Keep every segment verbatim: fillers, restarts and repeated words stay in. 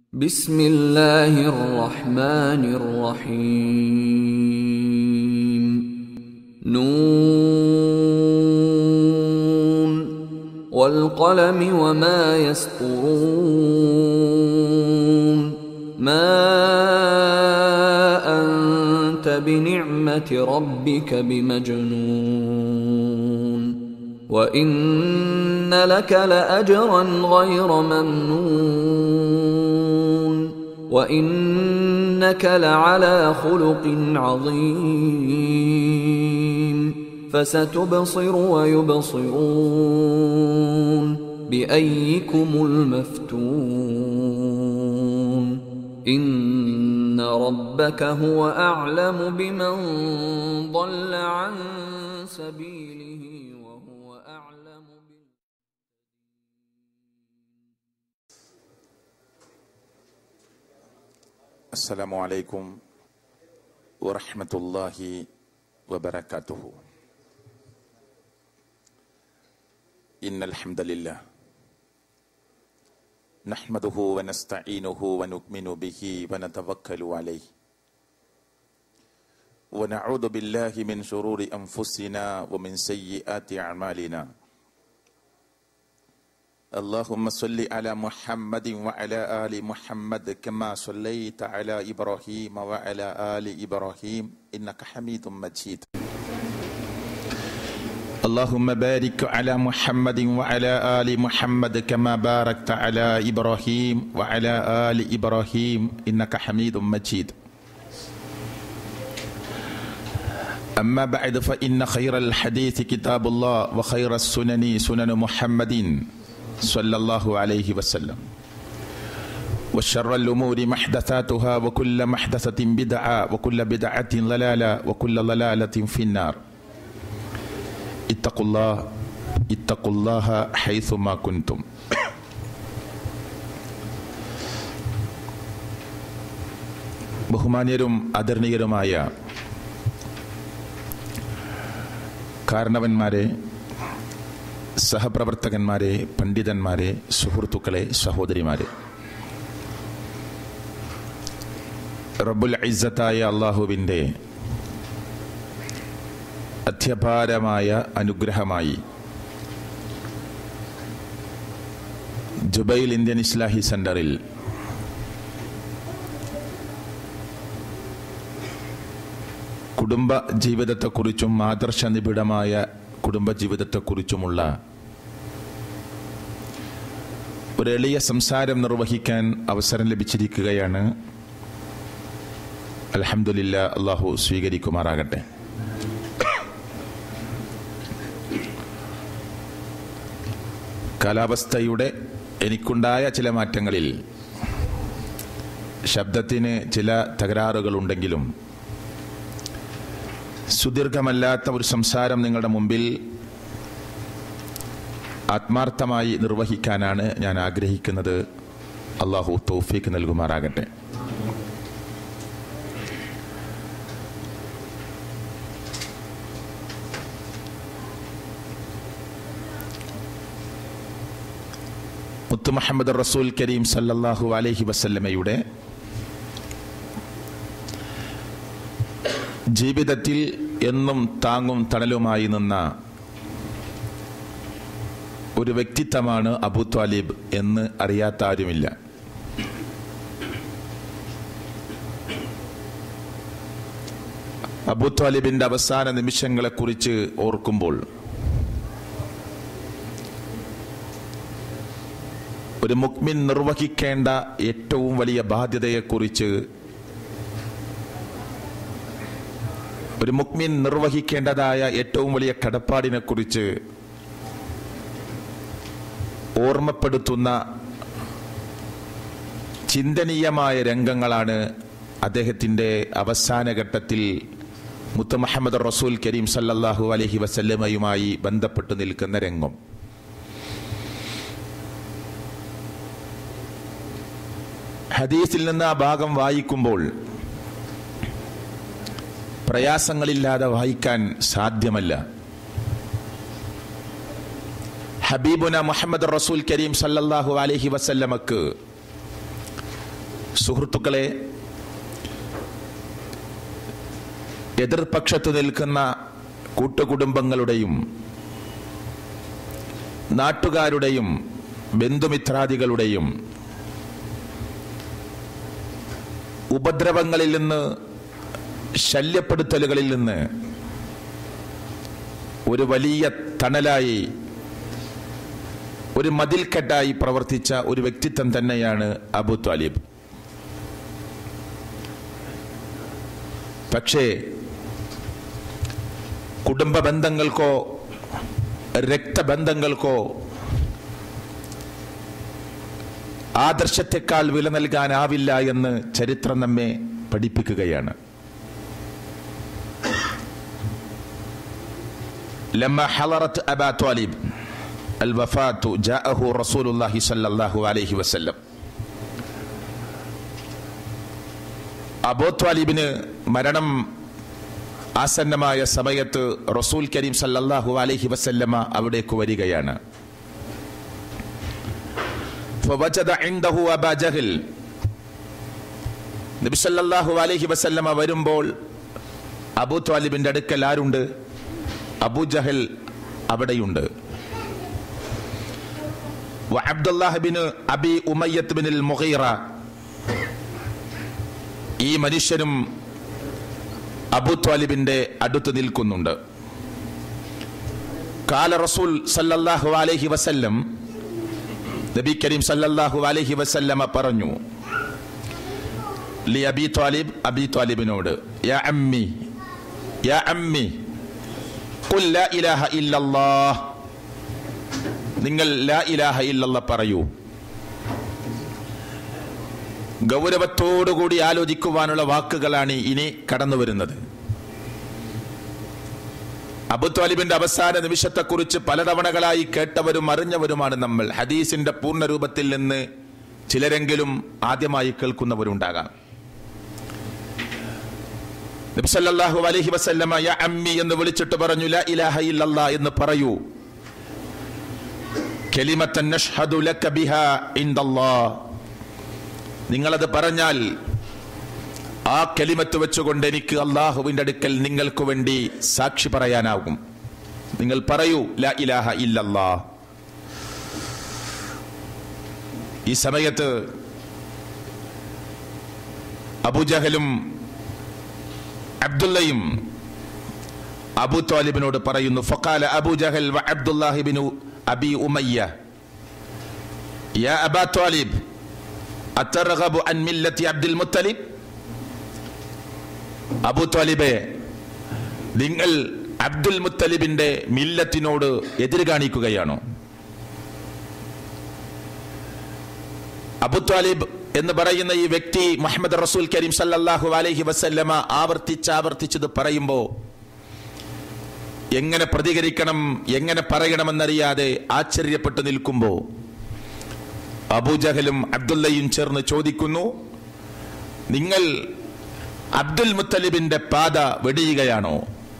بسم الله الرحمن الرحيم نون والقلم وما يسطرون ما أنت بنعمة ربك بمجنون وإن لك لأجرا غير ممنون وإنك لعلى خلق عظيم فستبصر ويبصرون بأيكم المفتون إن ربك هو أعلم بمن ضل عن سبيله وهو أعلم بال... السلام عليكم ورحمة الله وبركاته. إن الحمد لله نحمده ونستعينه ونؤمن به ونتوكل عليه ونعوذ بالله من شرور أنفسنا ومن سيئات أعمالنا. اللهم صل على محمد وعلى آل محمد كما صليت على إبراهيم وعلى آل إبراهيم إنك حميد مجيد. اللهم بارك على محمد وعلى آل محمد كما باركت على إبراهيم وعلى آل إبراهيم إنك حميد مجيد. أما بعد فإن خير الحديث كتاب الله وخير السنن سنن محمد صلى الله عليه وسلم وشر الأمور محدثاتها وكل محدثة بدعة وكل بدعة ضلالة وكل ضلالة في النار. اتقوا الله اتقوا الله حيثما كنتم. ബഹുമാന്യരും ആദരണീയരുമായ കാരണവന്മാരെ, സഹപ്രവർത്തകന്മാരെ, പണ്ഡിതന്മാരെ, സുഹൃത്തുക്കളെ, സഹോദരിമാരെ, റബ്ബുൽ ഇസ്സത്തായ അല്ലാഹുവിൻ്റെ അത്യപാരമായ അനുഗ്രഹമായി ജുബൈൽ ഇന്ത്യൻ ഇസ്ലാഹി സെന്ററിൽ കുടുംബ ജീവിതത്തെക്കുറിച്ചും ആദർശ നിബിഡമായ കുടുംബ ജീവിതത്തെക്കുറിച്ചുമുള്ള ഒരു എളിയ സംസാരം നിർവഹിക്കാൻ അവസരം ലഭിച്ചിരിക്കുകയാണ്. അൽഹംദുലില്ലാഹ്, അല്ലാഹു സ്വീകരിക്കുമാറാകട്ടെ. കാലാവസ്ഥയുടെ എനിക്കുണ്ടായ ചില മാറ്റങ്ങളിൽ ശബ്ദത്തിന് ചില തകരാറുകളുണ്ടെങ്കിലും സുദീർഘമല്ലാത്ത ഒരു സംസാരം നിങ്ങളുടെ മുമ്പിൽ ആത്മാർത്ഥമായി നിർവഹിക്കാനാണ് ഞാൻ ആഗ്രഹിക്കുന്നത്. അല്ലാഹു തൗഫീഖ് നൽകുമാറാകട്ടെ. മുത്ത് മുഹമ്മദ് റസൂൽ കരീം സല്ലല്ലാഹു അലൈഹി വസല്ലമയുടെ ജീവിതത്തിൽ എന്നും താങ്ങും തണലുമായി നിന്ന ഒരു വ്യക്തിത്വമാണ് അബൂ ത്വാലിബ് എന്ന് അറിയാത്ത ആരുമില്ല. അബൂ ത്വാലിബിന്റെ അവസാന നിമിഷങ്ങളെക്കുറിച്ച് ഓർക്കുമ്പോൾ ഒരു മുഅ്മിൻ നിർവഹിക്കേണ്ട ഏറ്റവും വലിയ ബാധ്യതയെക്കുറിച്ച്, ഒരു മുഅ്മിൻ നിർവഹിക്കേണ്ടതായ ഏറ്റവും വലിയ കടപ്പാടിനെ കുറിച്ച് ഓർമ്മപ്പെടുത്തുന്ന ചിന്തനീയമായ രംഗങ്ങളാണ് അദ്ദേഹത്തിൻ്റെ അവസാന ഘട്ടത്തിൽ മുത്ത് മുഹമ്മദ് റസൂൽ കരീം സല്ലല്ലാഹു അലൈഹി വസല്ലമയുമായി ബന്ധപ്പെട്ട് നിൽക്കുന്ന രംഗം. ഹദീസിൽ നിന്ന് ആ ഭാഗം വായിക്കുമ്പോൾ പ്രയാസങ്ങളില്ലാതെ വായിക്കാൻ സാധ്യമല്ല. ഹബീബുന മുഹമ്മദ് റസൂൽ കരീം സല്ലല്ലാഹു അലൈഹി വസല്ലമക്ക് സുഹൃത്തുക്കളെ, എതിർപക്ഷത്ത് നിൽക്കുന്ന കൂട്ടുകുടുംബങ്ങളുടെയും നാട്ടുകാരുടെയും ബന്ധുമിത്രാദികളുടെയും ഉപദ്രവങ്ങളിൽ നിന്ന്, ശല്യപ്പെടുത്തലുകളിൽ നിന്ന് ഒരു വലിയ തണലായി, ഒരു മതിൽക്കെട്ടായി പ്രവർത്തിച്ച ഒരു വ്യക്തിത്വം തന്നെയാണ് അബൂ ത്വാലിബ്. പക്ഷേ കുടുംബ ബന്ധങ്ങൾക്കോ രക്തബന്ധങ്ങൾക്കോ ആദർശത്തെക്കാൾ വില നൽകാനാവില്ല എന്ന് ചരിത്രം നമ്മെ പഠിപ്പിക്കുകയാണ്. ലമ്മ ഹളറത് അബാ ത്വാലിബ് അൽ വഫാത്തു ജാഅഹു റസൂലുള്ളാഹി സ്വല്ലല്ലാഹു അലൈഹി വസല്ലം. അബൂ ത്വാലിബിന് മരണം ആസന്നമായ സമയത്ത് റസൂൽ കരീം സല്ലല്ലാഹു അലൈഹി വസല്ലമ അവിടേക്ക് വരികയാണ്. ഫവജദ ഇൻദഹു അബാ ജഹൽ. നബി സല്ലല്ലാഹു അലൈഹി വസല്ലമ വരുമ്പോൾ അബൂ ത്വാലിബിന്റെ അടുക്കൽ ആരുണ്ട്? അബൂ ജഹൽ അവിടെയുണ്ട്. വ Abdullah bin Abi Umayyat bin al Mughira. ഈ മനുഷ്യനും അബൂ ത്വാലിബിന്റെ അടുത്ത് നിൽക്കുന്നുണ്ട്. ഖാല റസൂൽ സല്ലല്ലാഹു അലൈഹി വസല്ലം, നബി കരീം സല്ലല്ലാഹു അലൈഹി വസല്ലമ പറഞ്ഞു ലി അബി ത്വാലിബ്, അബി ത്വാലിബിനോട്, യാ അമ്മി യാ അമ്മി ഖുൽ ലാ ഇലാഹ ഇല്ലല്ലാഹ്, നിങ്ങൾ ലാ ഇലാഹ ഇല്ലല്ലാഹ് പറയൂ. ഗൗരവത്തോടുകൂടി ആലോചിക്കുവാനുള്ള വാക്കുകളാണ് ഇനി കടന്നു വരുന്നത്. അബൂ ത്വാലിബിന്റെ അവസാന നിമിഷത്തെക്കുറിച്ച് പലതവണകളായി കേട്ടവരും അറിഞ്ഞവരുമാണ് നമ്മൾ. ഹദീസിന്റെ പൂർണ്ണ രൂപത്തിൽ നിന്ന് ചിലരെങ്കിലും ആദ്യമായി കേൾക്കുന്നവരുണ്ടാകാം. നബി സല്ലല്ലാഹു അലൈഹി വസല്ലമ യാ അമ്മി എന്ന് വിളിച്ചിട്ട് പറഞ്ഞു, ലാ ഇലാഹ ഇല്ലല്ലാഹ് എന്ന് പറയൂ. കലിമത്തൻ നഷ്ഹദു ലക ബിഹാ ഇൻദല്ലാഹ്, നിങ്ങളത് പറഞ്ഞാൽ ആ കലിമത്ത് വെച്ചുകൊണ്ട് എനിക്ക് അള്ളാഹുവിന്റെ അടുക്കൽ നിങ്ങൾക്ക് വേണ്ടി സാക്ഷി പറയാനാകും. നിങ്ങൾ പറയൂ ലാ ഇലാഹ ഇല്ലല്ലാഹ്. ഈ സമയത്ത് അബൂജഹലും അബ്ദുല്ലയും അബൂ ത്വാലിബിനോട് പറയുന്നു. ഫഖാല അബൂജഹൽ വ അബ്ദുല്ലാഹി ബിൻ അബി ഉമയ്യ യാ അബാ ത്വാലിബ് അത്തർഗബു അൻ മില്ലത്തി അബ്ദുൽ മുത്തലിബ്. അബൂ ത്വാലിബേ, നിങ്ങൾ അബ്ദുൽ മുത്തലിബിന്റെ മില്ലത്തിനോട് എതിര് കാണിക്കുകയാണോ? അബൂ ത്വാലിബ് എന്ന് പറയുന്ന ഈ വ്യക്തി മുഹമ്മദ് റസൂൽ കരീം സല്ലല്ലാഹു അലൈഹി വസല്ലമ ആവർത്തിച്ച് ആവർത്തിച്ചത് പറയുമ്പോൾ എങ്ങനെ പ്രതികരിക്കണം, എങ്ങനെ പറയണമെന്നറിയാതെ ആശ്ചര്യപ്പെട്ടു നിൽക്കുമ്പോൾ അബൂജഹലും അബ്ദുല്ലയും ചേർന്ന് ചോദിക്കുന്നു, നിങ്ങൾ അബ്ദുൽ മുത്തലിബിന്റെ പാത വെടിയുകയാണോ?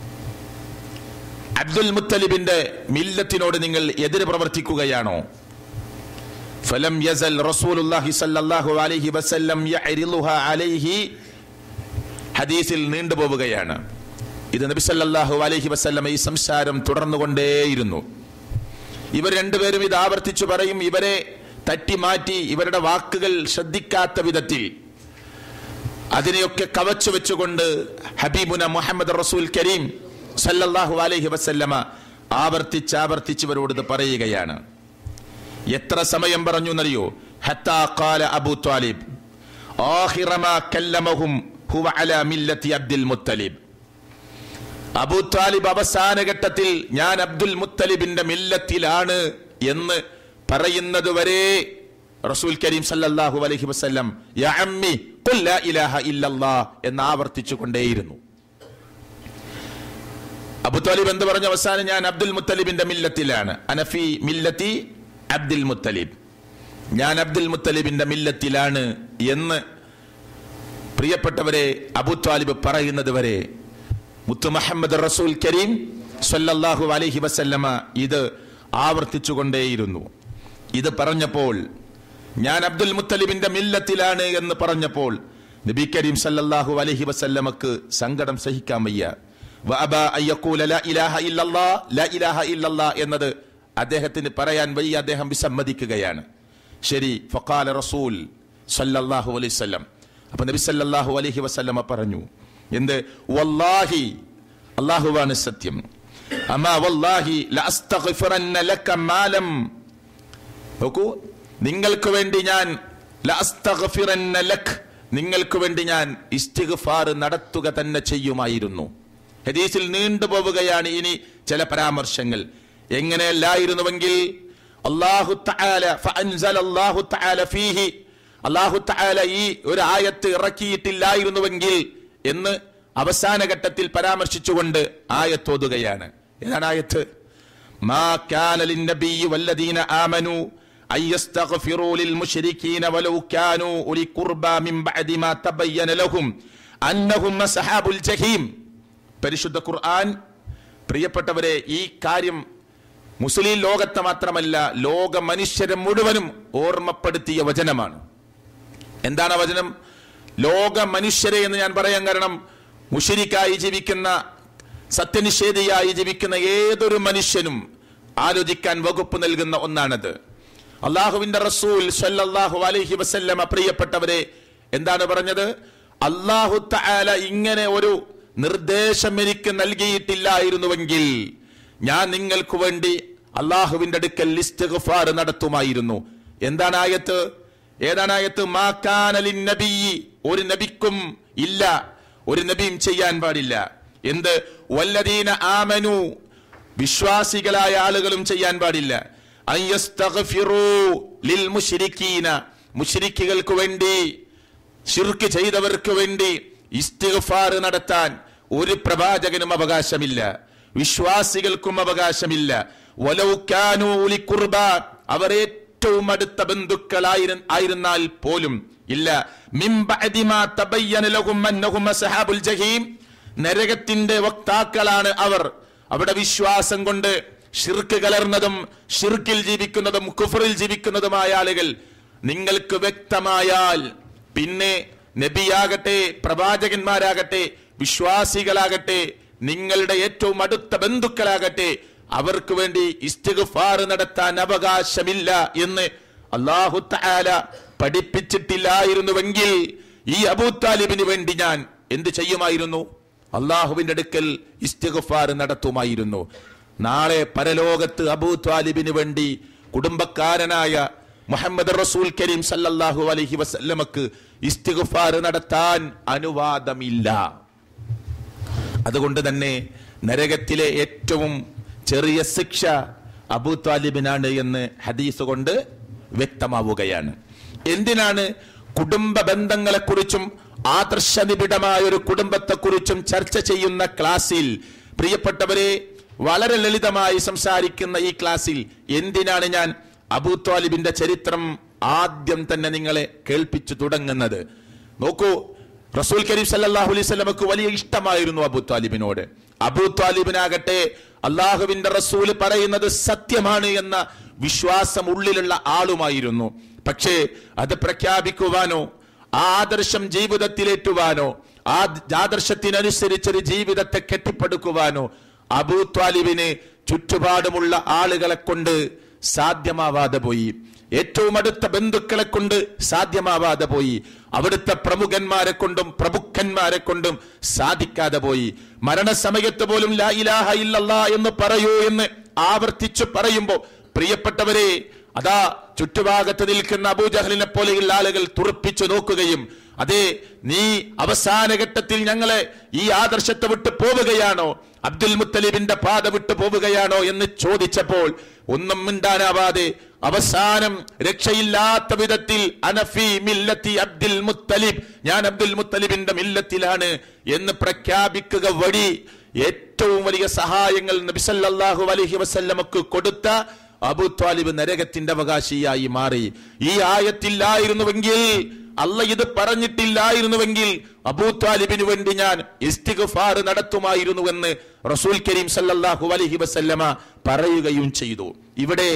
അബ്ദുൽ മുത്തലിബിന്റെ മില്ലത്തിനോട് നിങ്ങൾ എതിര് പ്രവർത്തിക്കുകയാണോ? ഫലം യസൽ റസൂലുള്ളാഹി സ്വല്ലല്ലാഹു അലൈഹി വസല്ലം യഅരിളുഹാ അലൈഹി. ഹദീസിൽ നീണ്ടുപോവുകയാണ്. ഇത് നബി സല്ലല്ലാഹു അലൈഹി വസല്ലം ഈ സംസാരം തുടർന്നുകൊണ്ടേയിരുന്നു. ഇവർ രണ്ടുപേരും ഇത് ആവർത്തിച്ചു പറയും. ഇവരെ തട്ടിമാറ്റി, ഇവരുടെ വാക്കുകൾ ശ്രദ്ധിക്കാത്ത വിധത്തിൽ അതിനെയൊക്കെ കവച്ചു വെച്ചുകൊണ്ട് ഹബീബുന മുഹമ്മദ് റസൂൽ കരീം സല്ലല്ലാഹു അലൈഹി വസല്ലമ ആവർത്തിച്ച് ആവർത്തിച്ച് ഇവരോട് ഇത് പറയുകയാണ്. എത്ര സമയം പറഞ്ഞു എന്നറിയോ? ഹത്താ ഖാല അബൂ ത്വാലിബ് ആഖിറ മാ കല്ലമഹും ഹുവ അലാ മില്ലത്തി അബ്ദുൽ മുത്തലിബ്. അബൂ ത്വാലിബ് അവസാന ഘട്ടത്തിൽ ഞാൻ അബ്ദുൽ മുത്തലിബിന്റെ മില്ലത്തിലാണ് എന്ന് പറയുന്നത് വരെ റസൂൽ കരീം സല്ലല്ലാഹു അലൈഹി വസല്ലം യാ അമ്മി ഖുൽ ലാ ഇലാഹ ഇല്ലല്ലാഹ് എന്ന് ആവർത്തിച്ചു കൊണ്ടേയിരുന്നു. അബൂ ത്വാലിബ് എന്ത് പറഞ്ഞു അവസാനം? ഞാൻ അബ്ദുൽ മുത്തലിബിന്റെ മില്ലത്തിലാണ്. അനഫി മില്ലത്തി അബ്ദുൽ മുത്തലിബ്, ഞാൻ അബ്ദുൽ മുത്തലിബിന്റെ മില്ലത്തിലാണ് എന്ന് പ്രിയപ്പെട്ടവരെ അബൂ ത്വാലിബ് പറയുന്നത് വരെ മുത്തു മുഹമ്മദ് റസൂൽ കരീം സല്ലല്ലാഹു അലൈഹി വസല്ലമ ഇത് ആവർത്തിച്ചു കൊണ്ടേയിരുന്നു. ഇത് പറഞ്ഞപ്പോൾ ഞാൻ അബ്ദുൽ മുത്തലിബിന്റെ മില്ലത്തിലാണ് എന്ന് പറഞ്ഞപ്പോൾ നബി കരീം സല്ലല്ലാഹു അലൈഹി വസല്ലമക്ക് സങ്കടം സഹിക്കാൻ വയ്യ. വഅബാ അയ്യഖൂല ലാ ഇലാഹ ഇല്ലല്ലാഹ്, ലാ ഇലാഹ ഇല്ലല്ലാഹ് എന്നത് അദ്ദേഹത്തിന് പറയാൻ വയ്യ. അദ്ദേഹം വിസമ്മതിക്കുകയാണ്. ശരി, ഫഖാല റസൂൽ സല്ലല്ലാഹു അലൈഹി വസല്ലം, അപ്പൊ നബി സല്ലല്ലാഹു അലൈഹി വസല്ലമ പറഞ്ഞു എന്ത്? വല്ലാഹി, അല്ലാഹുവാണ് സത്യം, അമാ വല്ലാഹി ലഅസ്തഗ്ഫിറന്ന ലക മാലം, നോക്കൂ, നിങ്ങൾക്ക് വേണ്ടി ഞാൻ ലഅസ്തഗ്ഫിറന്ന ലക്, നിങ്ങൾക്ക് വേണ്ടി ഞാൻ ഇസ്തിഗ്ഫാർ നടത്തുക തന്നെ ചെയ്യുമായിരുന്നു. ഹദീസിൽ നീണ്ടുപോവുകയാണ് ഇനി ചില പരാമർശങ്ങൾ. എങ്ങനെയല്ലായിരുന്നുവെങ്കിൽ അല്ലാഹു തആല ഫഅൻസലല്ലാഹു തആല ഫീഹി, അല്ലാഹു തആല ഈ ഒരു ആയത്ത് ഇറക്കിയിട്ടില്ലായിരുന്നുവെങ്കിൽ എന്ന് അവസാന ഘട്ടത്തിൽ പരാമർശിച്ചുകൊണ്ട് ആയത്തോതുകയാണ്. ഏതാണ് ആയത്ത്? മാ കാന ലിന്നബിയ്യി വല്ലദീന ആമനൂ അയ്യസ്തഗ്ഫിറൂ ലിൽമുശ്രികീന വലൗ കാനൂ ഉലി ഖുർബാ മിൻ ബഅദി മാ തബയ്യന ലഹും അന്നഹും അസ്ഹാബുൽ ജഹീം. പരിശുദ്ധ ഖുർആൻ പ്രിയപ്പെട്ടവരെ ഈ കാര്യം മുസ്ലിം ലോകത്തെ മാത്രമല്ല ലോക മനുഷ്യരെ മുഴുവനും ഓർമ്മപ്പെടുത്തിയ വചനമാണ്. എന്താണ് ആ വചനം? ലോക മനുഷ്യരെ എന്ന് ഞാൻ പറയാൻ കാരണം മുശ്രിക്കായി ജീവിക്കുന്ന, സത്യനിഷേധിയായി ജീവിക്കുന്ന ഏതൊരു മനുഷ്യനും ആലോചിക്കാൻ വകുപ്പ് നൽകുന്ന ഒന്നാണത്. അള്ളാഹുവിന്റെ റസൂൽ സല്ലല്ലാഹു അലൈഹി വസല്ലമ പ്രിയപ്പെട്ടവരെ എന്താണ് പറഞ്ഞത്? അല്ലാഹു തആല ഇങ്ങനെ ഒരു നിർദ്ദേശം എനിക്ക് നൽകിയിട്ടില്ലായിരുന്നുവെങ്കിൽ ഞാൻ നിങ്ങൾക്ക് വേണ്ടി അള്ളാഹുവിന്റെ അടുക്കൽ ഇസ്തിഗ്ഫാർ നടത്തുമായിരുന്നു. എന്താണ് ആയത്ത്? ഏതാണ് ആയത്ത്? മാ കാന ലിന്നബിയ്യി, ഒരു നബിക്കും ഇല്ല, ഒരു നബിയും ചെയ്യാൻ പാടില്ല. എന്ത്? വല്ലദീന ആമനു, വിശ്വാസികളായ ആളുകളും ചെയ്യാൻ പാടില്ല. അയ്യസ്തഗ്ഫിറൂ ലിൽ മുശ്രികീന, മുശ്രിക്കുകൾക്ക് വേണ്ടി, ശിർക്ക് ചെയ്തവർക്ക് വേണ്ടി ഇസ്തിഗ്ഫാർ നടത്താൻ ഒരു പ്രവാചകനും അവകാശമില്ല, വിശ്വാസികൾക്കും അവകാശമില്ല. വലൗ കാനൂ ഉലി ഖുർബ, അവർ ഏറ്റവും അടുത്ത ബന്ധുക്കളായിരുന്നാൽ പോലും ഇല്ല. മിൻ ബഅദി മാ തബയ്യന ലഹും അന്നഹും അസ്ഹാബുൽ ജഹീം, നരകത്തിന്റെ വക്താക്കളാണ് അവർ. അവിടെ വിശ്വാസം കൊണ്ട് ശിർക്ക് കലർന്നതും ശിർക്കിൽ ജീവിക്കുന്നതും കുഫറിൽ ജീവിക്കുന്നതുമായ ആളുകൾ നിങ്ങൾക്ക് വ്യക്തമായാൽ പിന്നെ നബിയാകട്ടെ, പ്രവാചകന്മാരാകട്ടെ, വിശ്വാസികളാകട്ടെ, നിങ്ങളുടെ ഏറ്റവും അടുത്ത ബന്ധുക്കളാകട്ടെ, അവർക്ക് വേണ്ടി ഇസ്തിഗ്ഫാർ നടത്താൻ അവകാശമില്ല എന്ന് അല്ലാഹു തആല പഠിപ്പിച്ചിട്ടില്ലായിരുന്നുവെങ്കിൽ ഈ അബൂ താലിബിന് വേണ്ടി ഞാൻ എന്ത് ചെയ്യുമായിരുന്നു? അല്ലാഹുവിന്റെ അടുക്കൽ ഇസ്തിഗ്ഫാർ നടത്തുമായിരുന്നു. നാളെ പരലോകത്ത് അബൂ താലിബിന് വേണ്ടി കുടുംബക്കാരനായ മുഹമ്മദ് റസൂൽ കരീം സല്ലല്ലാഹു അലൈഹി വസല്ലമക്ക് ഇസ്തിഗ്ഫാർ നടത്താൻ അനുവാദമില്ല. അതുകൊണ്ട് തന്നെ നരകത്തിലെ ഏറ്റവും ചെറിയ ശിക്ഷ അബൂ താലിബിനാണ് എന്ന് ഹദീസ് കൊണ്ട് വ്യക്തമാവുകയാണ്. എന്തിനാണ് കുടുംബ ബന്ധങ്ങളെക്കുറിച്ചും ആദർശനിബിഡമായ ഒരു കുടുംബത്തെക്കുറിച്ചും ചർച്ച ചെയ്യുന്ന ക്ലാസ്സിൽ പ്രിയപ്പെട്ടവരെ വളരെ ലളിതമായി സംസാരിക്കുന്ന ഈ ക്ലാസ്സിൽ എന്തിനാണ് ഞാൻ അബൂ താലിബിന്റെ ചരിത്രം ആദ്യം തന്നെ നിങ്ങളെ കേൾപ്പിച്ചു തുടങ്ങുന്നത്? നോക്കൂ, റസൂൽ കരീം സല്ലല്ലാഹു അലൈഹി വസല്ലമക്ക് വലിയ ഇഷ്ടമായിരുന്നു അബൂ താലിബിനോട്. അബൂ താലിബിനാകട്ടെ അള്ളാഹുവിന്റെ റസൂൽ പറയുന്നത് സത്യമാണ് എന്ന വിശ്വാസം ഉള്ളിലുള്ള ആളുമായിരുന്നു. പക്ഷേ അത് പ്രഖ്യാപിക്കുവാനോ ആ ആദർശം ജീവിതത്തിലേറ്റുവാനോ ആ ആദർശത്തിനനുസരിച്ചൊരു ജീവിതത്തെ കെട്ടിപ്പടുക്കുവാനോ അബൂ താലിബിന് ചുറ്റുപാടുമുള്ള ആളുകളെ കൊണ്ട് സാധ്യമാവാതെ പോയി. ഏറ്റവും അടുത്ത ബന്ധുക്കളെ കൊണ്ട് സാധ്യമാവാതെ പോയി. അവിടുത്തെ പ്രമുഖന്മാരെ കൊണ്ടും പ്രഭുക്കന്മാരെ കൊണ്ടും സാധിക്കാതെ പോയി. മരണസമയത്ത് പോലും ലാ ഇലാഹ ഇല്ലല്ലാഹ് എന്ന് പറയൂ എന്ന് ആവർത്തിച്ചു പറയുമ്പോ പ്രിയപ്പെട്ടവരെ അതാ ചുറ്റുഭാഗത്ത് നിൽക്കുന്ന അബൂജഹലിനെ പോലെയുള്ള ആളുകൾ തുറപ്പിച്ചു നോക്കുകയും അതെ നീ അവസാന ഘട്ടത്തിൽ ഞങ്ങളെ ഈ ആദർശത്തെ വിട്ട് പോവുകയാണോ, അബ്ദുൽ മുത്തലിബിന്റെ പാത വിട്ടു പോവുകയാണോ എന്ന് ചോദിച്ചപ്പോൾ ഒന്നും മിണ്ടാനാവാതെ അവസാനം രക്ഷയില്ലാത്ത വിധത്തിൽ അനഫി മില്ലത്തി അബ്ദുൽ മുത്തലിബ്, ഞാൻ അബ്ദുൽ മുത്തലിബിന്റെ മില്ലത്തിലാണ് എന്ന് പ്രഖ്യാപിക്കുക വഴി ഏറ്റവും വലിയ സഹായങ്ങൾ നബി സല്ലല്ലാഹു അലൈഹി വസല്ലമക്ക് കൊടുത്ത അബൂ താലിബ് നരകത്തിന്റെ അവകാശിയായി മാറി. ഈ ആയത്തില്ലായിരുന്നുവെങ്കിൽ, അല്ല ഇത് പറഞ്ഞിട്ടില്ലായിരുന്നുവെങ്കിൽ അബൂ താലിബിന് വേണ്ടി ഞാൻ ഇസ്തിഗ്ഫാർ നടത്തുമായിരുന്നുവെന്ന് റസൂൽ കരീം സല്ലല്ലാഹു അലൈഹി വസല്ലമ പറയുകയും ചെയ്തു. ഇവിടെ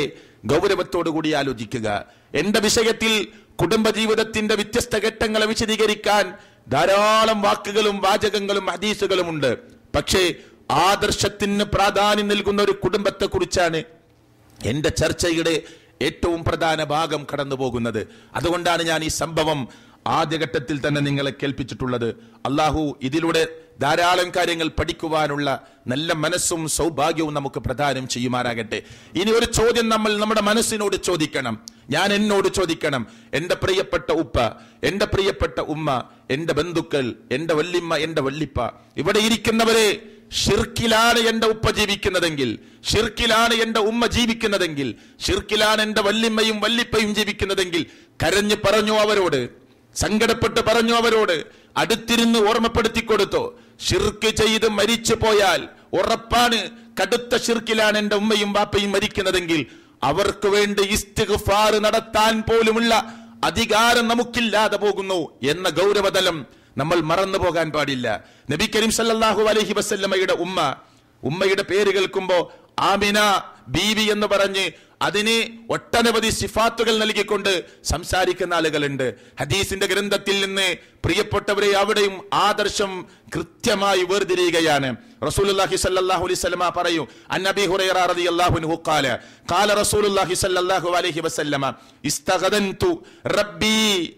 ഗൗരവത്തോടു കൂടി ആലോചിക്കുക. എന്റെ വിഷയത്തിൽ കുടുംബജീവിതത്തിന്റെ വ്യത്യസ്ത ഘട്ടങ്ങളെ വിശദീകരിക്കാൻ ധാരാളം വാക്കുകളും വാചകങ്ങളും ഹദീസുകളും ഉണ്ട്. പക്ഷേ ആദർശത്തിന് പ്രാധാന്യം നൽകുന്ന ഒരു കുടുംബത്തെ കുറിച്ചാണ് എന്റെ ചർച്ചയുടെ ഏറ്റവും പ്രധാന ഭാഗം കടന്നു പോകുന്നത്. അതുകൊണ്ടാണ് ഞാൻ ഈ സംഭവം ആദ്യഘട്ടത്തിൽ തന്നെ നിങ്ങളെ കേൾപ്പിച്ചിട്ടുള്ളത്. അള്ളാഹു ഇതിലൂടെ ധാരാളം കാര്യങ്ങൾ പഠിക്കുവാനുള്ള നല്ല മനസ്സും സൗഭാഗ്യവും നമുക്ക് പ്രദാനം ചെയ്യുമാറാകട്ടെ. ഇനി ഒരു ചോദ്യം നമ്മൾ നമ്മുടെ മനസ്സിനോട് ചോദിക്കണം, ഞാൻ എന്നോട് ചോദിക്കണം. എന്റെ പ്രിയപ്പെട്ട ഉപ്പ, എന്റെ പ്രിയപ്പെട്ട ഉമ്മ, എന്റെ ബന്ധുക്കൾ, എന്റെ വല്യമ്മ, എന്റെ വല്ലിപ്പ, ഇവിടെ ഇരിക്കുന്നവരെ, ഷിർക്കിലാണ് എന്റെ ഉപ്പ ജീവിക്കുന്നതെങ്കിൽ, ഷിർക്കിലാണ് എന്റെ ഉമ്മ ജീവിക്കുന്നതെങ്കിൽ, ഷിർക്കിലാണ് എന്റെ വല്യമ്മയും വല്ലിപ്പയും ജീവിക്കുന്നതെങ്കിൽ കരഞ്ഞു പറഞ്ഞു അവരോട്, സങ്കടപ്പെട്ട് പറഞ്ഞു അവരോട്, അടുത്തിരുന്ന് ഓർമ്മപ്പെടുത്തി കൊടുത്തോ. ഷിർക്ക് ചെയ്ത് മരിച്ചു പോയാൽ ഉറപ്പാണ് കടുത്ത ഷിർക്കിലാണ് എന്റെ ഉമ്മയും ബാപ്പയും മരിക്കുന്നതെങ്കിൽ അവർക്ക് വേണ്ടി ഇസ്തിഗ്ഫാർ നടത്താൻ പോലുമുള്ള അധികാരം നമുക്കില്ലാതെ പോകുന്നു എന്ന ഗൗരവതലം നമ്മൾ മറന്നു പോകാൻ പാടില്ല. നബി കരീം സല്ലല്ലാഹു അലൈഹി വസല്ലമയുടെ ഉമ്മ, ഉമ്മയുടെ പേര് കേൾക്കുമ്പോ ആമിന ബീവി എന്ന് പറഞ്ഞ് അതിന് ഒട്ടനവധി സിഫാത്തുകൾ നൽകിക്കൊണ്ട് സംസാരിക്കുന്ന ആളുകളുണ്ട്. ഹദീസിന്റെ ഗ്രന്ഥത്തിൽ നിന്ന് പ്രിയപ്പെട്ടവരെ അവിടെയും ആദർശം കൃത്യമായി വേർതിരിയുകയാണ്. റസൂലുള്ളാഹി സ്വല്ലല്ലാഹു അലൈഹി വസല്ലമ പറയും, അന്നബി ഹുറൈറ റളിയല്ലാഹു അൻഹു ഖാല ഖാല റസൂലുള്ളാഹി സ്വല്ലല്ലാഹു അലൈഹി വസല്ലമ ഇസ്തഗദൻതു റബ്ബി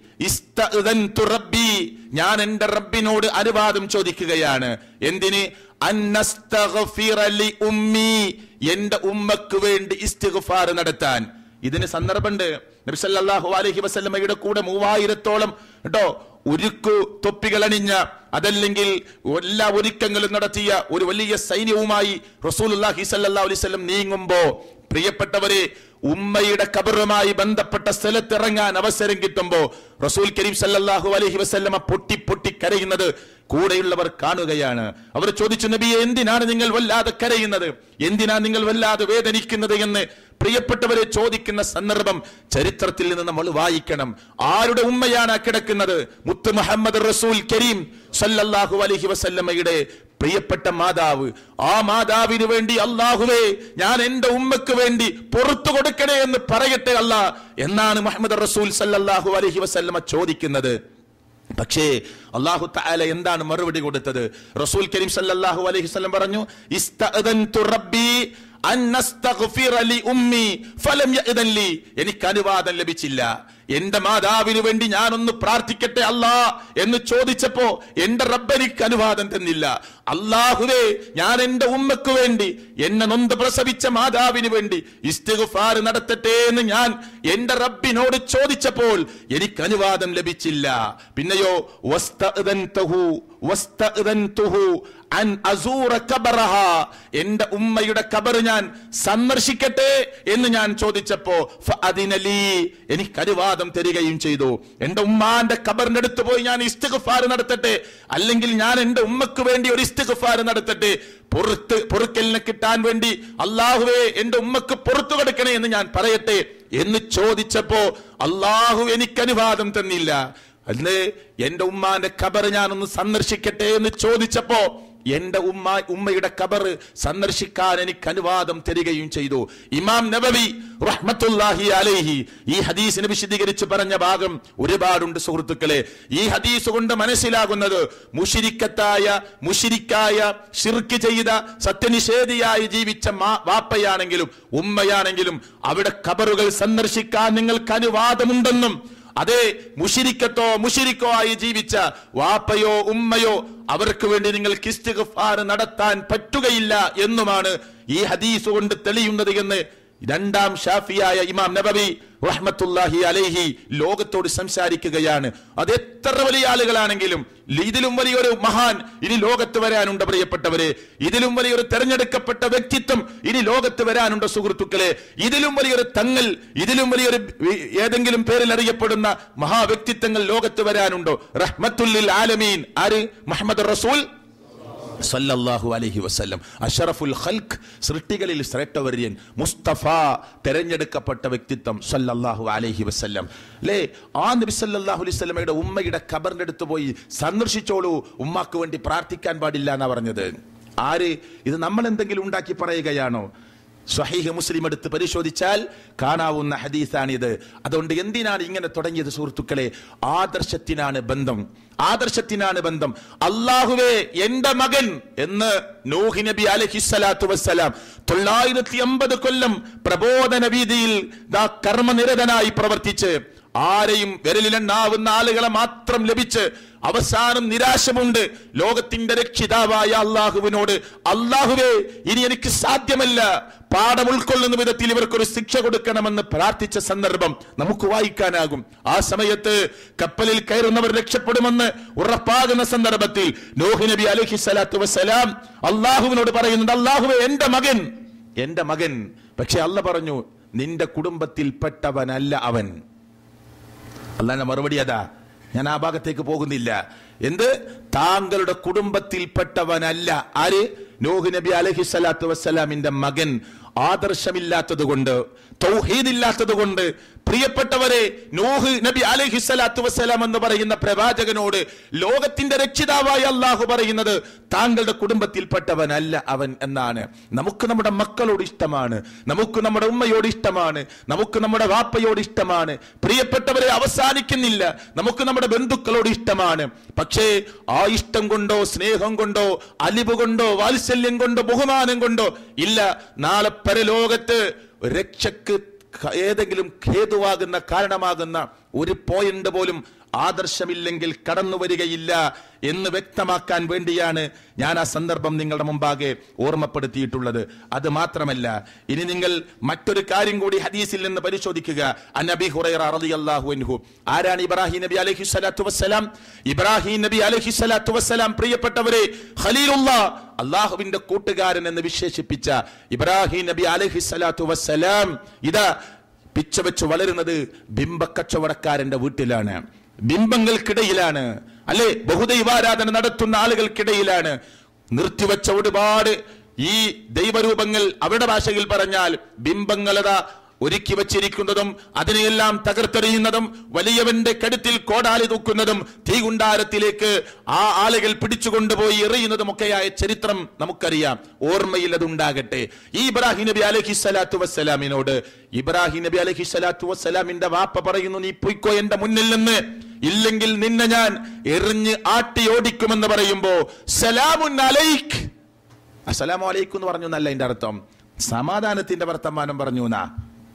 ഇസ്തഅദൻതു റബ്ബി, ഞാൻ എന്റെ റബ്ബിനോട് അനുവാദം ചോദിക്കുകയാണ്. എന്തിന്? അന്നസ്തഗ്ഫിറ ലി ഉമ്മി, എന്റെ ഉമ്മക്ക് വേണ്ടി ഇസ്തിഗ്ഫാർ നടത്താൻ. ഇതിന് സന്ദർഭമുണ്ട്. നബി സല്ലല്ലാഹു അലൈഹി വസല്ലമയുടെ കൂടെ മൂവായിരത്തോളം കേട്ടോ ഉരുക്കു തൊപ്പികൾ അണിഞ്ഞ, അതല്ലെങ്കിൽ എല്ലാ ഒരുക്കങ്ങളും നടത്തിയ ഒരു വലിയ സൈന്യവുമായി റസൂലുള്ളാഹി സ്വല്ലല്ലാഹു അലൈഹി വസല്ലം നീങ്ങുമ്പോ പ്രിയപ്പെട്ടവരെ ഉമ്മയുടെ ഖബറുമായി ബന്ധപ്പെട്ട സ്ഥലത്തിറങ്ങാൻ അവസരം കിട്ടുമ്പോ റസൂൽ കരീം സല്ലല്ലാഹു അലൈഹി വസല്ലമ പൊട്ടി പൊട്ടി കരയുന്നത് കൂടെയുള്ളവർ കാണുകയാണ്. അവർ ചോദിച്ചു, നബിയെ എന്തിനാണ് നിങ്ങൾ വല്ലാതെ കരയുന്നത്, എന്തിനാണ് നിങ്ങൾ വല്ലാതെ വേദനിക്കുന്നത് എന്ന് പ്രിയപ്പെട്ടവരെ ചോദിക്കുന്ന സന്ദർഭം ചരിത്രത്തിൽ നിന്ന് നമ്മൾ വായിക്കണം. ആരുടെ ഉമ്മയാണ് കിടക്കുന്നത്? മുത്ത് മുഹമ്മദ് റസൂൽ കരീം സല്ലല്ലാഹു അലൈഹി വസല്ലമയുടെ പ്രിയപ്പെട്ട മാതാവ്. ആ മാതാവിന് വേണ്ടി അല്ലാഹുവേ ഞാൻ എന്റെ ഉമ്മക്ക് വേണ്ടി പുറത്തു കൊടുക്കണേ എന്ന് പറയട്ടെ അല്ലാ എന്നാണ് മുഹമ്മദ് റസൂൽ സല്ലല്ലാഹു അലൈഹി വസല്ലമ ചോദിക്കുന്നത്. പക്ഷേ അല്ലാഹു തആല എന്താണ് മറുപടി കൊടുത്തത്? റസൂൽ കരീം സല്ലല്ലാഹു അലൈഹി വസല്ലം പറഞ്ഞു, ഇസ്തഅദൻതു റബ്ബി അൻ അസ്തഗ്ഫിറ ലി ഉമ്മി ഫലം യഅദൻ ലി, എനിക്ക് അനുവാദം ലഭിച്ചില്ല. എന്റെ മാതാവിന് വേണ്ടി ഞാനൊന്ന് പ്രാർത്ഥിക്കട്ടെ അല്ലാ എന്ന് ചോദിച്ചപ്പോ എന്റെ റബ്ബനിക്ക് അനുവാദം തന്നില്ല. അല്ലാഹുവേ ഞാൻ എന്റെ ഉമ്മക്ക് വേണ്ടി, എന്നെ നൊന്ത് പ്രസവിച്ച മാതാവിന് വേണ്ടി ഇസ്തിഗ്ഫാർ നടത്തട്ടെ എന്ന് ഞാൻ എന്റെ റബ്ബിനോട് ചോദിച്ചപ്പോൾ എനിക്ക് അനുവാദം ലഭിച്ചില്ല. പിന്നെയോ വസ്തഅദൻതുഹു വസ്തഅദൻതുഹു അൻ അസൂറ ഖബറഹ, എന്റെ ഉമ്മയുടെ ഖബർ ഞാൻ സന്ദർശിക്കട്ടെ എന്ന് ഞാൻ ചോദിച്ചപ്പോ ഫഅദിന ലീ, എനിക്ക് അനുവാദം തരികയും ചെയ്തു. എന്റെ ഉമ്മാന്റെ ഖബറിന്റെ അടുത്ത് പോയി ഞാൻ ഇസ്തിഗ്ഫാർ നടത്തട്ടെ, അല്ലെങ്കിൽ ഞാൻ എന്റെ ഉമ്മക്ക് വേണ്ടി ഒരു ഇസ്തിഗ്ഫാർ നടത്തട്ടെ, പുറത്ത് പൊറുക്കലിനെ കിട്ടാൻ വേണ്ടി അല്ലാഹുവേ എന്റെ ഉമ്മക്ക് പുറത്തു കൊടുക്കണേ എന്ന് ഞാൻ പറയട്ടെ എന്ന് ചോദിച്ചപ്പോ അല്ലാഹു എനിക്ക് അനുവാദം തന്നില്ല. അല്ലേ എന്റെ ഉമ്മാന്റെ ഖബർ ഞാനൊന്ന് സന്ദർശിക്കട്ടെ എന്ന് ചോദിച്ചപ്പോ എന്റെ ഉമ്മ ഉമ്മയുടെ ഖബർ സന്ദർശിക്കാൻ എനിക്ക് അനുവാദം തരികയും ചെയ്തു. ഇമാം നബവി റഹ്മത്തുള്ളാഹി അലൈഹി ഈ ഹദീസിനെ വിശദീകരിച്ച് പറഞ്ഞ ഭാഗം ഒരുപാടുണ്ട് സുഹൃത്തുക്കളെ. ഈ ഹദീസ് കൊണ്ട് മനസ്സിലാകുന്നത് മുശ്രിക്കത്തായ മുശ്രിക്കായ ശിർക്ക് ചെയ്ത സത്യനിഷേധിയായി ജീവിച്ച വാപ്പയാണെങ്കിലും ഉമ്മയാണെങ്കിലും അവിടെ ഖബറുകൾ സന്ദർശിക്കാൻ നിങ്ങൾക്ക് അനുവാദമുണ്ടെന്നും, അതേ മുശ്രിക്കത്തോ മുശ്രിക്കോ ആയി ജീവിച്ച വാപ്പയോ ഉമ്മയോ അവർക്ക് വേണ്ടി നിങ്ങൾക്ക് ഇസ്തിഗ്ഫാർ നടത്താൻ പറ്റുകയില്ല എന്നുമാണ് ഈ ഹദീസ് കൊണ്ട് തെളിയുന്നത് എന്ന് രണ്ടാം ഷാഫിയായ ഇമാം നബവി റഹ്മത്തുള്ളാഹി അലൈഹി ലോകത്തോട് സംസാരിക്കുകയാണ്. അത് എത്ര വലിയ ആളുകളാണെങ്കിലും ഇതിലും വലിയൊരു മഹാൻ ഇനി ലോകത്ത് വരാനുണ്ട് പ്രിയപ്പെട്ടവരെ, ഇതിലും വലിയൊരു തെരഞ്ഞെടുക്കപ്പെട്ട വ്യക്തിത്വം ഇനി ലോകത്ത് വരാനുണ്ട് സുഹൃത്തുക്കളെ, ഇതിലും വലിയൊരു തങ്ങൾ, ഇതിലും വലിയൊരു ഏതെങ്കിലും പേരിൽ അറിയപ്പെടുന്ന മഹാവ്യക്തിത്വങ്ങൾ ലോകത്ത് വരാനുണ്ടോ? റഹ്മത്തുല്ലിൽ ആലമീൻ ആര്? മുഹമ്മദ് റസൂൽ സല്ലല്ലാഹു അലൈഹി വസല്ലം, അഷറഫുൽ ഖൽഖ്, സൃഷ്ടികളിൽ ശ്രേഷ്ഠവര്യൻ, മുസ്തഫ, തെരഞ്ഞെടുക്കപ്പെട്ട വ്യക്തിത്വം സല്ലല്ലാഹു അലൈഹി വസല്ലം. അല്ലേ ആ നബി സല്ലല്ലാഹു അലൈഹി വസല്ലമയുടെ ഉമ്മയുടെ ഖബറിന്റെ അടുത്ത് പോയി സന്ദർശിച്ചോളൂ, ഉമ്മാക്ക് വേണ്ടി പ്രാർത്ഥിക്കാൻ പാടില്ല എന്നാ പറഞ്ഞത്. ആര്? ഇത് നമ്മൾ എന്തെങ്കിലും ഉണ്ടാക്കി പറയുകയാണോ? സ്വഹീഹ് മുസ്ലിം എടുത്ത് പരിശോധിച്ചാൽ കാണാവുന്ന ഹദീസാണിത്. അതുകൊണ്ട് എന്തിനാണ് ഇങ്ങനെ തുടങ്ങിയത് സുഹൃത്തുക്കളെ? ആദർശത്തിനാണ് ബന്ധം, ആദർശത്തിനാണ് ബന്ധം. അല്ലാഹുവേ എന്റെ മകൻ എന്ന് നൂഹ് നബി അലൈഹിസ്സലാത്തു വസ്സലാം തൊള്ളായിരത്തി അമ്പത് കൊല്ലം പ്രബോധന വീതിയിൽ ദാ കർമ്മനിരതനായി പ്രവർത്തിച്ച് ആരെയും വിരലിലെണ്ണാവുന്ന ആളുകളെ മാത്രം ലഭിച്ച് അവസാനം നിരാശമുണ്ട് ലോകത്തിന്റെ രക്ഷിതാവായ അള്ളാഹുവിനോട്, അള്ളാഹുവേ ഇനി എനിക്ക് സാധ്യമല്ല, പാഠം ഉൾക്കൊള്ളുന്ന വിധത്തിൽ ഇവർക്കൊരു ശിക്ഷ കൊടുക്കണമെന്ന് പ്രാർത്ഥിച്ച സന്ദർഭം നമുക്ക് വായിക്കാനാകും. ആ സമയത്ത് കപ്പലിൽ കയറുന്നവർ രക്ഷപ്പെടുമെന്ന് ഉറപ്പാകുന്ന സന്ദർഭത്തിൽ നൂഹ് നബി അലൈഹിസ്സലാത്തു വസ്സലാം അള്ളാഹുവിനോട് പറയുന്നുണ്ട്, അള്ളാഹുവേ എന്റെ മകൻ, എന്റെ മകൻ. പക്ഷെ അള്ളാഹ് പറഞ്ഞു, നിന്റെ കുടുംബത്തിൽപ്പെട്ടവനല്ല അവൻ. അള്ളാന്റെ മറുപടി അതാ, ഞാൻ ആ ഭാഗത്തേക്ക് പോകുന്നില്ല. എന്ത്? താങ്കളുടെ കുടുംബത്തിൽപ്പെട്ടവനല്ല. ആര്? നൂഹ് നബി അലൈഹിസ്സലാത്തു വസ്സലാമിന്റെ മകൻ. ആദർശമില്ലാത്തത് കൊണ്ട്, തൗഹീദില്ലാത്തത് കൊണ്ട് പ്രിയപ്പെട്ടവരെ, നൂഹ് നബി അലൈഹിസ്സലാത്തു വസ്സലാം എന്ന് പറയുന്ന പ്രവാചകനോട് ലോകത്തിന്റെ രക്ഷിതാവായ അല്ലാഹു പറയുന്നത് താങ്കളുടെ കുടുംബത്തിൽപ്പെട്ടവനല്ല അവൻ എന്നാണ്. നമുക്ക് നമ്മുടെ മക്കളോട് ഇഷ്ടമാണ്, നമുക്ക് നമ്മുടെ ഉമ്മയോട് ഇഷ്ടമാണ്, നമുക്ക് നമ്മുടെ വാപ്പയോട് ഇഷ്ടമാണ്. പ്രിയപ്പെട്ടവരെ, അവസാനിക്കുന്നില്ല, നമുക്ക് നമ്മുടെ ബന്ധുക്കളോട് ഇഷ്ടമാണ്. പക്ഷേ ആ ഇഷ്ടം കൊണ്ടോ സ്നേഹം കൊണ്ടോ അലിവ് കൊണ്ടോ വാത്സല്യം കൊണ്ടോ ബഹുമാനം കൊണ്ടോ ഇല്ല, നാളെ പരലോകത്ത് രക്ഷക്ക് ഏതെങ്കിലും ഹേതുവാകുന്ന കാരണമാകുന്ന ഒരു പോയിന്റ് പോലും ആദർശമില്ലെങ്കിൽ കടന്നു വരികയില്ല എന്ന് വ്യക്തമാക്കാൻ വേണ്ടിയാണ് ഞാൻ ആ സന്ദർഭം നിങ്ങളുടെ മുമ്പാകെ ഓർമ്മപ്പെടുത്തിയിട്ടുള്ളത്. അത് മാത്രമല്ല, ഇനി നിങ്ങൾ മറ്റൊരു കാര്യം കൂടി ഹദീസിൽ നിന്ന് പരിശോധിക്കുക. അൻ അബീ ഹുറൈറ റളിയല്ലാഹു അൻഹു. ആരാണ് ഇബ്രാഹിം നബി അലൈഹിസ്സലാത്തു വസ്സലാം? ഇബ്രാഹിം നബി അലൈഹിസ്സലാത്തു വസ്സലാം പ്രിയപ്പെട്ടവരെ ഖലീലുല്ലാഹ്, അല്ലാഹുവിന്റെ കൂട്ടുകാരൻ എന്ന് വിശേഷിപ്പിച്ച ഇബ്രാഹിം നബി അലൈഹിസ്സലാത്തു വസ്സലാം ഇതാ പിച്ച വെച്ച് വളരുന്നത് ബിംബക്കച്ചവടക്കാരന്റെ വീട്ടിലാണ്, ബിംബങ്ങൾക്കിടയിലാണ്, അല്ലെ ബഹുദൈവാരാധന നടത്തുന്ന ആളുകൾക്കിടയിലാണ്. നിർത്തിവെച്ച ഒരുപാട് ഈ ദൈവരൂപങ്ങൾ, അവരുടെ ഭാഷയിൽ പറഞ്ഞാൽ ബിംബങ്ങളതാ ഒരുക്കി വച്ചിരിക്കുന്നതും അതിനെയെല്ലാം തകർത്തെറിയുന്നതും വലിയവന്റെ കഴുത്തിൽ കോടാലി തൂക്കുന്നതും തീകുണ്ടാരത്തിലേക്ക് ആ ആളുകൾ പിടിച്ചുകൊണ്ടുപോയി എറിയുന്നതും ഒക്കെയായ ചരിത്രം നമുക്കറിയാം. ഓർമ്മയിൽ അതുണ്ടാകട്ടെ. ഈ ഇബ്രാഹിം നബി അലൈഹിസ്സലാത്തു വസ്സലാമിനോട് ഇബ്രാഹിം നബി അലൈഹിസ്സലാത്തു വസ്സലാമിന്റെ വാപ്പ പറയുന്നു, നീ പൊയ്ക്കോ എന്റെ മുന്നിൽ നിന്ന്, ഇല്ലെങ്കിൽ നിന്നെ ഞാൻ എറിഞ്ഞ് ആട്ടി ഓടിക്കുമെന്ന് പറയുമ്പോ സലാമുൻ അലൈക്, അസ്സലാമു അലൈക്കും എന്ന് പറഞ്ഞു എന്നല്ല അതിന്റെ അർത്ഥം, സമാധാനത്തിന്റെ വർത്തമാനം പറഞ്ഞു എന്നാ,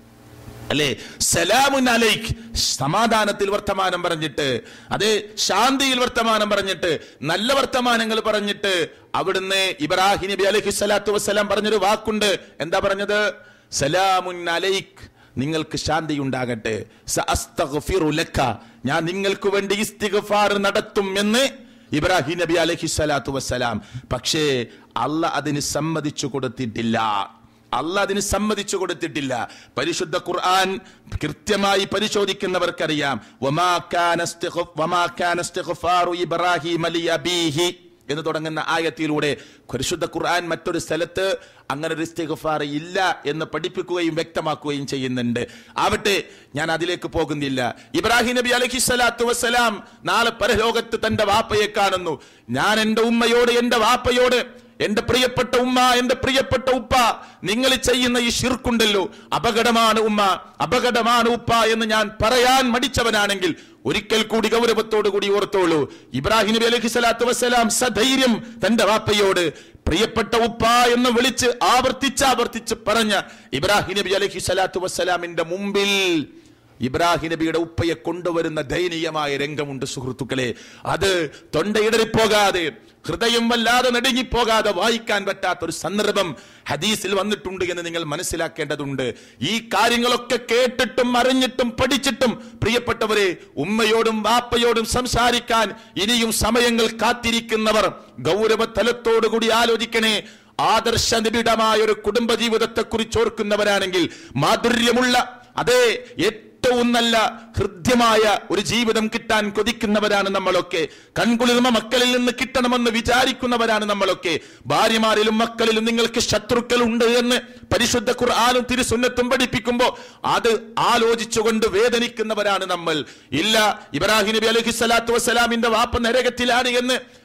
അല്ലെ? സലാമുൻ അലൈക്, സമാധാനത്തിൽ വർത്തമാനം പറഞ്ഞിട്ട്, അതെ ശാന്തിയിൽ വർത്തമാനം പറഞ്ഞിട്ട്, നല്ല വർത്തമാനങ്ങൾ പറഞ്ഞിട്ട് അവിടുന്ന് ഇബ്രാഹിം നബി അലൈഹിസ്സലാത്തു വസ്സലാം പറഞ്ഞൊരു വാക്കുണ്ട്. എന്താ പറഞ്ഞത്? സലാമുൻ അലൈക്, നിങ്ങൾക്ക് ശാന്തി ഉണ്ടാകട്ടെ, സഅസ്തഗ്ഫിറു ലക, ഞാൻ നിങ്ങൾക്ക് വേണ്ടി ഇസ്തിഗ്ഫാർ നടത്തും എന്ന് ഇബ്രാഹിം നബി അലൈഹിസ്സലാത്തു വസ്സലാം. പക്ഷേ അല്ലാഹ് അതിന് സമ്മതിച്ചു കൊടുത്തിട്ടില്ല. അല്ലാഹ് അതിന് സമ്മതിച്ചു കൊടുത്തിട്ടില്ല. പരിശുദ്ധ ഖുർആൻ കൃത്യമായി പരിശോധിക്കുന്നവർക്കറിയാം, വമാ കാന ഇസ്തിഗ്ഫാറു വമാ കാന ഇസ്തിഗ്ഫാറു ഇബ്രാഹിം ലിഅബീഹി എന്ന് തുടങ്ങുന്ന ആയത്തിലൂടെ പരിശുദ്ധ ഖുർആൻ മറ്റൊരു സ്ഥലത്ത് അങ്ങനെ ഒരു ഇസ്തിഗ്ഫാർ ഇല്ല എന്ന് പഠിപ്പിക്കുകയും വ്യക്തമാക്കുകയും ചെയ്യുന്നുണ്ട്. ആവട്ടെ, ഞാൻ അതിലേക്ക് പോകുന്നില്ല. ഇബ്രാഹിം നബി അലൈഹിസ്സലാത്തു വസ്സലാം നാളെ പരലോകത്ത് തന്റെ വാപ്പയെ കാണുന്നു. ഞാൻ എന്റെ ഉമ്മയോട്, എന്റെ വാപ്പയോട്, എന്റെ പ്രിയപ്പെട്ട ഉമ്മ, എന്റെ പ്രിയപ്പെട്ട ഉപ്പ, നിങ്ങൾ ചെയ്യുന്ന ഈ ശിർക്കുണ്ടല്ലോ, അപകടമാണ് ഉമ്മ, അപകടമാണ് ഉപ്പ എന്ന് ഞാൻ പറയാൻ മടിച്ചവനാണെങ്കിൽ ഒരിക്കൽ കൂടി ഗൗരവത്തോടു കൂടി ഓർത്തോളൂ. ഇബ്രാഹിം നബി അലൈഹിസ്സലാത്തു വസ്സലാം സധൈര്യം തന്റെ വാപ്പയോട് പ്രിയപ്പെട്ട ഉപ്പ എന്ന് വിളിച്ച് ആവർത്തിച്ച് ആവർത്തിച്ച് പറഞ്ഞ ഇബ്രാഹിം നബി അലൈഹിസ്സലാത്തു വസ്സലാമിന്റെ മുമ്പിൽ ഇബ്രാഹിം നബിയുടെ ഉപ്പയെ കൊണ്ടുവരുന്ന ദയനീയമായ രംഗമുണ്ട് സുഹൃത്തുക്കളെ. അത് തൊണ്ടയിടറിപ്പോകാതെ, ഹൃദയം വല്ലാതെ നടുങ്ങിപ്പോകാതെ വായിക്കാൻ പറ്റാത്ത ഒരു സന്ദർഭം ഹദീസിൽ വന്നിട്ടുണ്ട് എന്ന് നിങ്ങൾ മനസ്സിലാക്കേണ്ടതുണ്ട്. ഈ കാര്യങ്ങളൊക്കെ കേട്ടിട്ടും അറിഞ്ഞിട്ടും പഠിച്ചിട്ടും പ്രിയപ്പെട്ടവരെ, ഉമ്മയോടും വാപ്പയോടും സംസാരിക്കാൻ ഇനിയും സമയങ്ങൾ കാത്തിരിക്കുന്നവർ ഗൗരവതലത്തോടുകൂടി ആലോചിക്കണേ. ആദർശ നിബിഡമായ ഒരു കുടുംബജീവിതത്തെ കുറിച്ച് ഓർക്കുന്നവരാണെങ്കിൽ, മാധുര്യമുള്ള, അതേ ഏറ്റവും നല്ല ഹൃദ്യമായ ഒരു ജീവിതം കിട്ടാൻ കൊതിക്കുന്നവരാണ് നമ്മളൊക്കെ. കൺകുളിർമ മക്കളിൽ നിന്ന് കിട്ടണമെന്ന് വിചാരിക്കുന്നവരാണ് നമ്മളൊക്കെ. ഭാര്യമാരിലും മക്കളിലും നിങ്ങൾക്ക് ശത്രുക്കൾ ഉണ്ട് എന്ന് പരിശുദ്ധ ഖുർആനും തിരുസുന്നത്തും പഠിപ്പിക്കുമ്പോ അത് ആലോചിച്ചുകൊണ്ട് വേദനിക്കുന്നവരാണ് നമ്മൾ. ഇല്ല, ഇബ്രാഹിം നബി അലൈഹിസ്സലാത്തു വസ്സലാമിന്റെ വാപ്പ നരകത്തിലാണ് എന്ന്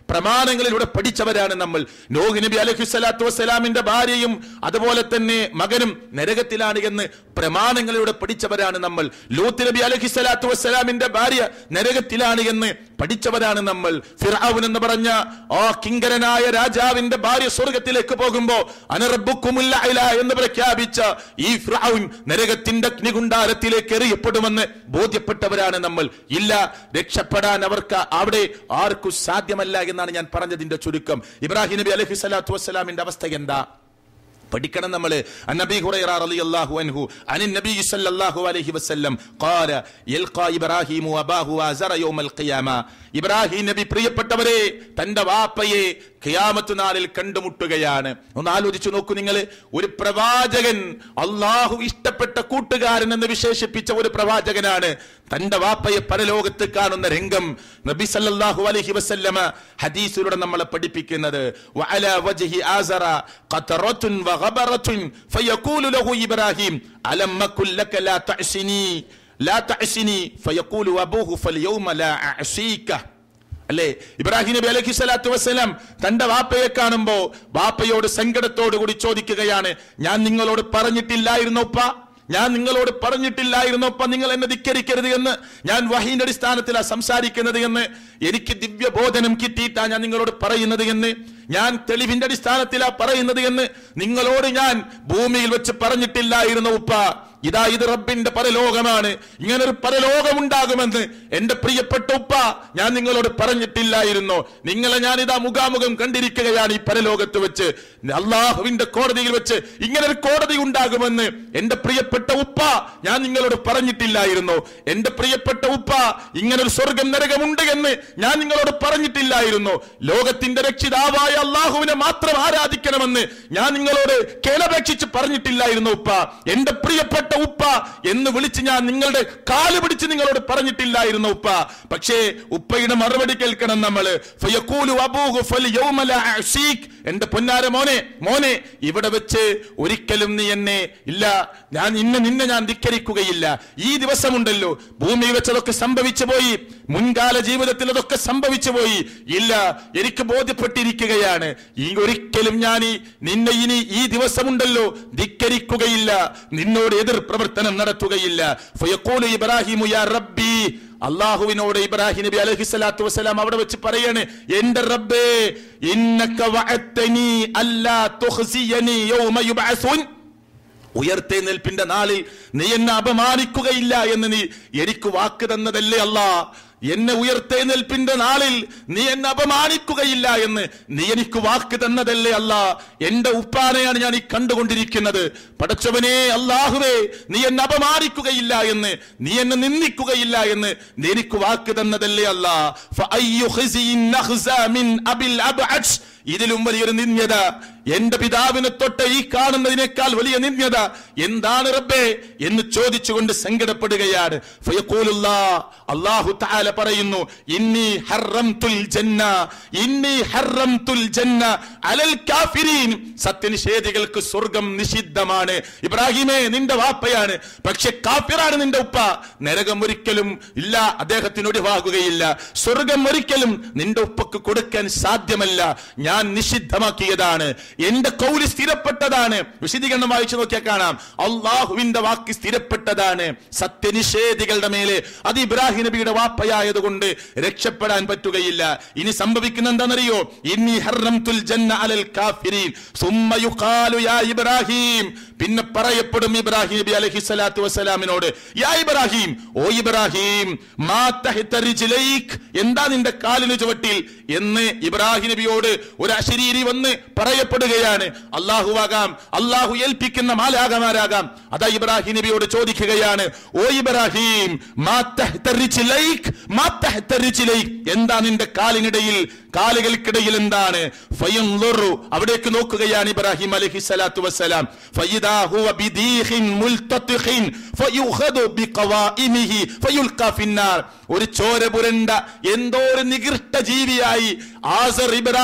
പ്രമാണങ്ങളിലൂടെ പഠിച്ചവരാണ് നമ്മൾ. നൂഹ് നബി അലൈഹിസ്സലാത്തു വസ്സലാമിന്റെ ഭാര്യയും അതുപോലെ തന്നെ മകനും നരകത്തിലാണ് എന്ന് പ്രമാണങ്ങളിലൂടെ പഠിച്ചവരാണ് നമ്മൾ. ലൂത്ത് നബി അലൈഹിസ്സലാത്തു വസ്സലാമിന്റെ ഭാര്യ നരകത്തിലാണ് എന്ന് പഠിച്ചവരാണ് നമ്മൾ. ഫിർഔൻ എന്ന് പറഞ്ഞ ആ കിങ്കരനായ രാജാവിന്റെ ഭാര്യ സ്വർഗത്തിലേക്ക് പോകുമ്പോ അന റബ്ബുക്കുമുൽ അഅല എന്ന് പ്രഖ്യാപിച്ച ഈ ഫിർഔൻ നരകത്തിന്റെ അഗ്നികുണ്ഡാരത്തിലേക്ക് എറിയപ്പെടുമെന്ന് ബോധ്യപ്പെട്ടവരാണ് നമ്മൾ. ഇല്ല, രക്ഷപ്പെടാൻ അവർക്ക് അവിടെ ആർക്കും സാധ്യമല്ല എന്നാണ് ഞാൻ പറഞ്ഞതിന്റെ ചുരുക്കം. ഇബ്രാഹിം നബി അലൈഹി സ്വലാത്തു വസ്സലാമിന്റെ അവസ്ഥ എന്താ പഠിക്കണം നമ്മൾ. അന്നബി ഹുറൈറ റളിയല്ലാഹു അൻഹു അനിൻ നബി സല്ലല്ലാഹു അലൈഹി വസല്ലം ഖാല യൽഖാ ഇബ്രാഹിമു അബാഹു അസറ യൗമൽ ഖിയാമ. ഇബ്രാഹിം നബി പ്രിയപ്പെട്ടവരെ തന്റെ വാപ്പയെ ഖിയാമത്ത് നാളിൽ കണ്ടുമുട്ടുകയാണ്. ഒന്ന് ആലോചിച്ചു നോക്കൂ നിങ്ങൾ, ഒരു പ്രവാചകൻ, അള്ളാഹു ഇഷ്ടപ്പെട്ട കൂട്ടുകാരൻ എന്ന് വിശേഷിപ്പിച്ച ഒരു പ്രവാചകനാണ് തന്റെ വാപ്പയെ പരലോകത്ത് കാണുന്ന രംഗം നബി സല്ലല്ലാഹു അലൈഹി വസല്ലമ ഹദീസിലൂടെ നമ്മളെ പഠിപ്പിക്കുന്നത്. വഅലാ വജ്ഹി ആസറ ഖതറത്തുൻ വഗബറത്തുൻ ഫയഖൂലു ലഹു ഇബ്രാഹിം അലം മകുൽ ലക ലാ തഅസിനി ലാ തഅസിനി ഫയഖൂലു അബൂഹു ഫൽയൗമ ലാ അഅസീക. അല്ലേ, ഇബ്രാഹിം നബി അലൈഹി സ്വലാത്തു വസ്സലാം തന്റെ വാപ്പയെ കാണുമ്പോ വാപ്പയോട് സങ്കടത്തോടു കൂടി ചോദിക്കുകയാണ്, ഞാൻ നിങ്ങളോട് പറഞ്ഞിട്ടില്ലായിരുന്നോപ്പ ഞാൻ നിങ്ങളോട് പറഞ്ഞിട്ടില്ലായിരുന്നോപ്പ നിങ്ങൾ എന്നെ ധിക്കരിക്കരുത് എന്ന്? ഞാൻ വഹീന്റെ അടിസ്ഥാനത്തിലാണ് സംസാരിക്കുന്നത് എന്ന്, എനിക്ക് ദിവ്യബോധനം കിട്ടിയിട്ടാ ഞാൻ നിങ്ങളോട് പറയുന്നത് എന്ന്, ഞാൻ തെളിവിന്റെ അടിസ്ഥാനത്തിലാ പറയുന്നത് എന്ന് നിങ്ങളോട് ഞാൻ ഭൂമിയിൽ വെച്ച് പറഞ്ഞിട്ടില്ലായിരുന്നു ഉപ്പ. ഇതാ ഇത് റബ്ബിന്റെ പരലോകമാണ്, ഇങ്ങനൊരു പരലോകമുണ്ടാകുമെന്ന് എന്റെ പ്രിയപ്പെട്ട ഉപ്പ ഞാൻ നിങ്ങളോട് പറഞ്ഞിട്ടില്ലായിരുന്നു. നിങ്ങളെ ഞാൻ ഇതാ മുഖാമുഖം കണ്ടിരിക്കുകയാണ് ഈ പരലോകത്ത് വെച്ച്. അള്ളാഹുവിന്റെ കോടതിയിൽ വെച്ച് ഇങ്ങനൊരു കോടതി ഉണ്ടാകുമെന്ന് എന്റെ പ്രിയപ്പെട്ട ഉപ്പ ഞാൻ നിങ്ങളോട് പറഞ്ഞിട്ടില്ലായിരുന്നു. എന്റെ പ്രിയപ്പെട്ട ഉപ്പ ഇങ്ങനൊരു സ്വർഗം നരകമുണ്ട് എന്ന് ഞാൻ നിങ്ങളോട് പറഞ്ഞിട്ടില്ലായിരുന്നു. ലോകത്തിന്റെ രക്ഷിതാവായ അള്ളാഹുവിനെ മാത്രം ആരാധിക്കണമെന്ന് ഞാൻ നിങ്ങളോട് കേളപേക്ഷിച്ച് പറഞ്ഞിട്ടില്ലായിരുന്നു ഉപ്പ. എന്റെ പ്രിയപ്പെട്ട ഉപ്പ എന്ന് വിളിച്ച് ഞാൻ നിങ്ങളുടെ കാല് പിടിച്ച് നിങ്ങളോട് പറഞ്ഞിട്ടില്ലായിരുന്നു ഉപ്പ. പക്ഷേ ഉപ്പയുടെ മറുപടി കേൾക്കണം നമ്മൾ. ഫയഖൂലു അബൂഹു ഫൽയൗമ ലാ അഅസീക്. എന്റെ പൊന്നാര മോനെ മോനെ ഇവിടെ വെച്ച് ഒരിക്കലും നീ എന്നെ ഇല്ല ഞാൻ ഇന്ന് നിന്നെ ഞാൻ ധിക്കരിക്കുകയില്ല. ഈ ദിവസമുണ്ടല്ലോ ഭൂമിയിൽ വെച്ച് അതൊക്കെ സംഭവിച്ചു പോയി, മുൻകാല ജീവിതത്തിൽ അതൊക്കെ സംഭവിച്ചു പോയി. ഇല്ല, എനിക്ക് ബോധ്യപ്പെട്ടിരിക്കുകയാണ്, ഈ ഒരിക്കലും ഞാൻ ഈ നിന്നെ ഇനി ഈ ദിവസമുണ്ടല്ലോ ധിക്കരിക്കുകയില്ല, നിന്നോട് എതിർ പ്രവർത്തനം നടത്തുകയില്ല. ഫയഖൂലു ഇബ്രാഹിമു യാ റബ്ബി. അള്ളാഹുവിനോട് ഇബ്രാഹിം നബി അലൈഹി സ്വലാത്തു വസ്സലാം അവിടെ വെച്ച് പറയാണ്, എന്റെ റബ്ബേ ഇന്നക വഅദ്തനി അല്ലാ തുഖ്സിയനി യൗമ യുബ്അസുൻ. ഉയർത്തെഴുന്നേൽപ്പിന്റെ നാളിൽ നീ എന്നെ അപമാനിക്കുകയില്ല എന്ന് നീ എനിക്ക് വാക്ക് തന്നതല്ലേ അല്ലാ. എന്നെ ഉയർത്തെഴുന്നേൽപ്പിന്റെ നാളിൽ നീ എന്നെ അപമാനിക്കുകയില്ല എന്ന് നീ എനിക്ക് വാക്ക് തന്നതല്ലേ അല്ലാ. എന്റെ ഉപ്പാനെയാണ് ഞാൻ ഈ കണ്ടുകൊണ്ടിരിക്കുന്നത്. പടച്ചവനെ അല്ലാഹുവേ, നീ എന്നെ അപമാനിക്കുകയില്ല എന്ന്, നീ എന്നെ നിന്ദിക്കുകയില്ല എന്ന് നീ എനിക്ക് വാക്ക് തന്നതല്ലേ അല്ലാ. ഫഅയ്യു ഖിസിൻ നഖ്സാ മിൻ അബിൽ അബ്അജ്. ഇതിലും വലിയൊരു നിന്യത, എന്റെ പിതാവിനെ തൊട്ട് ഈ കാണുന്നതിനേക്കാൾ വലിയ നിന്യത എന്താണ് റബ്ബേ എന്ന് ചോദിച്ചുകൊണ്ട് സങ്കടപ്പെടുകയാണ്. ഫയഖൂലുല്ലാഹ്, അല്ലാഹു തആല പറയുന്നു, ഇന്നി ഹറംതുൽ ജന്ന ഇന്നി ഹറംതുൽ ജന്ന അലൽ കാഫിരീൻ. സത്യനിഷേധികൾക്ക് സ്വർഗം നിഷിദ്ധമാണ്. ഇബ്രാഹിമേ, നിന്റെ വാപ്പയാണ്, പക്ഷെ കാഫിറാണ് നിന്റെ ഉപ്പ. നരകം ഒരിക്കലും ഇല്ല, അദ്ദേഹത്തിന് ഒഴിവാകുകയില്ല. സ്വർഗം ഒരിക്കലും നിന്റെ ഉപ്പക്ക് കൊടുക്കാൻ സാധ്യമല്ല, ഞാൻ നിഷിദ്ധമാക്കിയതാണ്. എന്റെ കൗല് സ്ഥിരപ്പെട്ടതാണ്. വിശദീകരണം വായിച്ചു നോക്കിയാൽ കാണാം, അള്ളാഹുവിന്റെ വാക്ക് സ്ഥിരപ്പെട്ടതാണ്. സത്യനിഷേധികളുടെ മേലെ അത് ഇബ്രാഹിം നബിയുടെ വാപ്പയായതുകൊണ്ട് രക്ഷപ്പെടാൻ പറ്റുകയില്ല. ഇനി സംഭവിക്കുന്ന എന്താണെന്നറിയോ? ഇന്നി ഹറംതുൽ ജന്ന അലൽ കാഫിരീൻ സുമ്മ യുഖാലു യാ ഇബ്രാഹിം. പിന്നെ പറയപ്പെടും ഇബ്രാഹിം നബി അലൈഹി സ്വലാത്തു വസ്സലാമിനോട്, യാ ഇബ്രാഹിം, ഓ ഇബ്രാഹിം, മാ തഹ്ത റിജ്ലൈക്, എന്താ നിന്റെ കാലിന് ചുവട്ടിൽ എന്ന് ഇബ്രാഹിം നബിയോട് ഒരു അശരീരി വന്ന് പറയപ്പെടുകയാണ്. അള്ളാഹുവാകാം, അള്ളാഹു ഏൽപ്പിക്കുന്ന മാലാകമാരാകാം. അതാ ഇബ്രാഹിം നബിയോട് ചോദിക്കുകയാണ്, ഓ ഇബ്രാഹിം, മാ തഹ്ത റിജ്ലൈക് മാ തഹ്ത റിജ്ലൈക്, എന്താ നിന്റെ കാലിനിടയിൽ, കാലുകൾക്കിടയിൽ എന്താണ്? ഫയൻളുറു, അവിടേക്ക് നോക്കുകയാണ് ഇബ്രാഹിം അലൈഹി സ്വലാത്തു വസ്സലാം. ഫയിദാ ഹുവ ബിദീഖിൻ മുൽതതിഖിൻ ഫയുഖദു ബിഖവാഇമിഹി ഫയുൽഖാ ഫിന്നാർ. ഒരു ചോര പുരണ്ട എന്തോ ഒരു നികൃഷ്ട ജീവിയായി ആസർ ഇബ്രാഹിം നബിയുടെ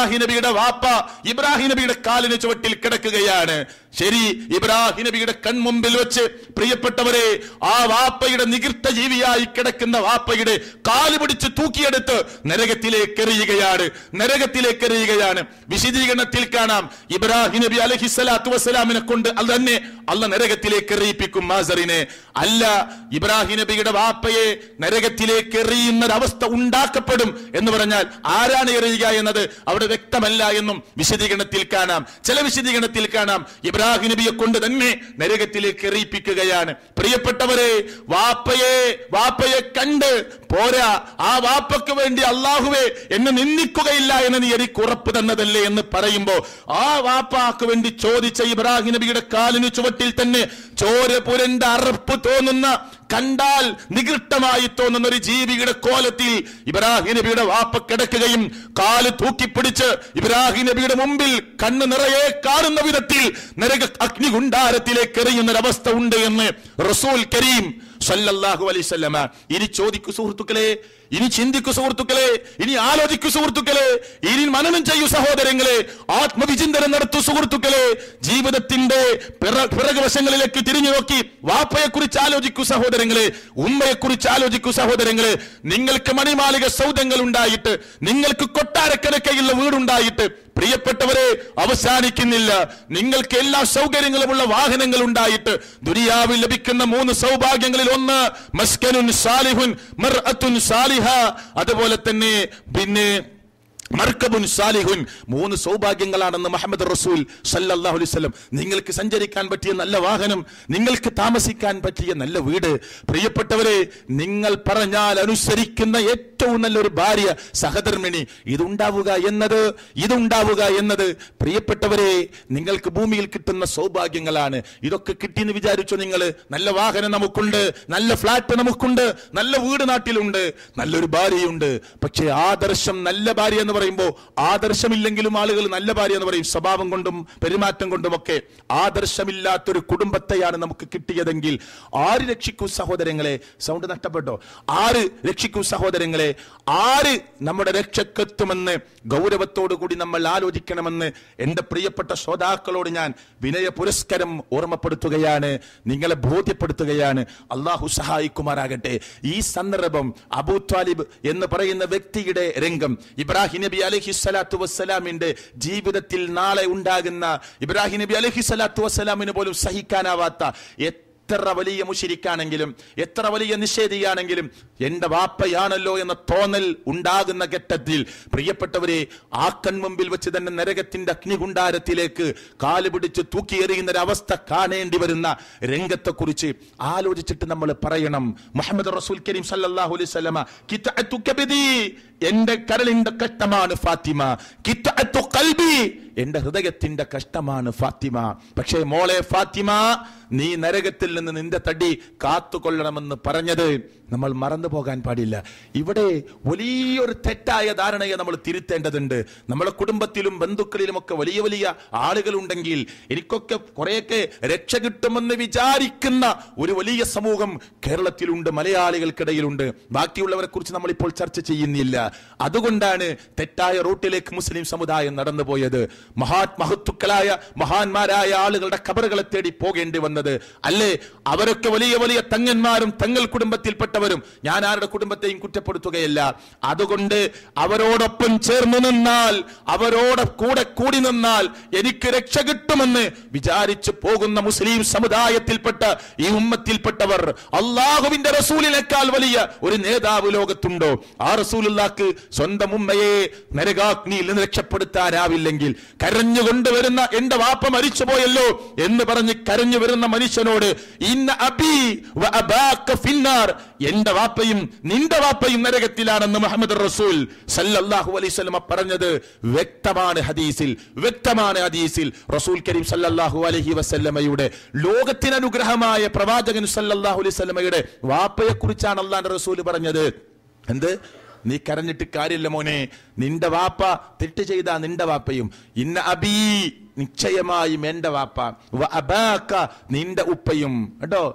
നബിയുടെ വാപ്പ ഇബ്രാഹിം നബിയുടെ കാലിന് ചുവട്ടിൽ കിടക്കുകയാണ്. ശരി, ഇബ്രാഹിം നബിയുടെ കൺമുമ്പിൽ വെച്ച് പ്രിയപ്പെട്ടവരെ ആ വാപ്പയുടെ നികൃഷ്ട ജീവിയായി കിടക്കുന്ന വാപ്പയുടെ കാല് പിടിച്ച് തൂക്കിയെടുത്ത് നരകത്തിലേക്ക് എറിയുകയാണ് നരകത്തിലേക്ക് എറിയുകയാണ് വിശദീകരണത്തിൽ കാണാം, ഇബ്രാഹിം നബി അലൈഹിസ്സലാത്തു വസ്സലാമിനെ കൊണ്ട് അത് തന്നെ അല്ല നരകത്തിലേക്ക് എറിയിപ്പിക്കും മാസറിനെ. അല്ല, ഇബ്രാഹിം നബിയുടെ വാപ്പയെ നരകത്തിലേക്ക് എറിയുന്ന അവസ്ഥ ഉണ്ടാക്കപ്പെടും എന്ന് പറഞ്ഞാൽ ആരാണ് എറിയുക എന്നത് അവിടെ വ്യക്തമല്ല എന്നും വിശദീകരണത്തിൽ കാണാം. ചില വിശദീകരണത്തിൽ കാണാം ഇബ്രാഹിം നബിയെ കൊണ്ട് തന്നെ നരകത്തിലേക്ക് എറിയിപ്പിക്കുകയാണ്. പ്രിയപ്പെട്ടവരെ, വാപ്പയെ വാപ്പയെ കണ്ട് പോരാ, ആ വാപ്പയ്ക്ക് വേണ്ടി അള്ളാഹുവേ എന്നെ നിന്ദിക്കുകയില്ല എന്ന് നീ എനിക്ക് ഉറപ്പ് തന്നതല്ലേ എന്ന് പറയുമ്പോ ആ വാപ്പാക്ക് വേണ്ടി ചോദിച്ച ഇബ്രാഹിം നബിയുടെ കാലിന് ചുവട്ടിൽ തന്നെ ചോര പുരണ്ട അറപ്പ് തോന്നുന്ന, കണ്ടാൽ നികൃഷ്ടമായി തോന്നുന്ന ഒരു ജീവിയുടെ കോലത്തിൽ ഇബ്രാഹിം നബിയുടെ വാപ്പ കിടക്കുകയും കാല് തൂക്കിപ്പിടിച്ച് ഇബ്രാഹിം നബിയുടെ മുമ്പിൽ കണ്ണ് നിറയെ കാണുന്ന വിധത്തിൽ നരക അഗ്നികുണ്ടാരത്തിലേക്ക് എറിയുന്നൊരവസ്ഥ ഉണ്ട് എന്ന് റസൂൽ കരീം സല്ലല്ലാഹു അലൈഹി വസല്ലമ. ഇനി ചോദിക്കൂ സുഹൃത്തുക്കളെ, ഇനി ചിന്തിക്കൂ സുഹൃത്തുക്കളെ, ഇനി ആലോചിക്കൂ സുഹൃത്തുക്കളെ, ഇനി മനനം ചെയ്യൂ സഹോദരങ്ങളെ, ആത്മവിചിന്തനം നടത്തൂ സുഹൃത്തുക്കളെ. ജീവിതത്തിന്റെ പിറകുവശങ്ങളിലേക്ക് തിരിഞ്ഞു നോക്കി വാപ്പയെ കുറിച്ച് ആലോചിക്കൂ സഹോദരങ്ങളെ, ഉമ്മയെ കുറിച്ച് ആലോചിക്കൂ സഹോദരങ്ങളെ. നിങ്ങൾക്ക് മണിമാളിക സൗധങ്ങൾ ഉണ്ടായിട്ട്, നിങ്ങൾക്ക് കൊട്ടാരക്കരക്കയുള്ള വീടുണ്ടായിട്ട് പ്രിയപ്പെട്ടവരെ അവസാനിക്കുന്നില്ല. നിങ്ങൾക്ക് എല്ലാ സൗകര്യങ്ങളുമുള്ള വാഹനങ്ങൾ ഉണ്ടായിട്ട് ദുനിയാവിൽ ലഭിക്കുന്ന മൂന്ന് സൗഭാഗ്യങ്ങളിൽ ഒന്ന് മസ്കനുൻ സാലിഹുൻ മർഅത്തുൻ സാലിഹ, അതുപോലെ തന്നെ പിന്നെ മർക്കബുൻ സാലിഹുൻ, മൂന്ന് സൗഭാഗ്യങ്ങളാണെന്ന് മുഹമ്മദ് റസൂൽ സല്ലല്ലാഹു അലൈഹി വസല്ലം. നിങ്ങൾക്ക് സഞ്ചരിക്കാൻ പറ്റിയ നല്ല വാഹനം, നിങ്ങൾക്ക് താമസിക്കാൻ പറ്റിയ നല്ല വീട്, പ്രിയപ്പെട്ടവരെ നിങ്ങൾ പറഞ്ഞാൽ അനുസരിക്കുന്ന ഏറ്റവും നല്ലൊരു ഭാര്യ, സഹധർമ്മിണി, ഇതുണ്ടാവുക എന്നത് ഇതുണ്ടാവുക എന്നത് പ്രിയപ്പെട്ടവരെ നിങ്ങൾക്ക് ഭൂമിയിൽ കിട്ടുന്ന സൗഭാഗ്യങ്ങളാണ്. ഇതൊക്കെ കിട്ടിയെന്ന് വിചാരിച്ചോ നിങ്ങൾ? നല്ല വാഹനം നമുക്കുണ്ട്, നല്ല ഫ്ലാറ്റ് നമുക്കുണ്ട്, നല്ല വീട് നാട്ടിലുണ്ട്, നല്ലൊരു ഭാര്യയുണ്ട്. പക്ഷേ ആദർശം നല്ല ഭാര്യ എന്ന് പറയുമ്പോ ആദർശമില്ലെങ്കിലും ആളുകൾ നല്ല ഭാര്യ എന്ന് പറയും, സ്വഭാവം കൊണ്ടും പെരുമാറ്റം കൊണ്ടുമൊക്കെ. ആദർശമില്ലാത്തൊരു കുടുംബത്തെയാണ് നമുക്ക് കിട്ടിയതെങ്കിൽ ആര് രക്ഷിക്കൂ സഹോദരങ്ങളെ? സൗണ്ട് നഷ്ടപ്പെട്ടോ? ആര് രക്ഷിക്കൂ സഹോദരങ്ങളെ? ആര് നമ്മുടെ രക്ഷക്കെത്തുമെന്ന് ഗൗരവത്തോടു കൂടി നമ്മൾ ആലോചിക്കണമെന്ന് എന്റെ പ്രിയപ്പെട്ട ശ്രോതാക്കളോട് ഞാൻ വിനയ പുരസ്കരം ഓർമ്മപ്പെടുത്തുകയാണ്, നിങ്ങളെ ബോധ്യപ്പെടുത്തുകയാണ്. അള്ളാഹു സഹായിക്കുമാറാകട്ടെ. ഈ സന്ദർഭം അബൂ ത്വാലിബ് എന്ന് പറയുന്ന വ്യക്തിയുടെ രംഗം ഇബ്രാഹിം നബി അലൈഹിസ്സലാത്തു വസ്സലാമിന്റെ ജീവിതത്തിൽ നാളെ ഉണ്ടാകുന്ന, ഇബ്രാഹിം നബി അലൈഹിസ്സലാത്തു വസ്സലാമിന് പോലും സഹിക്കാനാവാത്ത, എത്ര വലിയ മുശ്രിക്കാണെങ്കിലും എത്ര വലിയ നിഷേധിയാണെങ്കിലും എന്റെ വാപ്പയാണല്ലോ എന്ന തോന്നൽ ഉണ്ടാകുന്ന ഘട്ടത്തിൽ പ്രിയപ്പെട്ടവരെ ആ കൺമുമ്പിൽ വെച്ച് തന്നെ നരകത്തിന്റെ അഗ്നികുണ്ടാരത്തിലേക്ക് കാലുപിടിച്ച് തൂക്കിയെറിയുന്ന ഒരു അവസ്ഥ കാണേണ്ടി വരുന്ന രംഗത്തെ കുറിച്ച് ആലോചിച്ചിട്ട് നമ്മൾ പറയണം. മുഹമ്മദ് റസൂൽ കരീം സല്ലല്ലാഹു അലൈഹി വസല്ലമ, കിത്അതു കബദി, എന്റെ കരളിന്റെ കഷ്ടമാണ് ഫാത്തിമ, കിത്അതു ഖൽബി, എന്റെ ഹൃദയത്തിന്റെ കഷ്ടമാണ് ഫാത്തിമ. പക്ഷേ മോളെ ഫാത്തിമ, നീ നരകത്തിൽ നിന്ന് നിന്റെ തടി കാത്തുകൊള്ളണമെന്ന് പറഞ്ഞത് നമ്മൾ മറന്നു പോകാൻ പാടില്ല. ഇവിടെ വലിയൊരു തെറ്റായ ധാരണയെ നമ്മൾ തിരുത്തേണ്ടതുണ്ട്. നമ്മുടെ കുടുംബത്തിലും ബന്ധുക്കളിലുമൊക്കെ വലിയ വലിയ ആളുകളുണ്ടെങ്കിൽ എനിക്കൊക്കെ കുറെയൊക്കെ രക്ഷ കിട്ടുമെന്ന് വിചാരിക്കുന്ന ഒരു വലിയ സമൂഹം കേരളത്തിലുണ്ട്, മലയാളികൾക്കിടയിലുണ്ട്. ബാക്കിയുള്ളവരെ കുറിച്ച് നമ്മൾ ഇപ്പോൾ ചർച്ച ചെയ്യുന്നില്ല. അതുകൊണ്ടാണ് തെറ്റായ റൂട്ടിലേക്ക് മുസ്ലിം സമുദായം നടന്നുപോയത്. മഹാത്മഹത്തുക്കളായ മഹാന്മാരായ ആളുകളുടെ ഖബറുകളെ തേടി പോകേണ്ടി വന്നത് അല്ലേ? അവരൊക്കെ വലിയ വലിയ തങ്ങന്മാരും തങ്ങൾ കുടുംബത്തിൽപ്പെട്ടവരും. ഞാൻ ആരുടെ കുടുംബത്തെയും കുറ്റപ്പെടുത്തുകയല്ല. അതുകൊണ്ട് അവരോടൊപ്പം ചേർന്ന് നിന്നാൽ, അവരോട് കൂടെ കൂടി നിന്നാൽ എനിക്ക് രക്ഷ കിട്ടുമെന്ന് വിചാരിച്ചു പോകുന്ന മുസ്ലിം സമുദായത്തിൽപ്പെട്ട ഈ ഉമ്മത്തിൽപ്പെട്ടവർ, അള്ളാഹുവിന്റെ റസൂലിനേക്കാൾ വലിയ ഒരു നേതാവ് ലോകത്തുണ്ടോ? ആ റസൂലുള്ളാഹിക്ക് സ്വന്തം ഉമ്മയെ നരകാഗ്നിയിൽ നിന്ന് രക്ഷപ്പെടുത്താനാവില്ലെങ്കിൽ കരഞ്ഞുകൊണ്ടുവരുന്ന എന്റെ വാപ്പ മരിച്ചുപോയല്ലോ എന്ന് പറഞ്ഞ് കരഞ്ഞു വരുന്ന മനുഷ്യനോട് ഇന്ന അബീ വ അബാക ഫിന്നാർ, എന്റെ വാപ്പയും നിന്റെ വാപ്പയും നരകത്തിലാണെന്ന് മുഹമ്മദ് റസൂൽ സല്ലല്ലാഹു അലൈഹി വസല്ലം പറഞ്ഞത് വ്യക്തമാണ് ഹദീസിൽ, വ്യക്തമാണ് ഹദീസിൽ. റസൂൽ കരീം സല്ലല്ലാഹു അലൈഹി വസല്ലമയുടെ ലോകത്തിന് അനുഗ്രഹമായ പ്രവാചകൻ സല്ലല്ലാഹു അലൈഹി വസല്ലമയുടെ വാപ്പയെ കുറിച്ചാണ് അല്ലാഹുവിന്റെ റസൂൽ പറഞ്ഞത്. എന്ത്? നീ കരഞ്ഞിട്ട് കാര്യമില്ല മോനെ, നിന്റെ വാപ്പ തെറ്റ് ചെയ്ത നിന്റെ വാപ്പയും, ഇന്ന അബീ, നിശ്ചയമായും എന്റെ വാപ്പ, വ അബാക, നിന്റെ ഉപ്പയും. കേട്ടോ,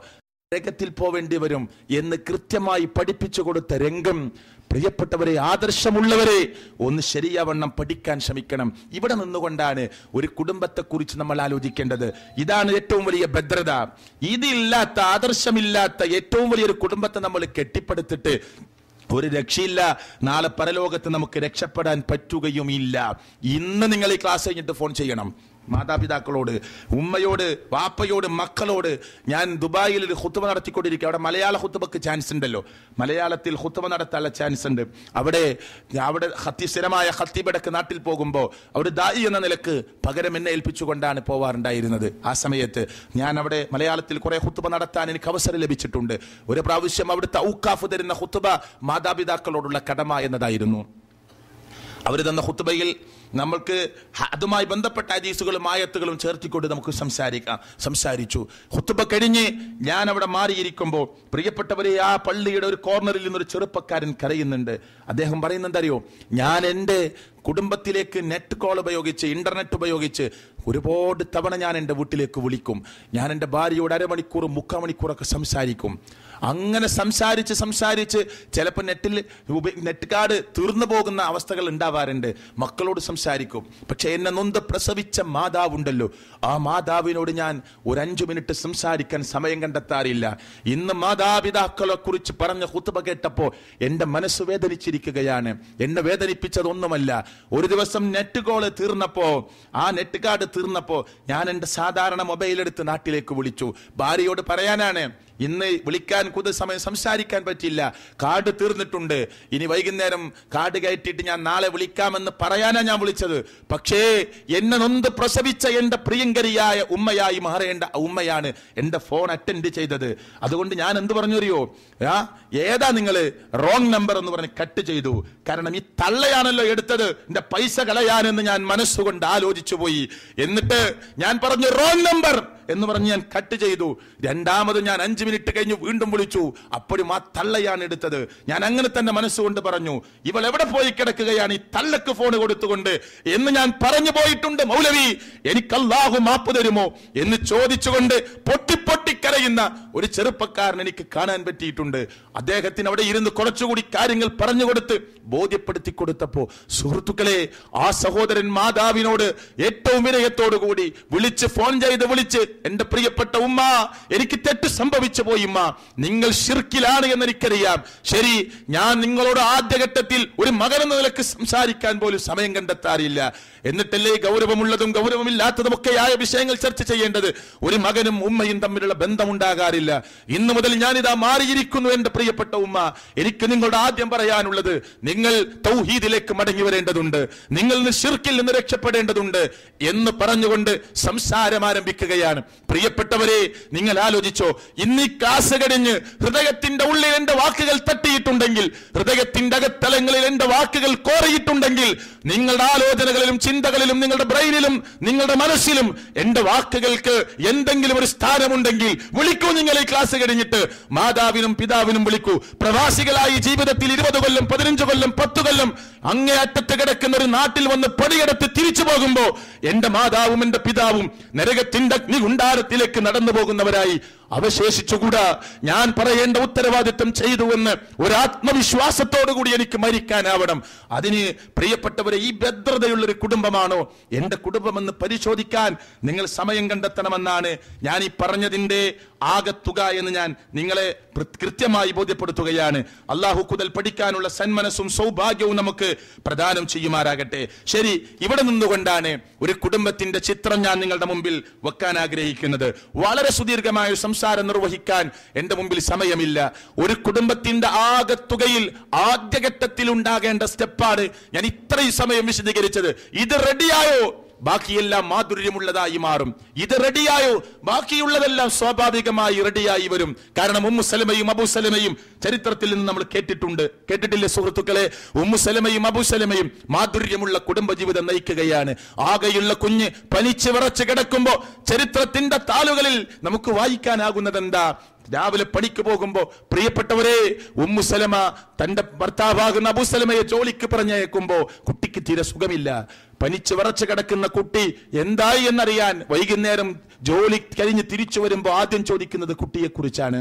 നരകത്തിൽ പോവേണ്ടി വരും എന്ന് കൃത്യമായി പഠിപ്പിച്ചു കൊടുത്ത രംഗം. പ്രിയപ്പെട്ടവരെ, ആദർശമുള്ളവരെ, ഒന്ന് ശരിയാവണ്ണം പഠിക്കാൻ ശ്രമിക്കണം. ഇവിടെ നിന്നുകൊണ്ടാണ് ഒരു കുടുംബത്തെ കുറിച്ച് നമ്മൾ ആലോചിക്കേണ്ടത്. ഇതാണ് ഏറ്റവും വലിയ ഭദ്രത. ഇതില്ലാത്ത, ആദർശമില്ലാത്ത ഏറ്റവും വലിയൊരു കുടുംബത്തെ നമ്മൾ കെട്ടിപ്പടുത്തിട്ട് ഒരു രക്ഷയില്ല. നാളെ പരലോകത്ത് നമുക്ക് രക്ഷപ്പെടാൻ പറ്റുകയും ഇല്ല. ഇന്ന് നിങ്ങൾ ഈ ക്ലാസ് കഴിഞ്ഞിട്ട് ഫോൺ ചെയ്യണം. മാതാപിതാക്കളോട്, ഉമ്മയോട്, വാപ്പയോട്, മക്കളോട്. ഞാൻ ദുബായിൽ ഒരു ഖുത്ബ നടത്തിക്കൊണ്ടിരിക്കുക. അവിടെ മലയാള ഖുത്ബക്ക് ചാൻസ് ഉണ്ടല്ലോ, മലയാളത്തിൽ ഖുത്ബ നടത്താനുള്ള ചാൻസ് ഉണ്ട്. അവിടെ അവിടെ സ്ഥിരമായ ഖത്തീബടക്ക് നാട്ടിൽ പോകുമ്പോൾ അവിടെ ദായി എന്ന നിലക്ക് പകരം എന്നെ ഏൽപ്പിച്ചുകൊണ്ടാണ് പോവാറുണ്ടായിരുന്നത്. ആ സമയത്ത് ഞാൻ അവിടെ മലയാളത്തിൽ കുറെ ഖുത്ബ നടത്താൻ എനിക്ക് അവസരം ലഭിച്ചിട്ടുണ്ട്. ഒരു പ്രാവശ്യം അവിടുത്തെ ഔക്കാഫ് തരുന്ന ഖുത്ബ മാതാപിതാക്കളോടുള്ള കടമ എന്നതായിരുന്നു. അവർ തന്ന ഖുത്ബയിൽ നമ്മൾക്ക് അതുമായി ബന്ധപ്പെട്ട ഹദീസുകളും ആയത്തുകളും ചേർത്തിക്കൊണ്ട് നമുക്ക് സംസാരിക്കാം സംസാരിച്ചു. ഖുത്ബ കഴിഞ്ഞ് ഞാൻ അവിടെ മാറിയിരിക്കുമ്പോൾ പ്രിയപ്പെട്ടവരെ, ആ പള്ളിയുടെ ഒരു കോർണറിൽ നിന്നൊരു ചെറുപ്പക്കാരൻ കരയുന്നുണ്ട്. അദ്ദേഹം പറയുന്നുണ്ട്, അറിയോ, ഞാൻ എൻ്റെ കുടുംബത്തിലേക്ക് നെറ്റ് കോൾ ഉപയോഗിച്ച്, ഇന്റർനെറ്റ് ഉപയോഗിച്ച് ഒരുപാട് തവണ ഞാൻ എൻ്റെ വീട്ടിലേക്ക് വിളിക്കും. ഞാൻ എൻ്റെ ഭാര്യയോട് അരമണിക്കൂർ മുക്കാൽ മണിക്കൂറൊക്കെ സംസാരിക്കും. അങ്ങനെ സംസാരിച്ച് സംസാരിച്ച് ചിലപ്പോൾ നെറ്റിൽ നെറ്റ് കാർഡ് തീർന്നു പോകുന്ന അവസ്ഥകൾ ഉണ്ടാവാറുണ്ട്. മക്കളോട് സംസാരിക്കും. പക്ഷെ എന്നെ നൊന്ത് പ്രസവിച്ച മാതാവുണ്ടല്ലോ, ആ മാതാവിനോട് ഞാൻ ഒരു അഞ്ചു മിനിറ്റ് സംസാരിക്കാൻ സമയം കണ്ടെത്താറില്ല. ഇന്ന് മാതാപിതാക്കളെ കുറിച്ച് പറഞ്ഞ ഖുത്ബ കേട്ടപ്പോൾ എൻ്റെ മനസ്സ് വേദനിച്ചിരിക്കുകയാണ്. എന്നെ വേദനിപ്പിച്ചതൊന്നുമല്ല. ഒരു ദിവസം നെറ്റ് കോള് തീർന്നപ്പോ, ആ നെറ്റ് കാർഡ് തീർന്നപ്പോ ഞാൻ എൻ്റെ സാധാരണ മൊബൈൽ എടുത്ത് നാട്ടിലേക്ക് വിളിച്ചു. ഭാര്യയോട് പറയാനാണ്, ഇന്ന് വിളിക്കാൻ കൂടുതൽ സമയം സംസാരിക്കാൻ പറ്റില്ല, കാർഡ് തീർന്നിട്ടുണ്ട്, ഇനി വൈകുന്നേരം കാർഡ് കയറ്റിയിട്ട് ഞാൻ നാളെ വിളിക്കാമെന്ന് പറയാനാ ഞാൻ വിളിച്ചത്. പക്ഷേ എന്നെ നൊന്ത് പ്രസവിച്ച എന്റെ പ്രിയങ്കരിയായ ഉമ്മയായി മാറേണ്ട ഉമ്മയാണ് എന്റെ ഫോൺ അറ്റൻഡ് ചെയ്തത്. അതുകൊണ്ട് ഞാൻ എന്ത് പറഞ്ഞു അറിയോ, ആ ഏതാ നിങ്ങള്, റോങ് നമ്പർ എന്ന് പറഞ്ഞ് കട്ട് ചെയ്തു. കാരണം ഈ തള്ളയാണല്ലോ എടുത്തത്, എന്റെ പൈസ കളയാനെന്ന് ഞാൻ മനസ്സുകൊണ്ട് ആലോചിച്ചു പോയി. എന്നിട്ട് ഞാൻ പറഞ്ഞു റോങ് നമ്പർ എന്ന് പറഞ്ഞ് ഞാൻ കട്ട് ചെയ്തു. രണ്ടാമത് ഞാൻ അഞ്ചു മിനിറ്റ് കഴിഞ്ഞ് വീണ്ടും വിളിച്ചു. അപ്പോഴും ആ തള്ളയാണ് എടുത്തത്. ഞാൻ അങ്ങനെ തന്നെ മനസ്സുകൊണ്ട് പറഞ്ഞു, ഇവൾ എവിടെ പോയി കിടക്കുകയാണ് ഈ തള്ളക്ക് ഫോൺ കൊടുത്തുകൊണ്ട് എന്ന് ഞാൻ പറഞ്ഞു പോയിട്ടുണ്ട്. മൗലവി, എനിക്ക് അല്ലാഹു മാപ്പ് തരുമോ എന്ന് ചോദിച്ചുകൊണ്ട് പൊട്ടി പൊട്ടി കരയുന്ന ഒരു ചെറുപ്പക്കാരൻ എനിക്ക് കാണാൻ പറ്റിയിട്ടുണ്ട്. അദ്ദേഹത്തിന് അവിടെ ഇരുന്ന് കുറച്ചുകൂടി കാര്യങ്ങൾ പറഞ്ഞു കൊടുത്ത് ബോധ്യപ്പെടുത്തി കൊടുത്തപ്പോ, സുഹൃത്തുക്കളെ, ആ സഹോദരൻ മാതാവിനോട് ഏറ്റവും വിനയത്തോടു കൂടി വിളിച്ച് ഫോൺ ചെയ്ത് വിളിച്ച്, എന്റെ പ്രിയപ്പെട്ട ഉമ്മ, എനിക്ക് തെറ്റ് സംഭവിച്ചു പോയി ഉമ്മ, നിങ്ങൾ ശിർക്കിലാണ് എന്ന് എനിക്കറിയാം. ശരി, ഞാൻ നിങ്ങളോട് ആദ്യഘട്ടത്തിൽ ഒരു മകനെന്ന നിലക്ക് സംസാരിക്കാൻ പോലും സമയം കണ്ടെത്താറില്ല. എന്നിട്ടല്ലേ ഗൗരവമുള്ളതും ഗൗരവമില്ലാത്തതുമൊക്കെയായ വിഷയങ്ങൾ ചർച്ച ചെയ്യേണ്ടത്. ഒരു മകനും ഉമ്മയും തമ്മിലുള്ള ബന്ധമുണ്ടാകാറില്ല. ഇന്നു മുതൽ ഞാനിതാ മാറിയിരിക്കുന്നു എന്റെ പ്രിയപ്പെട്ട ഉമ്മ. എനിക്ക് നിങ്ങളോട് ആദ്യം പറയാനുള്ളത്, നിങ്ങൾ തൗഹീദിലേക്ക് മടങ്ങി വരേണ്ടതുണ്ട്, നിങ്ങൾ ശിർക്കിൽ നിന്ന് രക്ഷപ്പെടേണ്ടതുണ്ട് എന്ന് പറഞ്ഞുകൊണ്ട് സംസാരം ആരംഭിക്കുകയാണ്. പ്രിയപ്പെട്ടവരെ, നിങ്ങൾ ആലോചിച്ചോ, ഇന്ന് ഈ ക്ലാസ് കഴിഞ്ഞ് ഹൃദയത്തിന്റെ ഉള്ളിൽ എന്റെ വാക്കുകൾ തട്ടിയിട്ടുണ്ടെങ്കിൽ, ഹൃദയത്തിന്റെ അകത്തലങ്ങളിൽ എന്റെ വാക്കുകൾ കോറിയിട്ടുണ്ടെങ്കിൽ, നിങ്ങളുടെ ആലോചനകളിലും ചിന്തകളിലും നിങ്ങളുടെ ബ്രെയിനിലും നിങ്ങളുടെ മനസ്സിലും എന്റെ വാക്കുകൾക്ക് എന്തെങ്കിലും ഒരു സ്ഥാനമുണ്ടെങ്കിൽ വിളിക്കൂ. നിങ്ങൾ ഈ ക്ലാസ് കഴിഞ്ഞിട്ട് മാതാവിനും പിതാവിനും വിളിക്കൂ. പ്രവാസികളായി ജീവിതത്തിൽ ഇരുപത് കൊല്ലം, പതിനഞ്ച് കൊല്ലം, പത്ത് കൊല്ലം അങ്ങേ അറ്റത്ത് കിടക്കുന്ന ഒരു നാട്ടിൽ വന്ന് പണിയെടുത്ത് തിരിച്ചു പോകുമ്പോ എന്റെ മാതാവും എന്റെ പിതാവും നരകത്തിന്റെ അഗ്നികുണ്ഡാരത്തിലേക്ക് നടന്നു പോകുന്നവരായി അവശേഷിച്ചുകൂടാ. ഞാൻ പറയേണ്ട ഉത്തരവാദിത്വം ചെയ്തുവെന്ന് ഒരു ആത്മവിശ്വാസത്തോടു കൂടി എനിക്ക് മരിക്കാനാവണം. അതിന് പ്രിയപ്പെട്ടവരെ, ഈ ഭദ്രതയുള്ളൊരു കുടുംബമാണോ എന്റെ കുടുംബമെന്ന് പരിശോധിക്കാൻ നിങ്ങൾ സമയം കണ്ടെത്തണമെന്നാണ് ഞാൻ ഈ പറഞ്ഞതിന്റെ ആകത്തുക എന്ന് ഞാൻ നിങ്ങളെ കൃത്യമായി ബോധ്യപ്പെടുത്തുകയാണ്. അള്ളാഹു കുതൽ പഠിക്കാനുള്ള സന്മനസ്സും സൗഭാഗ്യവും നമുക്ക് പ്രദാനം ചെയ്യുമാറാകട്ടെ. ശരി, ഇവിടെ നിന്നുകൊണ്ടാണ് ഒരു കുടുംബത്തിന്റെ ചിത്രം ഞാൻ നിങ്ങളുടെ മുമ്പിൽ വെക്കാൻ ആഗ്രഹിക്കുന്നത്. വളരെ സുദീർഘമായ സംസാരം നിർവഹിക്കാൻ എന്റെ മുമ്പിൽ സമയമില്ല. ഒരു കുടുംബത്തിന്റെ ആകത്തുകയിൽ ആദ്യഘട്ടത്തിൽ ഉണ്ടാകേണ്ട സ്റ്റെപ്പാണ് ഞാൻ ഇത്രയും സമയം വിശദീകരിച്ചത്. ഇത് റെഡിയായോ, ബാക്കിയെല്ലാം മാധുര്യമുള്ളതായി മാറും. ഇത് റെഡിയായോ, ബാക്കിയുള്ളതെല്ലാം സ്വാഭാവികമായി റെഡിയായി വരും. കാരണം ഉമ്മു സലമയും അബൂ സലമയും ചരിത്രത്തിൽ നിന്ന് നമ്മൾ കേട്ടിട്ടുണ്ട്, കേട്ടിട്ടില്ലേ സുഹൃത്തുക്കളെ? ഉമ്മു സലമയും അബൂ സലമയും മാധുര്യമുള്ള കുടുംബജീവിതം നയിക്കുകയാണ്. ആകെയുള്ള കുഞ്ഞ് പനിച്ച് വിറച്ച് കിടക്കുമ്പോ ചരിത്രത്തിന്റെ താളുകളിൽ നമുക്ക് വായിക്കാനാകുന്നത് എന്താ? രാവിലെ പണിക്ക് പോകുമ്പോ പ്രിയപ്പെട്ടവരെ, ഉമ്മു സലമ തന്റെ ഭർത്താവാകുന്ന അബൂ സലമയെ ജോലിക്ക് പറഞ്ഞയക്കുമ്പോ കുട്ടിക്ക് തീരെ സുഖമില്ല. പനിച്ച് വിറച്ച് കിടക്കുന്ന കുട്ടി എന്തായി എന്നറിയാൻ വൈകുന്നേരം ജോലി കഴിഞ്ഞ് തിരിച്ചു വരുമ്പോൾ ആദ്യം ചോദിക്കുന്നത് കുട്ടിയെ കുറിച്ചാണ്.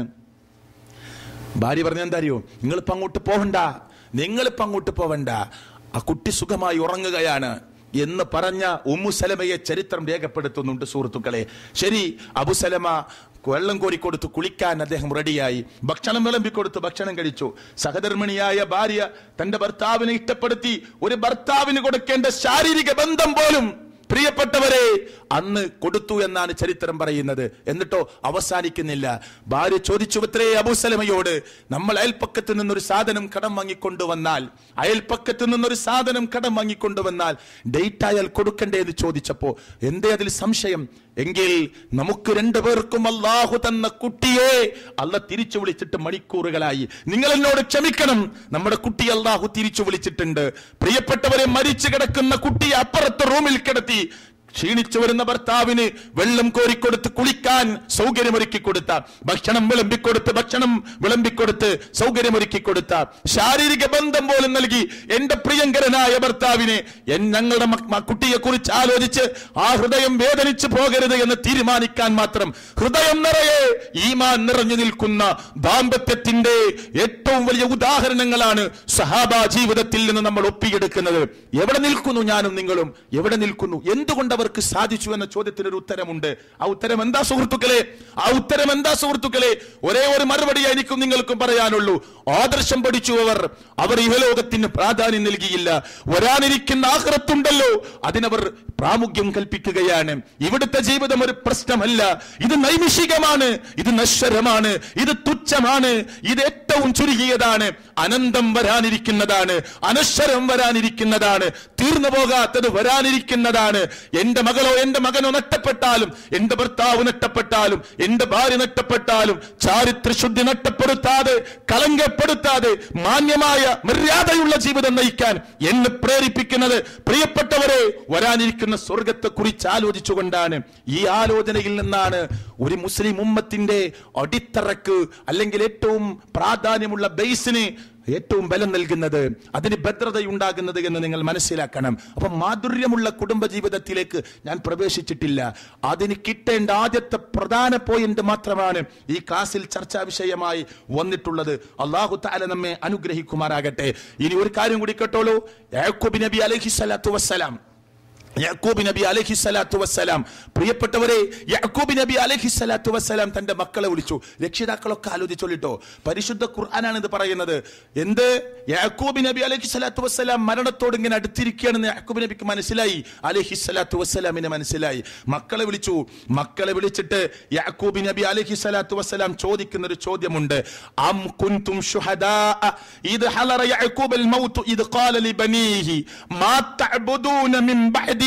ഭാര്യ പറഞ്ഞ എന്താ അറിയോ, നിങ്ങളിപ്പോ അങ്ങോട്ട് പോകണ്ട, നിങ്ങളിപ്പോ അങ്ങോട്ട് പോവണ്ട, ആ കുട്ടി സുഖമായി ഉറങ്ങുകയാണ് എന്ന് പറഞ്ഞ ഉമ്മു സലമയെ ചരിത്രം രേഖപ്പെടുത്തുന്നുണ്ട് സുഹൃത്തുക്കളെ. ശരി, അബുസലമ വെള്ളം കോരിക്കൊടുത്ത് കുളിക്കാൻ അദ്ദേഹം റെഡിയായി, ഭക്ഷണം വിളമ്പിക്കൊടുത്ത് ഭക്ഷണം കഴിച്ചു. സഹധർമ്മിണിയായ ഭാര്യ തന്റെ ഭർത്താവിനെ ഇഷ്ടപ്പെടുത്തി ഒരു ഭർത്താവിന് കൊടുക്കേണ്ട ശാരീരിക ബന്ധം പോലും പ്രിയപ്പെട്ടവരെ അന്ന് കൊടുത്തു എന്നാണ് ചരിത്രം പറയുന്നത്. എന്നിട്ടോ അവസാനിക്കുന്നില്ല. ഭാര്യ ചോദിച്ചു അത്രേ അബൂസലമയോട്, നമ്മൾ അയൽപ്പക്കത്ത് നിന്നൊരു സാധനം കടം വാങ്ങിക്കൊണ്ടുവന്നാൽ അയൽപ്പക്കത്ത് നിന്നൊരു സാധനം കടം വാങ്ങിക്കൊണ്ടുവന്നാൽ ഡേറ്റ് ആയാൽ കൊടുക്കണ്ടേ എന്ന് ചോദിച്ചപ്പോ എന്തേ അതിൽ സംശയം? എങ്കിൽ നമുക്ക് രണ്ടുപേർക്കും അല്ലാഹു തന്ന കുട്ടിയെ അല്ല തിരിച്ചു വിളിച്ചിട്ട് മണിക്കൂറുകളായി. നിങ്ങൾ എന്നോട് ക്ഷമിക്കണം, നമ്മുടെ കുട്ടി അല്ലാഹു തിരിച്ചു വിളിച്ചിട്ടുണ്ട്. പ്രിയപ്പെട്ടവരെ, മരിച്ചു കിടക്കുന്ന കുട്ടിയെ അപ്പുറത്തെ റൂമിൽ കിടത്തി ക്ഷീണിച്ചു വരുന്ന ഭർത്താവിന് വെള്ളം കോരിക്കൊടുത്ത് കുളിക്കാൻ സൗകര്യമൊരുക്കി കൊടുത്ത, ഭക്ഷണം വിളമ്പിക്കൊടുത്ത് ഭക്ഷണം വിളമ്പിക്കൊടുത്ത് സൗകര്യമൊരുക്കി കൊടുത്ത, ശാരീരിക ബന്ധം പോലും നൽകി എന്റെ പ്രിയങ്കരനായ ഭർത്താവിനെ ഞങ്ങളുടെ കുട്ടിയെ കുറിച്ച് ആലോചിച്ച് ആ ഹൃദയം വേദനിച്ചു പോകരുത് എന്ന് തീരുമാനിക്കാൻ മാത്രം ഹൃദയം നിറയെ ഈമാൻ നിറഞ്ഞു നിൽക്കുന്ന ദാമ്പത്യത്തിന്റെ ഏറ്റവും വലിയ ഉദാഹരണങ്ങളാണ് സഹാബാ ജീവിതത്തിൽ നിന്ന് നമ്മൾ ഒപ്പിയെടുക്കുന്നത്. എവിടെ നിൽക്കുന്നു ഞാനും നിങ്ങളും? എവിടെ നിൽക്കുന്നു? എന്തുകൊണ്ട് അവർക്ക് സാധിച്ചു എന്ന ചോദ്യത്തിന് ഒരു ഉത്തരമുണ്ട്. ആ ഉത്തരം എന്താ സുഹൃത്തുക്കളെ? ആ ഉത്തരം എന്താ സുഹൃത്തുക്കളെ? ഒരേ ഒരു മറുപടി എനിക്കും നിങ്ങൾക്കും പറയാനുള്ളൂ. ആദർശം പഠിച്ചു അവർ അവർ ഇഹലോകത്തിന് പ്രാധാന്യം നൽകിയില്ല. വരാനിരിക്കുന്ന ആഖിറത്തുണ്ടല്ലോ, അതിനവർ പ്രാമുഖ്യം കൽപ്പിക്കുകയാണ്. ഇവിടുത്തെ ജീവിതം ഒരു പ്രശ്നമല്ല, ഇത് നൈമിഷികമാണ്, ഇത് നശ്വരമാണ്, ഇത് തുച്ഛമാണ്, ഇത് ഏറ്റവും ചുരുങ്ങിയതാണ്, അനന്തം വരാനിരിക്കുന്നതാണ്, അനശ്വരം വരാനിരിക്കുന്നതാണ്, തീർന്നു പോകാത്തത് വരാനിരിക്കുന്നതാണ്. എന്റെ മകളോ എന്റെ മകനോ നഷ്ടപ്പെട്ടാലും, എന്റെ ഭർത്താവ് നഷ്ടപ്പെട്ടാലും, എന്റെ ഭാര്യ നഷ്ടപ്പെട്ടാലും ചാരിത്രശുദ്ധി നഷ്ടപ്പെടുത്താതെ, കളങ്കപ്പെടുത്താതെ മാന്യമായ മര്യാദയുള്ള ജീവിതം നയിക്കാൻ എന്നെ പ്രേരിപ്പിക്കുന്നത് പ്രിയപ്പെട്ടവരെ വരാനിരിക്കുന്ന സ്വർഗത്തെ കുറിച്ച് ആലോചിച്ചുകൊണ്ടാണ്. ഈ ആലോചനയിൽ നിന്നാണ് ഒരു മുസ്ലിം ഉമ്മത്തിന്റെ അടിത്തറക്ക് അല്ലെങ്കിൽ ഏറ്റവും പ്രാധാന്യമുള്ള ബേസിന് ഏറ്റവും ബലം നൽകുന്നത്, അതിന് ഭദ്രതയുണ്ടാകുന്നത് എന്ന് നിങ്ങൾ മനസ്സിലാക്കണം. അപ്പൊ മാധുര്യമുള്ള കുടുംബജീവിതത്തിലേക്ക് ഞാൻ പ്രവേശിച്ചിട്ടില്ല. അതിന് കിട്ടേണ്ട ആദ്യത്തെ പ്രധാന പോയിന്റ് മാത്രമാണ് ഈ ക്ലാസ്സിൽ ചർച്ചാ വിഷയമായി വന്നിട്ടുള്ളത്. അല്ലാഹു തആല നമ്മെ അനുഗ്രഹിക്കുമാറാകട്ടെ. ഇനി ഒരു കാര്യം കൂടി കേട്ടോളൂ. യാക്കൂബ് നബി അലൈഹിസ്സലാത്തു വസ്സലാം യാക്കൂബ് നബി അലൈഹിസ്സലാത്തു വസ്സലാം പ്രിയപ്പെട്ടവരെ, യാക്കൂബ് നബി അലൈഹിസ്സലാത്തു വസ്സലാം തന്റെ മക്കളെ വിളിച്ചു. രക്ഷിതാക്കളൊക്കെ ആലോചിച്ചോളിട്ടോ, പരിശുദ്ധ ഖുർആനാണ് ഇത് പറയുന്നത്. എന്ത്? യാക്കൂബ് നബി അലൈഹിസ്സലാത്തു വസ്സലാം മരണത്തോട് ഇങ്ങനെ അടുത്തിരിക്കുകയാണെന്ന് യാക്കൂബ് നബിക്ക് മനസ്സിലായി, അലൈഹിസ്സലാത്തു വസ്സലാമിന് മനസ്സിലായി. മക്കളെ വിളിച്ചു. മക്കളെ വിളിച്ചിട്ട് യാക്കൂബ് നബി അലൈഹിസ്സലാത്തു വസ്സലാം ചോദിക്കുന്ന ഒരു ചോദ്യമുണ്ട്. അം കുൻതും ശുഹദാ ഇദ് ഹളറ യാക്കൂബൽ മൗത്ത് ഇദ് ഖാല ലിബനീഹി മാ തഅബുദൂന മിൻ ബഅദി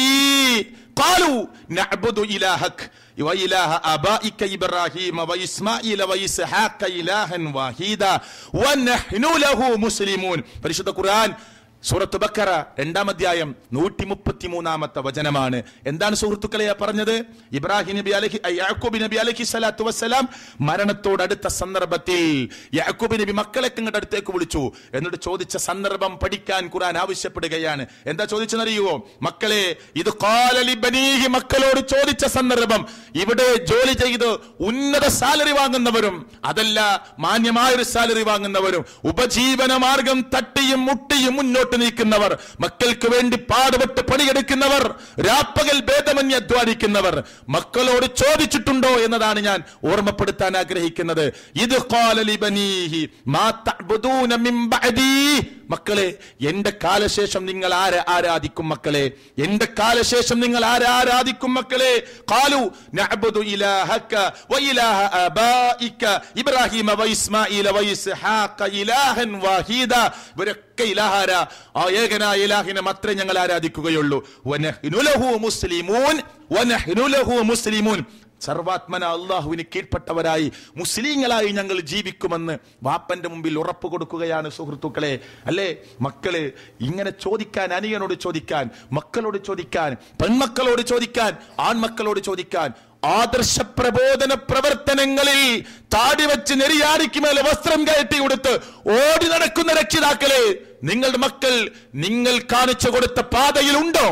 قالوا نعبد إلهك وإله آبائك إبراهيم وإسماعيل وإسحاق إلها واحدا ونحن له مسلمون. പരിശുദ്ധ ഖുർആൻ സൂറത്ത് ബക്കറ രണ്ടാം അധ്യായം നൂറ്റി മുപ്പത്തി മൂന്നാമത്തെ വചനമാണ്. എന്താണ് സുഹൃത്തുക്കളെ പറഞ്ഞത്? ഇബ്രാഹിം നബി അലൈഹി യാക്കൂബ് നബി അലൈഹി സ്വലാത്തു വസ്സലാം മരണത്തോടടുത്ത സന്ദർഭത്തിൽ യാക്കൂബ് നബി മക്കളെ ഇങ്ങോട്ട് അടുത്തേക്ക് വിളിച്ചു. എന്നിട്ട് ചോദിച്ച സന്ദർഭം പഠിക്കാൻ ഖുർആൻ ആവശ്യപ്പെടുകയാണ്. എന്താ ചോദിച്ചെന്നറിയുവോ? മക്കളെ, ഇത് ഖാല ലിബനീഹി, മക്കളോട് ചോദിച്ച സന്ദർഭം. ഇവിടെ ജോലി ചെയ്ത് ഉന്നത സാലറി വാങ്ങുന്നവരും അതല്ല മാന്യമായൊരു സാലറി വാങ്ങുന്നവരും ഉപജീവന മാർഗം തട്ടിയും മുട്ടിയും മുന്നോട്ട് നീക്കുന്നവർ, മക്കൾക്ക് വേണ്ടി പാടുപെട്ട് പണിയെടുക്കുന്നവർ, രാപ്പകൽ ഭേദമന്യേ അധ്വാനിക്കുന്നവർ മക്കളോട് ചോദിച്ചിട്ടുണ്ടോ എന്നതാണ് ഞാൻ ഓർമ്മപ്പെടുത്താൻ ആഗ്രഹിക്കുന്നത്. ഇത് ഖാല ലിബനീഹി മാ തഅബുദൂന മിൻ ബഅദി, മക്കളെ എന്റെ കാലശേഷം നിങ്ങൾ ആരെ ആരാധിക്കും? മക്കളെ എന്റെ കാലശേഷം നിങ്ങൾ ആരെ ആരാധിക്കും? മക്കളെ ഖാലു നഅബുദു ഇലാഹക വഇലാഹ ആബായിക ഇബ്രാഹിമ വഇസ്മാഈല വഇസ്ഹാഖ ഇലാഹൻ വാഹിദ. ഇവരൊക്കെ ഇലാഹാര, ആ ഏകനായ ഇലാഹിനെ മാത്രമേ ഞങ്ങൾ ആരാധിക്കുകയുള്ളൂ. വനഹ്നു ലഹു മുസ്ലിമൂൻ വനഹ്നു ലഹു മുസ്ലിമൂൻ. സർവാത്മന അള്ളാഹുവിന് കീഴ്പ്പെട്ടവരായി മുസ്ലിങ്ങളായി ഞങ്ങൾ ജീവിക്കുമെന്ന് വാപ്പന്റെ മുമ്പിൽ ഉറപ്പ് കൊടുക്കുകയാണ് സുഹൃത്തുക്കളെ. അല്ലേ മക്കള് ഇങ്ങനെ ചോദിക്കാൻ, അനിയനോട് ചോദിക്കാൻ, മക്കളോട് ചോദിക്കാൻ, പെൺമക്കളോട് ചോദിക്കാൻ, ആൺമക്കളോട് ചോദിക്കാൻ, ആദർശ പ്രബോധന പ്രവർത്തനങ്ങളിൽ താടി വെച്ച് നെരിയാടിക്ക് മേലെ വസ്ത്രം കയറ്റി കൊടുത്ത് ഓടി നടക്കുന്ന രക്ഷിതാക്കളെ, നിങ്ങളുടെ മക്കൾ നിങ്ങൾ കാണിച്ചു കൊടുത്ത പാതയിലുണ്ടോ?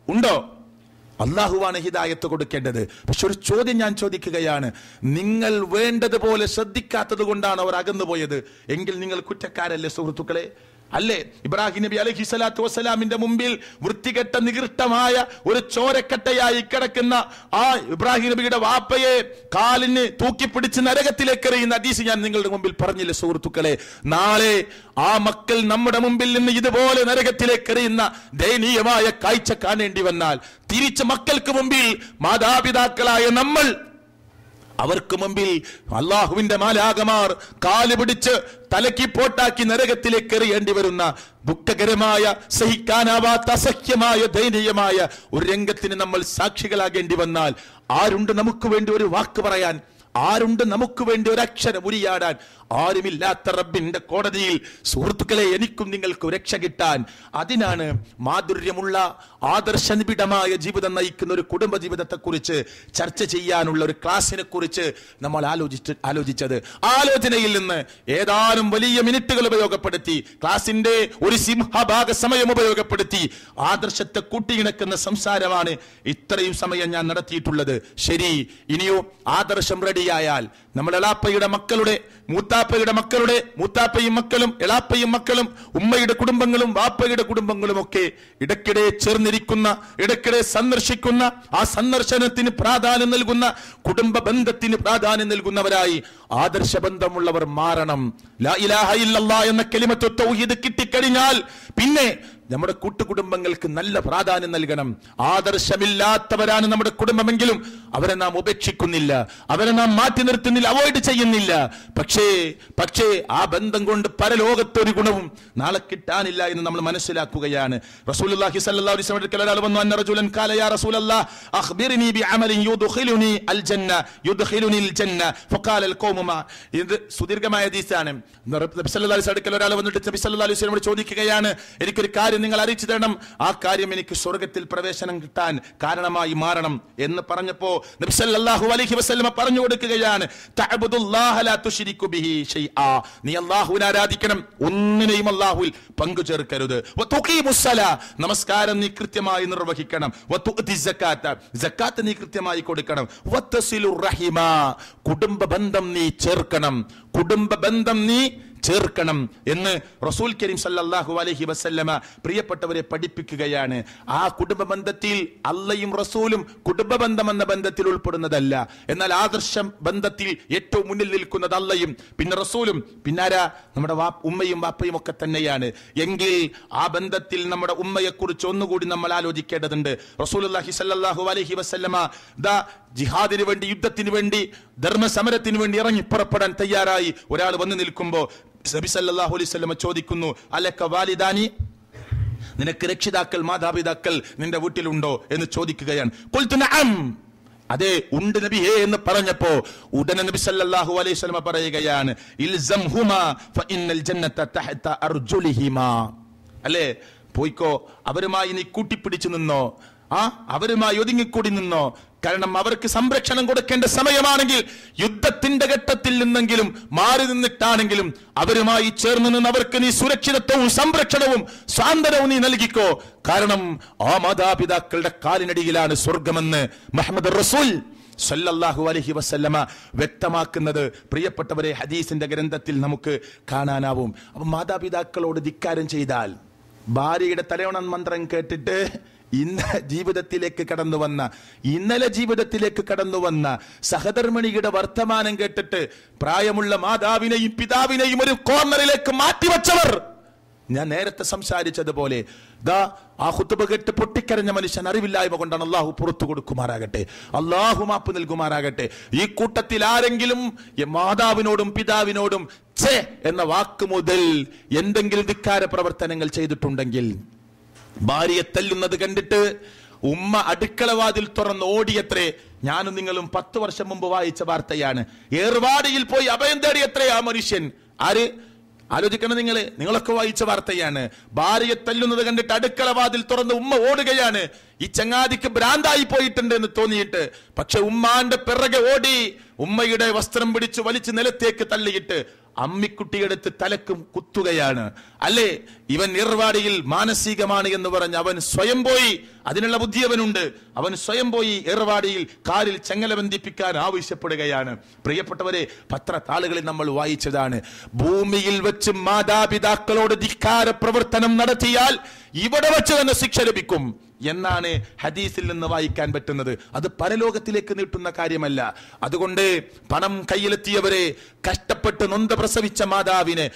ഉണ്ടോ? അള്ളാഹുവാണ് ഹിദായത്ത് കൊടുക്കേണ്ടത്. പക്ഷെ ഒരു ചോദ്യം ഞാൻ ചോദിക്കുകയാണ്, നിങ്ങൾ വേണ്ടതുപോലെ ശ്രദ്ധിക്കാത്തത് കൊണ്ടാണ് അവർ അകന്നുപോയത് എങ്കിൽ നിങ്ങൾ കുറ്റക്കാരല്ലേ സുഹൃത്തുക്കളെ? അല്ലേ? ഇബ്രാഹിം നബി അലൈഹി സ്വലാത്തു വസ്സലാമിന്റെ മുമ്പിൽ വൃത്തികെട്ട നികൃഷ്ടമായ ഒരു ചോരക്കട്ടയായി കിടക്കുന്ന ആ ഇബ്രാഹിം നബിയുടെ വാപ്പയെ കാലിന് തൂക്കിപ്പിടിച്ച് നരകത്തിലേക്ക് എറിയുന്ന ഹദീസ് ഞാൻ നിങ്ങളുടെ മുമ്പിൽ പറഞ്ഞില്ലേ സുഹൃത്തുക്കളെ? നാളെ ആ മക്കൾ നമ്മുടെ മുമ്പിൽ നിന്ന് ഇതുപോലെ നരകത്തിലേക്ക് എറിയുന്ന ദയനീയമായ കാഴ്ച കാണേണ്ടി വന്നാൽ തിരിച്ച് മക്കൾക്ക് മുമ്പിൽ മാതാപിതാക്കളായ നമ്മൾ, അവർക്ക് മുമ്പിൽ അള്ളാഹുവിന്റെ മാലാകമാർ കാല് പിടിച്ച് തലക്കി പോട്ടാക്കി നരകത്തിലേക്ക് എറിയേണ്ടി വരുന്ന ദുഃഖകരമായ, സഹിക്കാനാവാത്ത, അസഹ്യമായ, ദയനീയമായ ഒരു രംഗത്തിന് നമ്മൾ സാക്ഷികളാകേണ്ടി വന്നാൽ ആരുണ്ട് നമുക്ക് വേണ്ടി ഒരു വാക്ക് പറയാൻ? ആരുണ്ട് നമുക്ക് വേണ്ടി ഒരു അക്ഷരം ഉരിയാടാൻ? ആരുമില്ലാത്ത റബ്ബിന്റെ കോടതിയിൽ സുഹൃത്തുക്കളെ എനിക്കും നിങ്ങൾക്ക് രക്ഷ കിട്ടാൻ, അതിനാണ് മാധുര്യമുള്ള ആദർശനിബിഡമായ ജീവിതം നയിക്കുന്ന ഒരു കുടുംബ ജീവിതത്തെ കുറിച്ച് ചർച്ച ചെയ്യാനുള്ള ഒരു ക്ലാസിനെ കുറിച്ച് നമ്മൾ ആലോചിച്ച് ആലോചിച്ചത്. ആലോചനയിൽ നിന്ന് ഏതാനും വലിയ മിനിറ്റുകൾ ഉപയോഗപ്പെടുത്തി, ക്ലാസിന്റെ ഒരു സിംഹഭാഗ സമയം ഉപയോഗപ്പെടുത്തി ആദർശത്തെ കൂട്ടിയിണക്കുന്ന സംസാരമാണ് ഇത്രയും സമയം ഞാൻ നടത്തിയിട്ടുള്ളത്. ശരി, ഇനിയോ ആദർശം റെഡിയായാൽ നമ്മൾ എളാപ്പയുടെ മക്കളുടെ, മൂത്താപ്പയുടെ മക്കളുടെ, മൂത്താപ്പയും മക്കളും എളാപ്പയും മക്കളും, ഉമ്മയുടെ കുടുംബങ്ങളും വാപ്പയുടെ കുടുംബങ്ങളും ഒക്കെ ഇടയ്ക്കിടെ ചേർന്നിരിക്കുന്ന, ഇടയ്ക്കിടെ സന്ദർശിക്കുന്ന, ആ സന്ദർശനത്തിന് പ്രാധാന്യം നൽകുന്ന, കുടുംബ ബന്ധത്തിന് പ്രാധാന്യം നൽകുന്നവരായി ആദർശബന്ധമുള്ളവർ മാറണം. ലാ ഇലാഹ ഇല്ലല്ലാഹ് എന്ന കലിമത്തു തൗഹീദ് കിട്ടിക്കഴിഞ്ഞാൽ പിന്നെ നമ്മുടെ കൂട്ടുകുടുംബങ്ങൾക്ക് നല്ല പ്രാധാന്യം നൽകണം. ആദർശമില്ലാത്തവരാണ് നമ്മുടെ കുടുംബമെങ്കിലും അവരെ നാം ഉപേക്ഷിക്കുന്നില്ല, അവരെ നാം മാറ്റി നിർത്തുന്നില്ല, അവോയ്ഡ് ചെയ്യുന്നില്ല. പക്ഷേ പക്ഷേ ആ ബന്ധം കൊണ്ട് പരലോകത്തൊരു ഗുണവും നാളെ കിട്ടാനില്ല എന്ന് നമ്മൾ മനസ്സിലാക്കുകയാണ്. റസൂലുള്ളാഹി സ്വല്ലല്ലാഹു അലൈഹി വസല്ലം ഒരാൾ വന്നു, അന്ന റജുലൻ ഖാല യാ റസൂലല്ലാഹ് അഖ്ബിർനി ബിഅമലിൻ യുദ്ഖിലുനി അൽ ജന്ന യുദ്ഖിലുനി അൽ ജന്ന ഫഖാല അൽ ഖൗമു മാ. ഇത് സുദീർഘമായ ഹദീസാണ്. നബി സല്ലല്ലാഹു അലൈഹി വസല്ലം ഒരാൾ വന്നിട്ട് നബി സല്ലല്ലാഹു അലൈഹി വസല്ലം ചോദിക്കുകയാണ്, എനിക്കൊരു കാര്യം നിങ്ങൾ അറിയിച്ചു തരണം, ആ കാര്യം എനിക്ക് സ്വർഗത്തിൽ പ്രവേശനം കിട്ടാൻ കാരണമായി മാറണം എന്ന് പറഞ്ഞപ്പോ നബി സല്ലല്ലാഹു അലൈഹി വസല്ലം പറഞ്ഞു കൊടുക്കുകയാണ്, തഅബുദുല്ലാഹ ലാ തുശ്രികു ബിഹി ശൈആ, നീ അല്ലാഹുവിനെ ആരാധിക്കണം, ഒന്നിനെയും അല്ലാഹുവിൽ പങ്കു ചേർക്കരുത്. വതുഖീമുസ്സലാ, നമസ്കാരം നീ കൃത്യമായി നിർവഹിക്കണം. വതുഅതി സകാത്ത, സകാത്ത് നീ കൃത്യമായി കൊടുക്കണം. വതസിലുർ റഹിമ, കുടുംബ ബന്ധം നീ ചേർക്കണം, കുടുംബ ബന്ധം നീ ചേർക്കണം എന്ന് റസൂൽ കരീം സല്ലല്ലാഹു അലൈഹി വസല്ലമ പ്രിയപ്പെട്ടവരെ പഠിപ്പിക്കുകയാണ്. ആ കുടുംബ ബന്ധത്തിൽ അള്ളയും റസൂലും കുടുംബ ബന്ധം എന്ന ബന്ധത്തിൽ ഉൾപ്പെടുന്നതല്ല. എന്നാൽ ആദർശ ബന്ധത്തിൽ ഏറ്റവും മുന്നിൽ നിൽക്കുന്നത് അള്ളയും പിന്നെ റസൂലും പിന്നാരാ നമ്മുടെ ഉമ്മയും വാപ്പയും ഒക്കെ തന്നെയാണ്. എങ്കിൽ ആ ബന്ധത്തിൽ നമ്മുടെ ഉമ്മയെ കുറിച്ച് ഒന്നുകൂടി നമ്മൾ ആലോചിക്കേണ്ടതുണ്ട്. റസൂലുള്ളാഹി സല്ലല്ലാഹു അലൈഹി വസല്ലമ ദാ ജിഹാദിന് വേണ്ടി, യുദ്ധത്തിന് വേണ്ടി, ധർമ്മസമരത്തിന് വേണ്ടി ഇറങ്ങി പുറപ്പെടാൻ തയ്യാറായി ഒരാൾ വന്നു നിൽക്കുമ്പോ നബി സല്ലല്ലാഹു അലൈഹി വസല്ലം ചോദിക്കുന്നു, അലക വാലിദാനി, നിനക്ക് രക്ഷിതാക്കൾ, മാതാപിതാക്കൾ നിന്റെ വീട്ടിലുണ്ടോ എന്ന് ചോദിക്കുകയാണ്. ഖുൽതു നഅം, അതെ ഉണ്ട് നബിയേ എന്ന് പറഞ്ഞപ്പോ ഉടനെ നബി സല്ലല്ലാഹു അലൈഹി വസല്ലം പറയുകയാണ്, ഇൽസംഹുമാ ഫഇന്നൽ ജന്നത തഹത അർജുലിഹിമാ. അല്ലേ, പോയിക്കോ, അവരുമായി നീ കൂട്ടിപ്പിടിച്ചു നിന്നോ, ആ അവരുമായി ഒതുങ്ങിക്കൂടി നിന്നോ. കാരണം അവർക്ക് സംരക്ഷണം കൊടുക്കേണ്ട സമയമാണെങ്കിൽ യുദ്ധത്തിന്റെ ഘട്ടത്തിൽ നിന്നെങ്കിലും മാറി നിന്നിട്ടാണെങ്കിലും അവരുമായി ചേർന്ന് നിന്ന് അവർക്ക് നീ സുരക്ഷിതത്വവും സംരക്ഷണവും സ്വാതന്ത്ര്യവും നീ നൽകിക്കോ. കാരണം ആ മാതാപിതാക്കളുടെ കാലിനടിയിലാണ് സ്വർഗമെന്ന് മുഹമ്മദ് റസൂൽ സല്ലല്ലാഹു അലൈഹി വസല്ലമ വ്യക്തമാക്കുന്നത് പ്രിയപ്പെട്ടവരെ ഹദീസിന്റെ ഗ്രന്ഥത്തിൽ നമുക്ക് കാണാനാവും. അപ്പൊ മാതാപിതാക്കളോട് ധിക്കാരം ചെയ്താൽ, ഭാര്യയുടെ തലയോണ മന്ത്രം കേട്ടിട്ട് ഇന്ന് ജീവിതത്തിലേക്ക് കടന്നു വന്ന, ഇന്നലെ ജീവിതത്തിലേക്ക് കടന്നു വന്ന സഹധർമ്മിണിയുടെ വർത്തമാനം കേട്ടിട്ട് പ്രായമുള്ള മാതാവിനെയും പിതാവിനെയും ഒരു കോർണറിലേക്ക് മാറ്റിവെച്ചവർ, ഞാൻ നേരത്തെ സംസാരിച്ചതുപോലെ ദാ ആ ഖുത്ബ കേട്ട് പൊട്ടിക്കരഞ്ഞ മനുഷ്യൻ അറിവില്ലായ്മ കൊണ്ടാണ്. അള്ളാഹു പുറത്തു കൊടുക്കുമാറാകട്ടെ, അള്ളാഹു മാപ്പ് നൽകുമാറാകട്ടെ. ഈ കൂട്ടത്തിൽ ആരെങ്കിലും മാതാവിനോടും പിതാവിനോടും ഛേ എന്ന വാക്ക് മുതൽ എന്തെങ്കിലും ധിക്കാര പ്രവർത്തനങ്ങൾ ചെയ്തിട്ടുണ്ടെങ്കിൽ, ഭാര്യയെ തല്ലുന്നത് കണ്ടിട്ട് ഉമ്മ അടുക്കളവാതിൽ തുറന്ന് ഓടിയത്രേ. ഞാനും നിങ്ങളും പത്ത് വർഷം മുമ്പ് വായിച്ച വാർത്തയാണ്. ഏർവാടിയിൽ പോയി അഭയം തേടിയത്രേ ആ മനുഷ്യൻ. ആര്? ആലോചിക്കണം നിങ്ങള്, നിങ്ങളൊക്കെ വായിച്ച വാർത്തയാണ്. ഭാര്യയെ തല്ലുന്നത് കണ്ടിട്ട് അടുക്കളവാതിൽ തുറന്ന് ഉമ്മ ഓടുകയാണ്. ഈ ചങ്ങാതിക്ക് ഭ്രാന്തായി പോയിട്ടുണ്ട് എന്ന് തോന്നിയിട്ട്. പക്ഷെ ഉമ്മാന്റെ പിറകെ ഓടി ഉമ്മയുടെ വസ്ത്രം പിടിച്ച് വലിച്ച് നിലത്തേക്ക് തള്ളിയിട്ട് അമ്മിക്കുട്ടിയെടുത്ത് തലക്ക് കുത്തുകയാണ്. അല്ലേ, ഇവൻ ഏർവാടിയിൽ മാനസികമാണ് എന്ന് പറഞ്ഞ് അവൻ സ്വയം പോയി, അതിനുള്ള ബുദ്ധി അവനുണ്ട്, അവൻ സ്വയം പോയി ഏർവാടിയിൽ കാലിൽ ചെങ്ങല ബന്ധിപ്പിക്കാൻ ആവശ്യപ്പെടുകയാണ്. പ്രിയപ്പെട്ടവരെ, പത്രത്താളുകളിൽ നമ്മൾ വായിച്ചതാണ്, ഭൂമിയിൽ വെച്ച് മാതാപിതാക്കളോട് ധിക്കാര പ്രവർത്തനം നടത്തിയാൽ ഇവിടെ വെച്ച് തന്നെ ശിക്ഷ ലഭിക്കും എന്നാണ് ഹദീസിൽ നിന്ന് വായിക്കാൻ പറ്റുന്നത്. അത് പരലോകത്തിലേക്ക് നീട്ടുന്ന കാര്യമല്ല. അതുകൊണ്ട് പണം കയ്യിലെത്തിയവരെ, കഷ്ടപ്പെട്ട് നൊന്ത പ്രസവിച്ച മാതാവിനെ,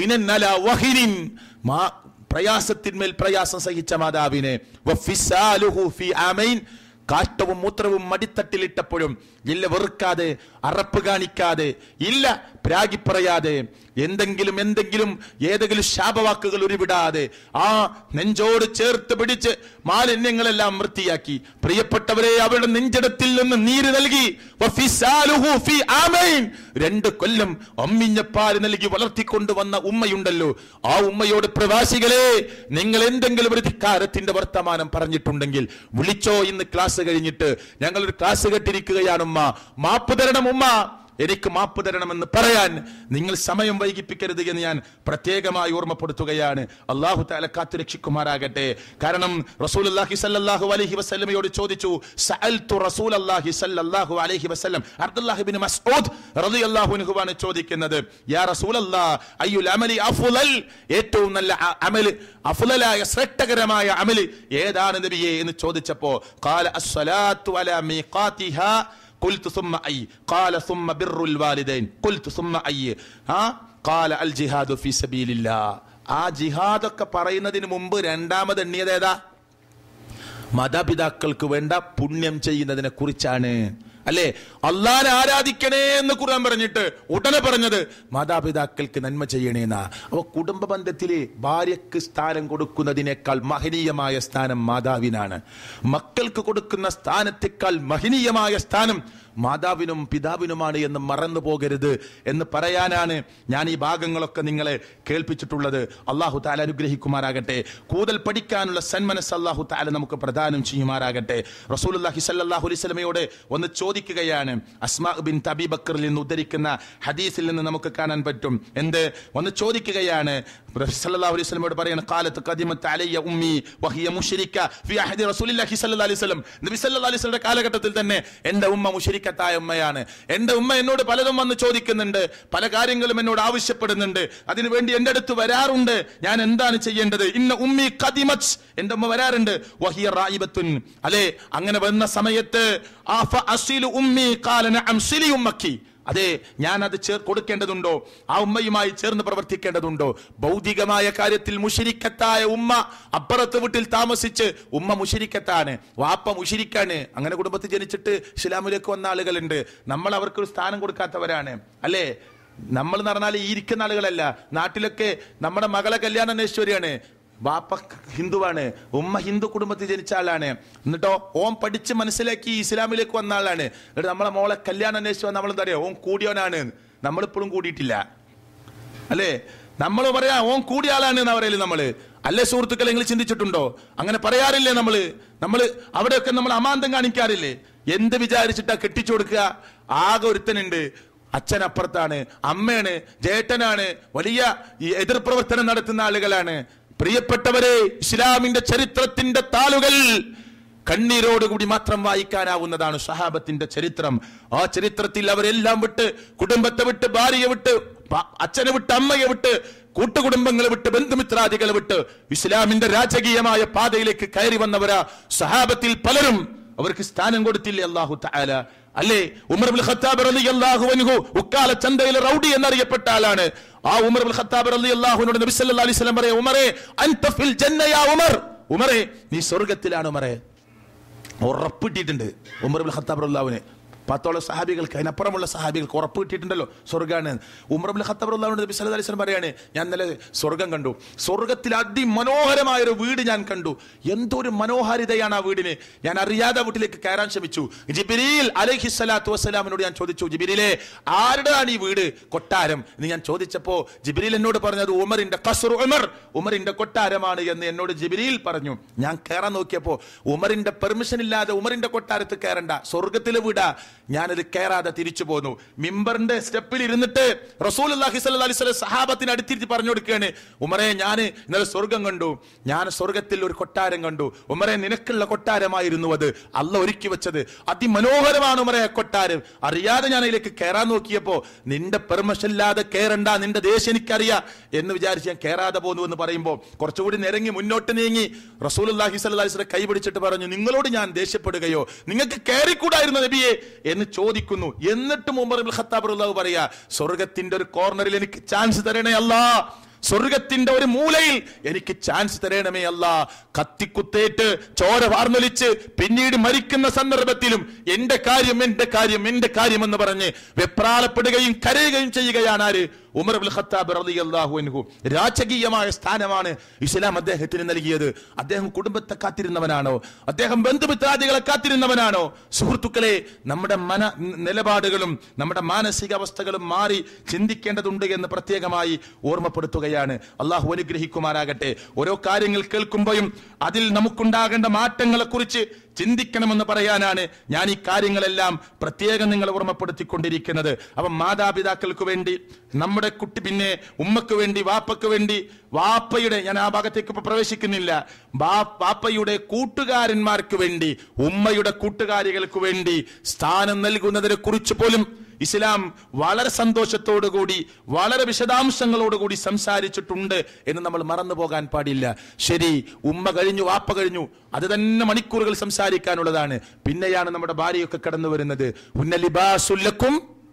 പ്രയാസത്തിന്മേൽ പ്രയാസം സഹിച്ച മാതാവിനെ, കാഷ്ടവും മൂത്രവും മടിത്തട്ടിലിട്ടപ്പോഴും ഇല്ല വെറുക്കാതെ, അറപ്പ് കാണിക്കാതെ, ഇല്ല പ്രാഗി പറയാതെ, എന്തെങ്കിലും എന്തെങ്കിലും ഏതെങ്കിലും ശാപവാക്കുകൾ ഉരുവിടാതെ ആ നെഞ്ചോട് ചേർത്ത് പിടിച്ച് മാലിന്യങ്ങളെല്ലാം വൃത്തിയാക്കി പ്രിയപ്പെട്ടവരെ അവരുടെ നെഞ്ചടത്തിൽ നിന്ന് നീര് നൽകി രണ്ട് കൊല്ലം അമ്മിഞ്ഞപ്പാല് നൽകി വളർത്തിക്കൊണ്ടുവന്ന ഉമ്മയുണ്ടല്ലോ, ആ ഉമ്മയോട് പ്രവാസികളെ, നിങ്ങൾ എന്തെങ്കിലും ഒരു ധിക്കാരത്തിന്റെ വർത്തമാനം പറഞ്ഞിട്ടുണ്ടെങ്കിൽ വിളിച്ചോ. ഇന്ന് ക്ലാസ് കഴിഞ്ഞിട്ട് ഞങ്ങളൊരു ക്ലാസ് കേട്ടിരിക്കുകയാണ്, ഉമ്മ മാപ്പ് തരണം, ഉമ്മ എനിക്ക് മാപ്പ് തരണമെന്ന് പറയാൻ നിങ്ങൾ സമയം വൈകിപ്പിക്കരുത് എന്ന് ഞാൻ പ്രത്യേകമായി ഓർമ്മപ്പെടുത്തുകയാണ്. അല്ലാഹു തആല കാത്തുരക്ഷിക്കുമാറാകട്ടെ. കാരണം റസൂലുള്ളാഹി സ്വല്ലല്ലാഹു അലൈഹി വസല്ലമയോട് ചോദിച്ചു, സഅൽതു റസൂലുള്ളാഹി സ്വല്ലല്ലാഹു അലൈഹി വസല്ലം, അബ്ദുല്ലാഹി ഇബ്നു മസ്ഊദ് റളിയല്ലാഹു അൻഹു ആണ് ചോദിക്കുന്നത്, യാ റസൂലല്ലാഹ് അയ്യുൽ അമലി അഫ്ളൽ, ഏറ്റവും നല്ല അമൽ, അഫ്ളലായ ശ്രേഷ്ഠകരമായ അമൽ ഏതാണ് നബിയേ എന്ന് ചോദിച്ചപ്പോൾ ഖാല അസ്സലാത്തു അലാ മീഖാതിഹാ قلت ثم أي قال ثم بر الوالدين قلت ثم أي ها قال الجهاد في سبيل الله. ആ ജിഹാദ് ഒക്കെ പറയുന്നതിന് മുമ്പ് രണ്ടാമത് എണ്ണിയത് ഏതാ? മാതാപിതാക്കൾക്ക് വേണ്ട പുണ്യം ചെയ്യുന്നതിനെ കുറിച്ചാണ്. അല്ലേ, അള്ളാനെ ആരാധിക്കണേ എന്ന് ഖുർആൻ പറഞ്ഞിട്ട് ഉടനെ പറഞ്ഞത് മാതാപിതാക്കൾക്ക് നന്മ ചെയ്യണേന്നാ. അപ്പൊ കുടുംബ ബന്ധത്തില് ഭാര്യക്ക് സ്ഥാനം കൊടുക്കുന്നതിനേക്കാൾ മഹനീയമായ സ്ഥാനം മാതാവിനാണ്. മക്കൾക്ക് കൊടുക്കുന്ന സ്ഥാനത്തേക്കാൾ മഹനീയമായ സ്ഥാനം മാതാവിനും പിതാവിനുമാണ് എന്ന് മറന്നു പോകരുത് എന്ന് പറയാനാണ് ഞാൻ ഈ ഭാഗങ്ങളൊക്കെ നിങ്ങളെ കേൾപ്പിച്ചിട്ടുള്ളത്. അല്ലാഹു തആല അനുഗ്രഹിക്കുമാറാകട്ടെ. കൂടുതൽ പഠിക്കാനുള്ള സന്മനസ് അല്ലാഹു തആല നമുക്ക് പ്രദാനം ചെയ്യുമാറാകട്ടെ. റസൂലുള്ളാഹി സ്വല്ലല്ലാഹു അലൈഹി വസല്ലമയോട് ഒന്ന് ചോദിക്കുകയാണ്. അസ്മാ ബിൻത് അബീ ബക്കറിൽ നിന്ന് ഉദ്ധരിക്കുന്ന ഹദീസിൽ നിന്ന് നമുക്ക് കാണാൻ പറ്റും. എന്ത് ഒന്ന് ചോദിക്കുകയാണ്. സല്ലല്ലാഹു അലൈഹി വസല്ലമയോട് പറയാണ്, ഖാലത്ത് ഖദിമത് അലയ്യ ഉമ്മി വഹിയ മുശ്രിക ഫി അഹദി റസൂലില്ലാഹി സ്വല്ലല്ലാഹു അലൈഹി വസല്ലം. നബി സല്ലല്ലാഹു അലൈഹി വസല്ലമയുടെ കാലഘട്ടത്തിൽ തന്നെ എന്റെ ഉമ്മ മുശ്രിക്കത്തായ ഉമ്മയാണ്. എന്റെ ഉമ്മ എന്നോട് പലതും വന്ന് ചോദിക്കുന്നുണ്ട്, പല കാര്യങ്ങളും എന്നോട് ആവശ്യപ്പെടുന്നുണ്ട്, അതിനുവേണ്ടി എന്റെ അടുത്ത് വരാറുണ്ട്. ഞാൻ എന്താണ് ചെയ്യേണ്ടത്? ഇന്ന ഉമ്മി ഖദിമത്, എന്റെ ഉമ്മ വരാറുണ്ട്. വഹിയ റായിബത്തുൻ, അല്ലേ, അങ്ങനെ വന്ന സമയത്ത് ആഫ അസിലു ഉമ്മി ഖാല നഅം സിലി ഉമ്മക്കി, അതെ ഞാൻ അത് ചേർ കൊടുക്കേണ്ടതുണ്ടോ? ആ ഉമ്മയുമായി ചേർന്ന് പ്രവർത്തിക്കേണ്ടതുണ്ടോ? ഭൗതികമായ കാര്യത്തിൽ മുശ്രിക്കത്തായ ഉമ്മ, അപ്പുറത്ത് വീട്ടിൽ താമസിച്ച് ഉമ്മ മുശ്രിക്കത്താണ്, വാപ്പ മുശ്രിക്കാണ്. അങ്ങനെ കുടുംബത്തിൽ ജനിച്ചിട്ട് ഇസ്ലാമിലേക്ക് വന്ന ആളുകളുണ്ട്. നമ്മൾ അവർക്കൊരു സ്ഥാനം കൊടുക്കാത്തവരാണ്. അല്ലേ, നമ്മൾ എന്ന് പറഞ്ഞാൽ ഈ ഇരിക്കുന്ന ആളുകളല്ല. നാട്ടിലൊക്കെ നമ്മുടെ മകളെ കല്യാണം അന്വേഷിച്ചവരാണ്. ബാപ്പ ഹിന്ദുവാണ്, ഉമ്മ ഹിന്ദു കുടുംബത്തിൽ ജനിച്ച ആളാണ്. എന്നിട്ടോ ഓൻ പഠിച്ച് മനസ്സിലാക്കി ഇസ്ലാമിലേക്ക് വന്ന ആളാണ്. എന്നിട്ട് നമ്മളെ മോളെ കല്യാണം അന്വേഷിച്ച് വന്ന നമ്മളെന്താ പറയാ, ഓൻ കൂടിയവനാണ്. നമ്മളിപ്പോഴും കൂടിയിട്ടില്ല. അല്ലേ, നമ്മൾ പറയാ ഓൻ കൂടിയ ആളാണ് എന്നാ പറയല് നമ്മള്. അല്ലേ സുഹൃത്തുക്കളെ, നിങ്ങൾ ചിന്തിച്ചിട്ടുണ്ടോ? അങ്ങനെ പറയാറില്ലേ നമ്മള്? നമ്മള് അവിടെയൊക്കെ നമ്മൾ അമാന്തം കാണിക്കാറില്ലേ? എന്ത് വിചാരിച്ചിട്ടാ കെട്ടിച്ചു കൊടുക്കുക? ആകെ ഒരുത്തനുണ്ട്, അച്ഛൻ അപ്പുറത്താണ്, അമ്മയാണ്, ജേട്ടനാണ്, വലിയ എതിർ പ്രവർത്തനം നടത്തുന്ന ആളുകളാണ്. പ്രിയപ്പെട്ടവരെ, ഇസ്ലാമിന്റെ ചരിത്രത്തിന്റെ താളുകൾ കണ്ണീരോടുകൂടി മാത്രം വായിക്കാനാവുന്നതാണ് സ്വഹാബത്തിന്റെ ചരിത്രം. ആ ചരിത്രത്തിൽ അവരെല്ലാം വിട്ട്, കുടുംബത്തെ വിട്ട്, ഭാര്യയെ വിട്ട്, അച്ഛനെ വിട്ട്, അമ്മയെ വിട്ട്, കൂട്ടുകുടുംബങ്ങളെ വിട്ട്, ബന്ധുമിത്രാദികളെ വിട്ട് ഇസ്ലാമിന്റെ രാജകീയമായ പാതയിലേക്ക് കയറി വന്നവരാ സഹാബത്തിൽ പലരും. അവർക്ക് സ്ഥാനം കൊടുത്തില്ലേ അല്ലാഹു തആല? അല്ലേ, ഉമർ ഇബ്നുൽ ഖത്താബ് റളിയല്ലാഹു അൻഹു ഉക്കാല ചന്തയിലെ റൗഡി എന്നറിയപ്പെട്ട ആളാണ്. ആ ഉമർ ഇബ്നുൽ ഖത്താബ് റളിയല്ലാഹു അൻഹു നബി സല്ലല്ലാഹു അലൈഹി വസല്ലം പറയെ, ഉമറേ അൻത ഫിൽ ജന്ന യാ ഉമർ, ഉമറേ നീ സ്വർഗ്ഗത്തിലാണ് ഉമറേ. ഉറപ്പിട്ടിട്ടുണ്ട് ഉമർ ഇബ്നുൽ ഖത്താബ് റളിയല്ലാഹു അൻഹു. പത്തോളം സഹാബികൾക്ക്, അതിനപ്പുറമുള്ള സഹാബികൾക്ക് ഉറപ്പ് കിട്ടിയിട്ടുണ്ടല്ലോ സ്വർഗ്ഗാണ്. ഉമർ ഇബ്നുൽ ഖത്താബ് റളിയല്ലാഹു അൻഹു നബി സല്ലല്ലാഹു അലൈഹി വസല്ലം പറയാണ്, ഞാൻ ഇന്നലെ സ്വർഗ്ഗം കണ്ടു, സ്വർഗ്ഗത്തിൽ അതിമനോഹരമായ ഒരു വീട് ഞാൻ കണ്ടു. എന്തൊരു മനോഹാരിതയാണ് ആ വീടിന്. ഞാൻ അറിയാതെ വീട്ടിലേക്ക് കയറാൻ ശ്രമിച്ചു. ജിബ്രീൽ അലൈഹിസ്സലാത്തു വസ്സലാമിനോട് ഞാൻ ചോദിച്ചു, ജിബ്രീലേ ആരുടെയാണ് ഈ വീട്, കൊട്ടാരം എന്ന് ഞാൻ ചോദിച്ചപ്പോ ജിബ്രീൽ എന്നോട് പറഞ്ഞത് ഉമറിന്റെ ഖസ്റു ഉമർ, ഉമറിന്റെ കൊട്ടാരമാണ് എന്ന് എന്നോട് ജിബ്രീൽ പറഞ്ഞു. ഞാൻ കയറാൻ നോക്കിയപ്പോ ഉമറിന്റെ പെർമിഷൻ ഇല്ലാതെ ഉമറിന്റെ കൊട്ടാരത്ത് കയറണ്ട, സ്വർഗ്ഗത്തിലെ വീടാ, ഞാനത് കയറാതെ തിരിച്ചു പോന്നു. മിമ്പറിന്റെ സ്റ്റെപ്പിൽ ഇരുന്നിട്ട് റസൂലുള്ളാഹി സ്വല്ലല്ലാഹി അലൈഹി വസല്ലം സഹാബത്തിന് അടുത്തിരുത്തി പറഞ്ഞു കൊടുക്കുകയാണ്, ഉമറേ ഞാൻ ഇന്നലെ സ്വർഗം കണ്ടു, ഞാൻ സ്വർഗത്തിൽ ഒരു കൊട്ടാരം കണ്ടു. ഉമറേ നിനക്കുള്ള കൊട്ടാരമായിരുന്നു അത്, അല്ല ഒരുക്കി വെച്ചത്, അതിമനോഹരമാണ് ഉമറേ കൊട്ടാരം. അറിയാതെ ഞാൻ അതിലേക്ക് കയറാൻ നോക്കിയപ്പോ നിന്റെ പെർമിഷൻ ഇല്ലാതെ കയറണ്ട, നിന്റെ ദേശം എനിക്കറിയാം എന്ന് വിചാരിച്ച് ഞാൻ കയറാതെ പോന്നു എന്ന് പറയുമ്പോൾ കുറച്ചുകൂടി നിരങ്ങി മുന്നോട്ട് നീങ്ങി റസൂലുള്ളാഹി സ്വല്ലല്ലാഹി അലൈഹി വസല്ലം കൈ പിടിച്ചിട്ട് പറഞ്ഞു, നിങ്ങളോട് ഞാൻ ദേഷ്യപ്പെടുകയോ, നിങ്ങൾക്ക് കയറിക്കൂടായിരുന്നു നബിയെ എന്ന് ചോദിക്കുന്നു. എന്നിട്ടും ഉമർ ഇബ്നുൽ ഖത്താബ് റളിയല്ലാഹു പറയാ, സ്വർഗത്തിന്റെ ഒരു കോർണറിൽ എനിക്ക് ചാൻസ് തരണേ അല്ലാ, സ്വർഗത്തിന്റെ ഒരു മൂലയിൽ എനിക്ക് ചാൻസ് തരണമേ അല്ല. കത്തിക്കുത്തേറ്റ് ചോര വാർന്നൊലിച്ച് പിന്നീട് മരിക്കുന്ന സന്ദർഭത്തിലും എന്റെ കാര്യം എന്റെ കാര്യം എന്റെ കാര്യം എന്ന് പറഞ്ഞ് വെപ്രാളപ്പെടുകയും കരയുകയും ചെയ്യുകയാണ് ആര്? ഉമർ ഇബ്നുൽ ഖത്താബ് റളിയല്ലാഹു അൻഹു. രാജകീയമായ സ്ഥാനമാണ് ഇസ്ലാം അദ്ദേഹത്തിന് നൽകിയത്. അദ്ദേഹം കുടുംബത്തെ കാത്തിരുന്നവനാണോ? അദ്ദേഹം ബന്ധുമിത്രാദികളെ കാത്തിരുന്നവനാണോ? സുഹൃത്തുക്കളെ, നമ്മുടെ മന നിലപാടുകളും നമ്മുടെ മാനസികാവസ്ഥകളും മാറി ചിന്തിക്കേണ്ടതുണ്ട് എന്ന് പ്രത്യേകമായി ഓർമ്മപ്പെടുത്തുകയാണ്. അള്ളാഹു അനുഗ്രഹിക്കുമാറാകട്ടെ. ഓരോ കാര്യങ്ങൾ കേൾക്കുമ്പോഴും അതിൽ നമുക്കുണ്ടാകേണ്ട മാറ്റങ്ങളെ കുറിച്ച് ചിന്തിക്കണമെന്ന് പറയാനാണ് ഞാൻ ഈ കാര്യങ്ങളെല്ലാം പ്രത്യേകം നിങ്ങളെ ഓർമ്മപ്പെടുത്തിക്കൊണ്ടിരിക്കുന്നത്. അപ്പം മാതാപിതാക്കൾക്ക് വേണ്ടി, നമ്മുടെ കുട്ടി, പിന്നെ ഉമ്മക്ക് വേണ്ടി, വാപ്പക്ക് വേണ്ടി, വാപ്പയുടെ, ഞാൻ ആ ഭാഗത്തേക്ക് ഇപ്പൊ പ്രവേശിക്കുന്നില്ല, വാപ്പയുടെ കൂട്ടുകാരന്മാർക്ക് വേണ്ടി, ഉമ്മയുടെ കൂട്ടുകാരികൾക്ക് വേണ്ടി സ്ഥാനം നൽകുന്നതിനെ കുറിച്ച് പോലും ഇസ്ലാം വളരെ സന്തോഷത്തോടുകൂടി വളരെ വിശദാംശങ്ങളോടുകൂടി സംസാരിച്ചിട്ടുണ്ട് എന്ന് നമ്മൾ മറന്നു പോകാൻ പാടില്ല. ശരി, ഉമ്മ കഴിഞ്ഞു, വാപ്പ കഴിഞ്ഞു, അത് തന്നെ മണിക്കൂറുകൾ സംസാരിക്കാനുള്ളതാണ്. പിന്നെയാണ് നമ്മുടെ ഭാര്യയൊക്കെ കടന്നു വരുന്നത്. ഹുന്ന ലിബാസുൽ ലക്കും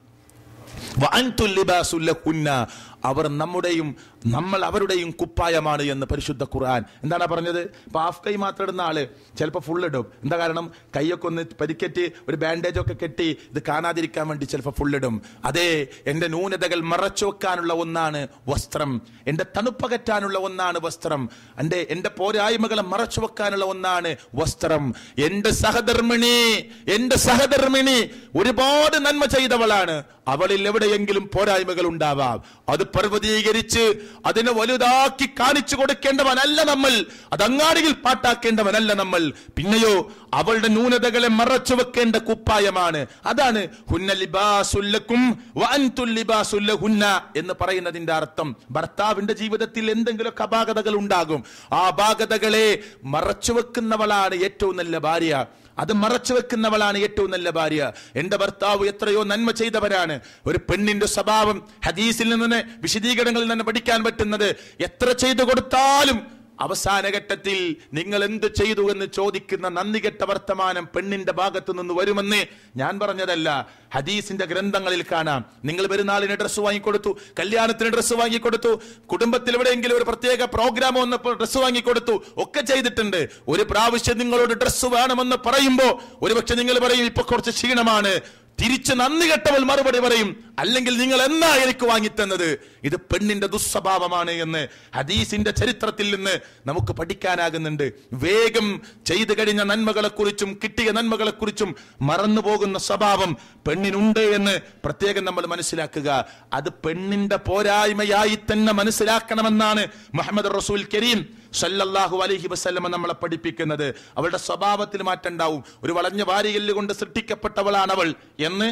വഅൻതും ലിബാസുൽ ലഹുന്ന. അവർ നമ്മുടെയും നമ്മൾ അവരുടെയും കുപ്പായമാണ് എന്ന് പരിശുദ്ധ ഖുർആൻ. എന്താണ് പറഞ്ഞത്? ഇപ്പൊ ഹാഫ് കൈ മാത്രം ഇടുന്ന ആള് ചിലപ്പോൾ ഫുൾ ഇടും. എന്താ കാരണം? കൈയൊക്കെ ഒന്ന് പരിക്കെറ്റ് ഒരു ബാൻഡേജ് ഒക്കെ കെട്ടി ഇത് കാണാതിരിക്കാൻ വേണ്ടി ചിലപ്പോൾ ഫുൾ ഇടും. അതെ, എന്റെ ന്യൂനതകൾ മറച്ചു വെക്കാനുള്ള ഒന്നാണ് വസ്ത്രം, എന്റെ തണുപ്പകറ്റാനുള്ള ഒന്നാണ് വസ്ത്രം, എന്റെ എന്റെ പോരായ്മകളെ മറച്ചു വെക്കാനുള്ള ഒന്നാണ് വസ്ത്രം. എന്റെ സഹധർമ്മിണി എന്റെ സഹധർമ്മിണി ഒരുപാട് നന്മ ചെയ്തവളാണ്, അവളിൽ എവിടെയെങ്കിലും പോരായ്മകൾ ഉണ്ടാവാം, അത് പർവ്വതീകരിച്ച് അതിനെ വലുതാക്കി കാണിച്ചു കൊടുക്കേണ്ടവനല്ല നമ്മൾ, അതങ്ങാടിയിൽ പാട്ടാക്കേണ്ടവനല്ല നമ്മൾ. പിന്നെയോ അവളുടെ ന്യൂനതകളെ മറച്ചു വെക്കേണ്ട കുപ്പായമാണ്. അതാണ് ഹുന്ന ലിബാസുൽ ലക്കും വഅൻതും ലിബാസുൽ ലഹുന്ന എന്ന് പറയുന്നതിന്റെ അർത്ഥം. ഭർത്താവിന്റെ ജീവിതത്തിൽ എന്തെങ്കിലുമൊക്കെ അപാകതകൾ ഉണ്ടാകും, ആ അപാകതകളെ മറച്ചു വെക്കുന്നവളാണ് ഏറ്റവും നല്ല ഭാര്യ, അത് മറച്ചു വെക്കുന്നവളാണ് ഏറ്റവും നല്ല ഭാര്യ. എന്റെ ഭർത്താവ് എത്രയോ നന്മ ചെയ്തവരാണ്. ഒരു പെണ്ണിന്റെ സ്വഭാവം ഹദീസിൽ നിന്ന് വിശദീകരണങ്ങളിൽ നിന്ന് പഠിക്കാൻ പറ്റുന്നത്, എത്ര ചെയ്തു കൊടുത്താലും അവസാന ഘട്ടത്തിൽ നിങ്ങൾ എന്ത് ചെയ്തു എന്ന് ചോദിക്കുന്ന നന്ദികെട്ട വർത്തമാനം പെണ്ണിന്റെ ഭാഗത്തു നിന്ന് വരുമെന്ന് ഞാൻ പറഞ്ഞതല്ല, ഹദീസിന്റെ ഗ്രന്ഥങ്ങളിൽ കാണാം. നിങ്ങൾ പെരുന്നാളിന് ഡ്രസ്സ് വാങ്ങിക്കൊടുത്തു, കല്യാണത്തിന് ഡ്രസ്സ് വാങ്ങിക്കൊടുത്തു, കുടുംബത്തിൽ എവിടെയെങ്കിലും ഒരു പ്രത്യേക പ്രോഗ്രാം വന്നപ്പോൾ ഡ്രസ്സ് വാങ്ങിക്കൊടുത്തു, ഒക്കെ ചെയ്തിട്ടുണ്ട്. ഒരു പ്രാവശ്യം നിങ്ങളോട് ഡ്രസ്സ് വേണമെന്ന് പറയുമ്പോ ഒരുപക്ഷെ നിങ്ങൾ പറയും ഇപ്പൊ കുറച്ച് ക്ഷീണമാണ്, തിരിച്ച് നന്ദി കെട്ടവൾ മറുപടി പറയും, അല്ലെങ്കിൽ നിങ്ങൾ എന്നാ എനിക്ക് വാങ്ങിത്തന്നത്? ഇത് പെണ്ണിന്റെ ദുസ്വഭാവമാണ് എന്ന് ഹദീസിന്റെ ചരിത്രത്തിൽ നിന്ന് നമുക്ക് പഠിക്കാനാകുന്നുണ്ട്. വേഗം ചെയ്തു കഴിഞ്ഞ നന്മകളെ കുറിച്ചും കിട്ടിയ നന്മകളെ കുറിച്ചും മറന്നു പോകുന്ന സ്വഭാവം പെണ്ണിനുണ്ട് എന്ന് പ്രത്യേകം നമ്മൾ മനസ്സിലാക്കുക. അത് പെണ്ണിന്റെ പോരായ്മയായി തന്നെ മനസ്സിലാക്കണമെന്നാണ് മുഹമ്മദ് റസൂൽ കരീം സല്ലല്ലാഹു അലൈഹി വസല്ലം നമ്മളെ പഠിപ്പിക്കുന്നത്. അവളുടെ സ്വഭാവത്തിൽ മാറ്റം ഉണ്ടാവും. ഒരു വളഞ്ഞ വാരിയെല്ല് കൊണ്ട് സൃഷ്ടിക്കപ്പെട്ടവളാണവൾ എന്ന്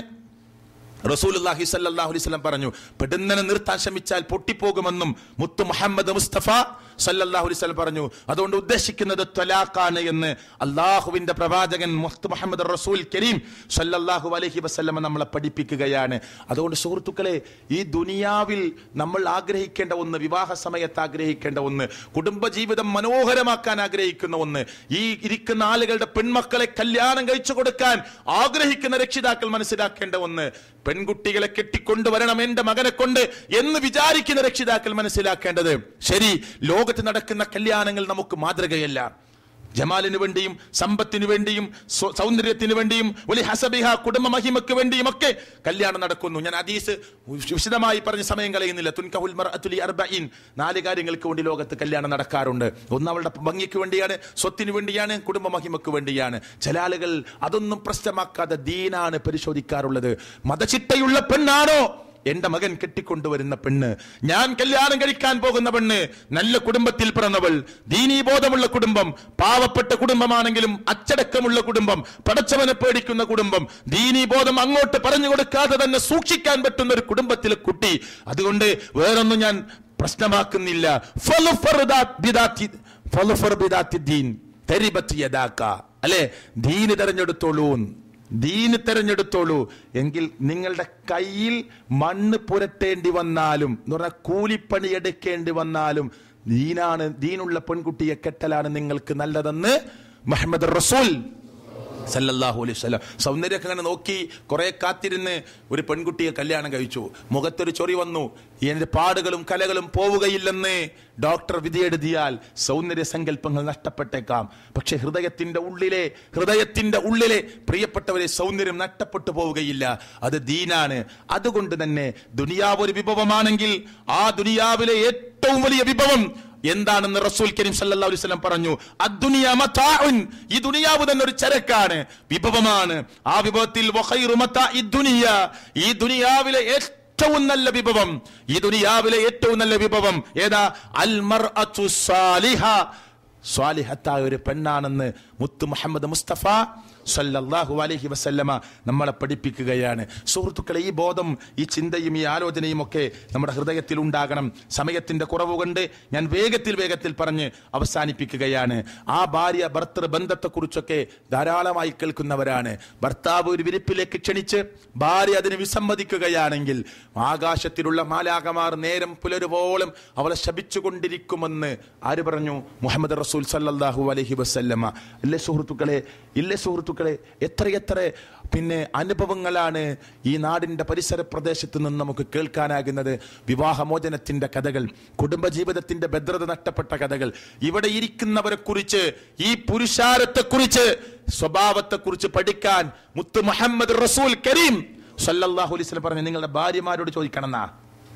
റസൂലുള്ളാഹി സ്വല്ലല്ലാഹു അലൈഹി വസല്ലം പറഞ്ഞു. പെടുന്നനെ നിർത്താൻ ശ്രമിച്ചാൽ പൊട്ടിപ്പോകുമെന്നും മുത്തു മുഹമ്മദ് മുസ്തഫ സല്ലല്ലാഹു അലൈഹി വസല്ലം പറഞ്ഞു. അതുകൊണ്ട് ഉദ്ദേശിക്കുന്നത് ത്വലാഖാണ് എന്ന് അള്ളാഹുവിന്റെ പ്രവാചകൻ മുഹമ്മദ് മുഹമ്മദ് റസൂൽ കരീം സല്ലല്ലാഹു അലൈഹി വസല്ലം നമ്മളെ പഠിപ്പിക്കുകയാണ്. അതുകൊണ്ട് സുഹൃത്തുക്കളെ, ഈ ദുനിയാവിൽ നമ്മൾ ആഗ്രഹിക്കേണ്ട ഒന്ന്, വിവാഹ സമയത്ത് ആഗ്രഹിക്കേണ്ട ഒന്ന്, കുടുംബജീവിതം മനോഹരമാക്കാൻ ആഗ്രഹിക്കുന്ന ഒന്ന്, ഈ ഇരിക്കുന്ന ആളുകളുടെ പെൺമക്കളെ കല്യാണം കഴിച്ചു കൊടുക്കാൻ ആഗ്രഹിക്കുന്ന രക്ഷിതാക്കൾ മനസ്സിലാക്കേണ്ട ഒന്ന്, പെൺകുട്ടികളെ കെട്ടിക്കൊണ്ടുവരണം എന്റെ മകനെ കൊണ്ട് എന്ന് വിചാരിക്കുന്ന രക്ഷിതാക്കൾ മനസ്സിലാക്കേണ്ടത്, ശരി, ലോകത്ത് നടക്കുന്ന കല്യാണങ്ങൾ നമുക്ക് മാതൃകയല്ല. ജമാലിന് വേണ്ടിയും സമ്പത്തിന് വേണ്ടിയും സൗന്ദര്യത്തിന് വേണ്ടിയും വലിയ ഹസബിഹ കുടുംബ മഹിമക്ക് വേണ്ടിയും ഒക്കെ കല്യാണം നടക്കുന്നു. ഞാൻ ഹദീസ് വിശദമായി പറഞ്ഞ സമയം കളയുന്നില്ല. തുൻകഹുൽ മർഅതു ലി അർബഈൻ, നാല് കാര്യങ്ങൾക്ക് വേണ്ടി ലോകത്ത് കല്യാണം നടക്കാറുണ്ട്. ഒന്ന് അവളുടെ ഭംഗിക്ക് വേണ്ടിയാണ്, സ്വത്തിന് വേണ്ടിയാണ്, കുടുംബ മഹിമക്ക് വേണ്ടിയാണ്. ചില ആളുകൾ അതൊന്നും പ്രശ്നമാക്കാതെ ദീനാണ് പരിശോധിക്കാറുള്ളത്. മതചിട്ടയുള്ള പെണ്ണാണോ എന്റെ മകൻ കെട്ടിക്കൊണ്ടുവരുന്ന പെണ്ണ്, ഞാൻ കല്യാണം കഴിക്കാൻ പോകുന്ന പെണ്ണ് നല്ല കുടുംബത്തിൽ പിറന്നവൾ, ദീനീബോധമുള്ള കുടുംബം, പാവപ്പെട്ട കുടുംബമാണെങ്കിലും അച്ചടക്കമുള്ള കുടുംബം, പടച്ചവനെ പേടിക്കുന്ന കുടുംബം, ദീനീബോധം അങ്ങോട്ട് പറഞ്ഞു കൊടുക്കാതെ തന്നെ സൂക്ഷിക്കാൻ പറ്റുന്ന ഒരു കുടുംബത്തിലെ കുട്ടി. അതുകൊണ്ട് വേറൊന്നും ഞാൻ പ്രശ്നമാക്കുന്നില്ല. അല്ലെ, ദീന് തെരഞ്ഞെടുത്തോളൂ, ദീന് തെരഞ്ഞെടുത്തോളൂ. എങ്കിൽ നിങ്ങളുടെ കയ്യിൽ മണ്ണ് പുരട്ടേണ്ടി വന്നാലും എന്ന് പറഞ്ഞാൽ കൂലിപ്പണി എടുക്കേണ്ടി വന്നാലും ദീനാണ്, ദീനുള്ള പെൺകുട്ടിയെ കെട്ടലാണ് നിങ്ങൾക്ക് നല്ലതെന്ന് മുഹമ്മദ് റസൂൽ സല്ലല്ലാഹു അലൈഹി വസല്ലം. സൗന്ദര്യമൊക്കെ അങ്ങനെ നോക്കി കുറെ കാത്തിരുന്ന് ഒരു പെൺകുട്ടിയെ കല്യാണം കഴിച്ചു. മുഖത്തൊരു ചൊറി വന്നു, എന്റെ പാടുകളും കലകളും പോവുകയില്ലെന്ന് ഡോക്ടർ വിധിയെഴുതിയാൽ സൗന്ദര്യ സങ്കല്പങ്ങൾ നഷ്ടപ്പെട്ടേക്കാം. പക്ഷെ ഹൃദയത്തിന്റെ ഉള്ളിലെ ഹൃദയത്തിന്റെ ഉള്ളിലെ പ്രിയപ്പെട്ടവരെ സൗന്ദര്യം നഷ്ടപ്പെട്ടു പോവുകയില്ല. അത് ദീനാണ്. അതുകൊണ്ട് തന്നെ ദുനിയാവ് ഒരു വിഭവമാണെങ്കിൽ ആ ദുനിയാവിലെ ഏറ്റവും വലിയ വിഭവം എന്താണെന്ന് റസൂൽ കരീം സല്ലല്ലാഹു അലൈഹി വസല്ലം പറഞ്ഞു. അദ്ദുനിയ മതാഉൻ, ഈ ദുനിയാവ് തന്നെ ഒരു ചരക്കാണ്, വിഭവമാണ്. ആ വിഭവത്തിൽ വഖൈറു മതാഇദ് ദുനിയ, ഈ ദുനിയാവിലെ ഏറ്റവും നല്ല വിഭവം, ഈ ദുനിയാവിലെ ഏറ്റവും നല്ല വിഭവം ഏതാ? അൽ മർഅതു സാലിഹ, സ്വാലിഹത്തായ ഒരു പെണ്ണാണെന്ന് മുത്ത് മുഹമ്മദ് മുസ്തഫ സല്ലല്ലാഹു അലൈഹി വസല്ലമ നമ്മളെ പഠിപ്പിക്കുകയാണ്. സുഹൃത്തുക്കളെ, ഈ ബോധം, ഈ ചിന്തയും ഈ ആലോചനയും ഒക്കെ നമ്മുടെ ഹൃദയത്തിൽ ഉണ്ടാകണം. സമയത്തിന്റെ കുറവ് കൊണ്ട് ഞാൻ വേഗത്തിൽ വേഗത്തിൽ പറഞ്ഞ് അവസാനിപ്പിക്കുകയാണ്. ആ ഭാര്യ ഭർത്തൃ ബന്ധത്തെക്കുറിച്ചൊക്കെ ധാരാളമായി കേൾക്കുന്നവരാണ്. ഭർത്താവ് ഒരു വിരിപ്പിലേക്ക് ക്ഷണിച്ച് ഭാര്യ അതിന് വിസമ്മതിക്കുകയാണെങ്കിൽ ആകാശത്തിലുള്ള മാലാകമാർ നേരം പുലരുവോളം അവളെ ശപിച്ചുകൊണ്ടിരിക്കുമെന്ന് ആര് പറഞ്ഞു? മുഹമ്മദ് റസൂൽ സല്ലല്ലാഹു അലൈഹി വസല്ലമ. ഇല്ലേ സുഹൃത്തുക്കളെ, ഇല്ലേ സുഹൃത്തുക്കളെ, എത്രയെത്ര പിന്നെ അനുഭവങ്ങളാണ് ഈ നാടിന്റെ പരിസര പ്രദേശത്ത് നിന്ന് നമുക്ക് കേൾക്കാനാകുന്നത്. വിവാഹമോചനത്തിന്റെ കഥകൾ, കുടുംബജീവിതത്തിന്റെ ഭദ്രത നഷ്ടപ്പെട്ട കഥകൾ. ഇവിടെ ഇരിക്കുന്നവരെ കുറിച്ച്, ഈ പുരുഷാരത്തെ കുറിച്ച്, സ്വഭാവത്തെ കുറിച്ച് പഠിക്കാൻ മുത്ത് മുഹമ്മദ് റസൂൽ കരീം സല്ലല്ലാഹു അലൈഹി വസല്ലം പറഞ്ഞു, നിങ്ങളുടെ ഭാര്യമാരോട് ചോദിക്കണമെന്നാ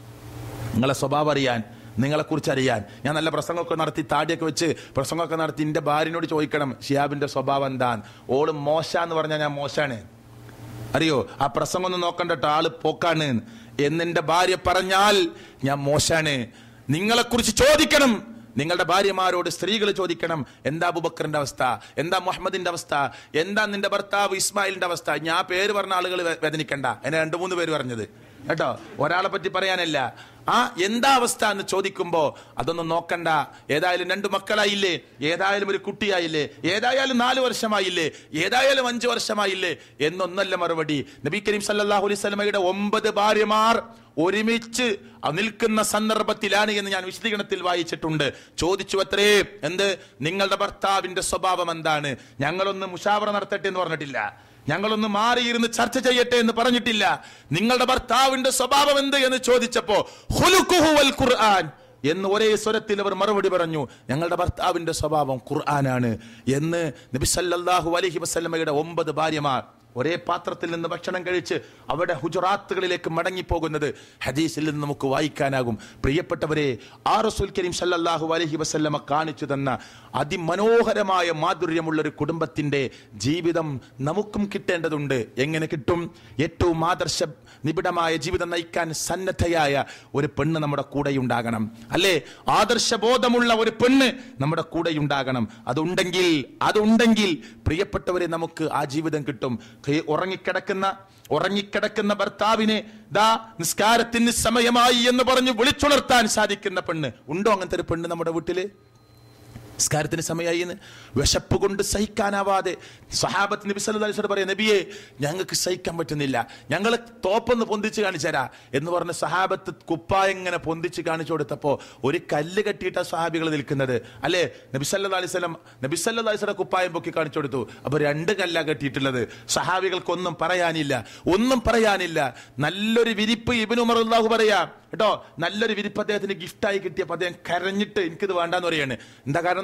നിങ്ങളെ സ്വഭാവം അറിയാൻ, നിങ്ങളെ കുറിച്ച് അറിയാൻ. ഞാൻ നല്ല പ്രസംഗമൊക്കെ നടത്തി, താടിയൊക്കെ വെച്ച് പ്രസംഗമൊക്കെ നടത്തി, എന്റെ ഭാര്യനോട് ചോദിക്കണം ഷിഹാബിന്റെ സ്വഭാവം എന്താന്ന്. ഓള് മോശ എന്ന് പറഞ്ഞാൽ ഞാൻ മോശാണ്, അറിയോ? ആ പ്രസംഗം ഒന്നും നോക്കണ്ടട്ടോ, ആള് പോക്കാണ് എന്നെന്റെ ഭാര്യ പറഞ്ഞാൽ ഞാൻ മോശാണ്. നിങ്ങളെ കുറിച്ച് ചോദിക്കണം. നിങ്ങളുടെ ഭാര്യമാരോട് സ്ത്രീകൾ ചോദിക്കണം, എന്താ അബൂബക്കറിന്റെ അവസ്ഥ, എന്താ മുഹമ്മദിന്റെ അവസ്ഥ, എന്താ നിന്റെ ഭർത്താവ് ഇസ്മായിലിന്റെ അവസ്ഥ. ഞാൻ പേര് പറഞ്ഞ ആളുകൾ വേദനിക്കണ്ട, എന്നെ രണ്ടു മൂന്ന് പേര് പറഞ്ഞത് കേട്ടോ, ഒരാളെ പറ്റി പറയാനല്ല. ആ എന്താ അവസ്ഥ എന്ന് ചോദിക്കുമ്പോ അതൊന്നും നോക്കണ്ട. ഏതായാലും രണ്ടു മക്കളായില്ലേ, ഏതായാലും ഒരു കുട്ടിയായില്ലേ, ഏതായാലും നാലു വർഷമായില്ലേ, ഏതായാലും അഞ്ചു വർഷമായില്ലേ എന്നൊന്നല്ല മറുപടി. നബി കരീം സല്ലല്ലാഹു അലൈഹി വസല്ലമയുടെ ഒമ്പത് ഭാര്യമാർ ഒരുമിച്ച് നിൽക്കുന്ന സന്ദർഭത്തിലാണ് എന്ന് ഞാൻ വിശദീകരണത്തിൽ വായിച്ചിട്ടുണ്ട്. ചോദിച്ചു അത്രേ, എന്ത് നിങ്ങളുടെ ഭർത്താവിന്റെ സ്വഭാവം എന്താണ്? ഞങ്ങളൊന്ന് മുഷാവറ നടത്തട്ടെ എന്ന് പറഞ്ഞിട്ടില്ല, ഞങ്ങളൊന്ന് മാറിയിരുന്ന് ചർച്ച ചെയ്യട്ടെ എന്ന് പറഞ്ഞിട്ടില്ല. നിങ്ങളുടെ ഭർത്താവിന്റെ സ്വഭാവം എന്ത് എന്ന് ചോദിച്ചപ്പോ ഖുലുഖുഹു വൽ ഖുർആൻ എന്ന് ഒരേ സ്വരത്തിൽ അവർ മറുപടി പറഞ്ഞു, ഞങ്ങളുടെ ഭർത്താവിന്റെ സ്വഭാവം ഖുർആനാണ് എന്ന്. നബി സല്ലല്ലാഹു അലൈഹി വസല്ലമയുടെ ഒമ്പത് ഭാര്യമാർ ഒരേ പാത്രത്തിൽ നിന്ന് ഭക്ഷണം കഴിച്ച് അവരുടെ ഹുജറാത്തുകളിലേക്ക് മടങ്ങിപ്പോകുന്നത് ഹദീസിൽ നിന്ന് നമുക്ക് വായിക്കാനാകും. പ്രിയപ്പെട്ടവരെ, ആ റസൂൽ കരീം സല്ലല്ലാഹു അലൈഹി വസല്ലമ കാണിച്ചു തന്ന അതിമനോഹരമായ മാധുര്യമുള്ള ഒരു കുടുംബത്തിന്റെ ജീവിതം നമുക്കും കിട്ടേണ്ടതുണ്ട്. എങ്ങനെ കിട്ടും? ഏറ്റവും ആദർശ നിബിഡമായ ജീവിതം നയിക്കാൻ സന്നദ്ധയായ ഒരു പെണ്ണ് നമ്മുടെ കൂടെയുണ്ടാകണം, അല്ലേ? ആദർശബോധമുള്ള ഒരു പെണ്ണ് നമ്മുടെ കൂടെയുണ്ടാകണം. അതുണ്ടെങ്കിൽ അതുണ്ടെങ്കിൽ പ്രിയപ്പെട്ടവരെ, നമുക്ക് ആ ജീവിതം കിട്ടും. ഉറങ്ങിക്കിടക്കുന്ന ഉറങ്ങിക്കിടക്കുന്ന ഭർത്താവിനെ ദാ നിസ്കാരത്തിന് സമയമായി എന്ന് പറഞ്ഞ് വിളിച്ചുണർത്താൻ സാധിക്കുന്ന പെണ്ണ് ഉണ്ടോ? അങ്ങനത്തെ ഒരു പെണ്ണ് നമ്മുടെ വീട്ടില്? നിസ്കാരത്തിന് സമയമായി എന്ന് വിശപ്പ് കൊണ്ട് സഹിക്കാനാവാതെ സഹാബത്ത് നബി സല്ലല്ലാഹു അലൈഹി വസല്ലം പറയാം, നബിയെ ഞങ്ങൾക്ക് സഹിക്കാൻ പറ്റുന്നില്ല, ഞങ്ങൾ തോപ്പൊന്ന് പൊന്തിച്ച് കാണിച്ചരാ എന്ന് പറഞ്ഞ് സഹാബത്ത് കുപ്പായ ഇങ്ങനെ പൊന്തിച്ച് കാണിച്ചു കൊടുത്തപ്പോ ഒരു കല്ല് കെട്ടിയിട്ട സഹാബികൾ നിൽക്കുന്നത്, അല്ലെ? നബി സല്ലല്ലാഹു അലൈഹി വസല്ലം നബി സല്ലല്ലാഹു അലൈഹി വസല്ലം കുപ്പായം പൊക്കി കാണിച്ചു കൊടുത്തു. അപ്പൊ രണ്ട് കല്ലാ കെട്ടിയിട്ടുള്ളത്. സഹാബികൾക്കൊന്നും പറയാനില്ല, ഒന്നും പറയാനില്ല. നല്ലൊരു വിരിപ്പ് ഇബ്നു ഉമർ റളിയല്ലാഹു പറയാ കേട്ടോ, നല്ലൊരു വിരിപ്പ് അദ്ദേഹത്തിന് ഗിഫ്റ്റായി കിട്ടിയപ്പോൾ അദ്ദേഹം കരഞ്ഞിട്ട് എനിക്കിത് വേണ്ടാന്ന് പറയാണ്. എന്താ കാരണം?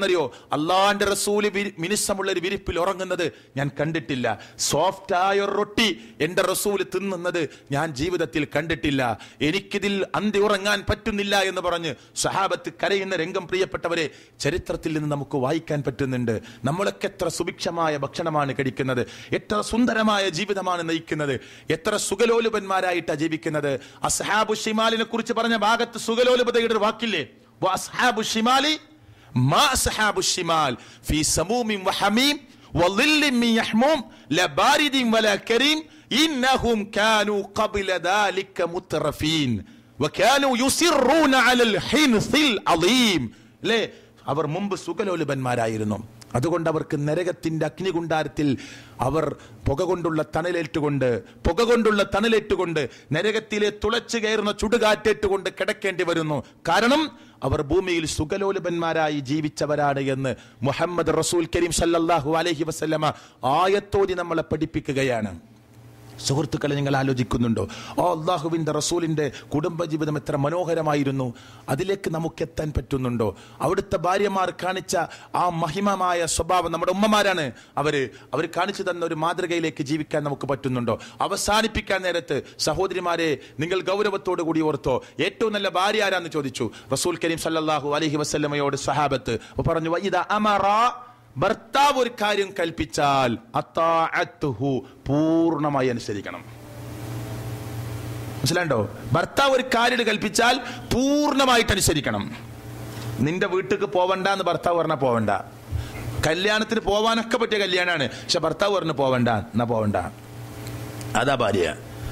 എന്താണെന്നറിയോ? അള്ളാന്റെ റസൂല് മിനുസമുള്ള ഒരു വിരിപ്പിൽ ഉറങ്ങുന്നത് ഞാൻ കണ്ടിട്ടില്ല. സോഫ്റ്റ് ആയ ഒരു റൊട്ടി എന്റെ റസൂല് തിന്നുന്നത് ഞാൻ ജീവിതത്തിൽ കണ്ടിട്ടില്ല. എനിക്കിതിൽ അന്തി ഉറങ്ങാൻ പറ്റുന്നില്ല എന്ന് പറഞ്ഞ് സഹാബത്ത് കരയുന്ന രംഗം പ്രിയപ്പെട്ടവരെ ചരിത്രത്തിൽ നിന്ന് നമുക്ക് വായിക്കാൻ പറ്റുന്നുണ്ട്. നമ്മളൊക്കെ എത്ര സുഭിക്ഷമായ ഭക്ഷണമാണ് കഴിക്കുന്നത്, എത്ര സുന്ദരമായ ജീവിതമാണ് നയിക്കുന്നത്, എത്ര സുഖലോലുപന്മാരായിട്ടാണ് ജീവിക്കുന്നത്. അസ്ഹാബു ഷിമാലിനെ കുറിച്ച് പറഞ്ഞ ഭാഗത്ത് സുഖലോലുപതയുടെ വാക്കില്ലേ? വഅസ്ഹാബു ഷിമാലി മാ അസ്ഹാബു ഷിമാൽ ഫീ സമൂമിൻ വഹമീം വളില്ലിൻ മിൻ യഹ്മൂം ലബാരിദിൻ വലാ കരീം ഇന്നഹും കാനൂ ഖബ്ല ദാലിക മുത്രഫീൻ വകാനൂ യുസിറൂന അലൽ ഹിൻസിൽ അളീം. ല്ലേ, അവർ മുമ്പ് സുഖലോലുപന്മാരായിരുന്നു. അതുകൊണ്ട് അവർക്ക് നരകത്തിന്റെ അഗ്നികുണ്ടാരത്തിൽ അവർ പുക കൊണ്ടുള്ള തണലേറ്റുകൊണ്ട് പുക കൊണ്ടുള്ള തണലേറ്റുകൊണ്ട് നരകത്തിലെ തുളച്ചു കയറുന്ന ചുടുകാറ്റേറ്റുകൊണ്ട് കിടക്കേണ്ടി വരുന്നു. കാരണം അവർ ഭൂമിയിൽ സുഖലോലുപന്മാരായി ജീവിച്ചവരാണ് എന്ന് മുഹമ്മദ് റസൂൽ കരീം സല്ലല്ലാഹു അലൈഹി വസല്ലമ ആയത്തോതി നമ്മളെ പഠിപ്പിക്കുകയാണ്. സുഹൃത്തുക്കളെ, നിങ്ങൾ ആലോചിക്കുന്നുണ്ടോ? ഓ, അള്ളാഹുവിന്റെ റസൂലിന്റെ കുടുംബജീവിതം എത്ര മനോഹരമായിരുന്നു. അതിലേക്ക് നമുക്ക് എത്താൻ പറ്റുന്നുണ്ടോ? അവിടുത്തെ ഭാര്യമാർ കാണിച്ച ആ മഹിമമായ സ്വഭാവം, നമ്മുടെ ഉമ്മമാരാണ് അവര് അവർ കാണിച്ചു തന്ന ഒരു മാതൃകയിലേക്ക് ജീവിക്കാൻ നമുക്ക് പറ്റുന്നുണ്ടോ? അവസാനിപ്പിക്കാൻ നേരത്ത് സഹോദരിമാരെ, നിങ്ങൾ ഗൗരവത്തോടു കൂടി ഓർത്തോ, ഏറ്റവും നല്ല ഭാര്യ ആരാന്ന് ചോദിച്ചു റസൂൽ കരീം സല്ലല്ലാഹു അലൈഹി വസല്ലമയോട് സഹാബത്ത്. പറഞ്ഞു, വഇദാ അമറ, ഭർത്താവ് ഒരു കാര്യം കൽപ്പിച്ചാൽ അത്താഅത്തുഹു, പൂർണ്ണമായി അനുസരിക്കണം. മനസ്സിലാണ്ടോ? ഭർത്താവ് ഒരു കാര്യം കൽപ്പിച്ചാൽ പൂർണ്ണമായിട്ട് അനുസരിക്കണം. നിന്റെ വീട്ടിലേക്ക് പോവണ്ട എന്ന് ഭർത്താവ് പറഞ്ഞാൽ പോവണ്ട. കല്യാണത്തിന് പോവാനൊക്കെ പറ്റിയ കല്യാണാണ്, പക്ഷെ ഭർത്താവ് പറഞ്ഞു പോവണ്ട എന്നാ പോവണ്ട. അതാ ഭാര്യ.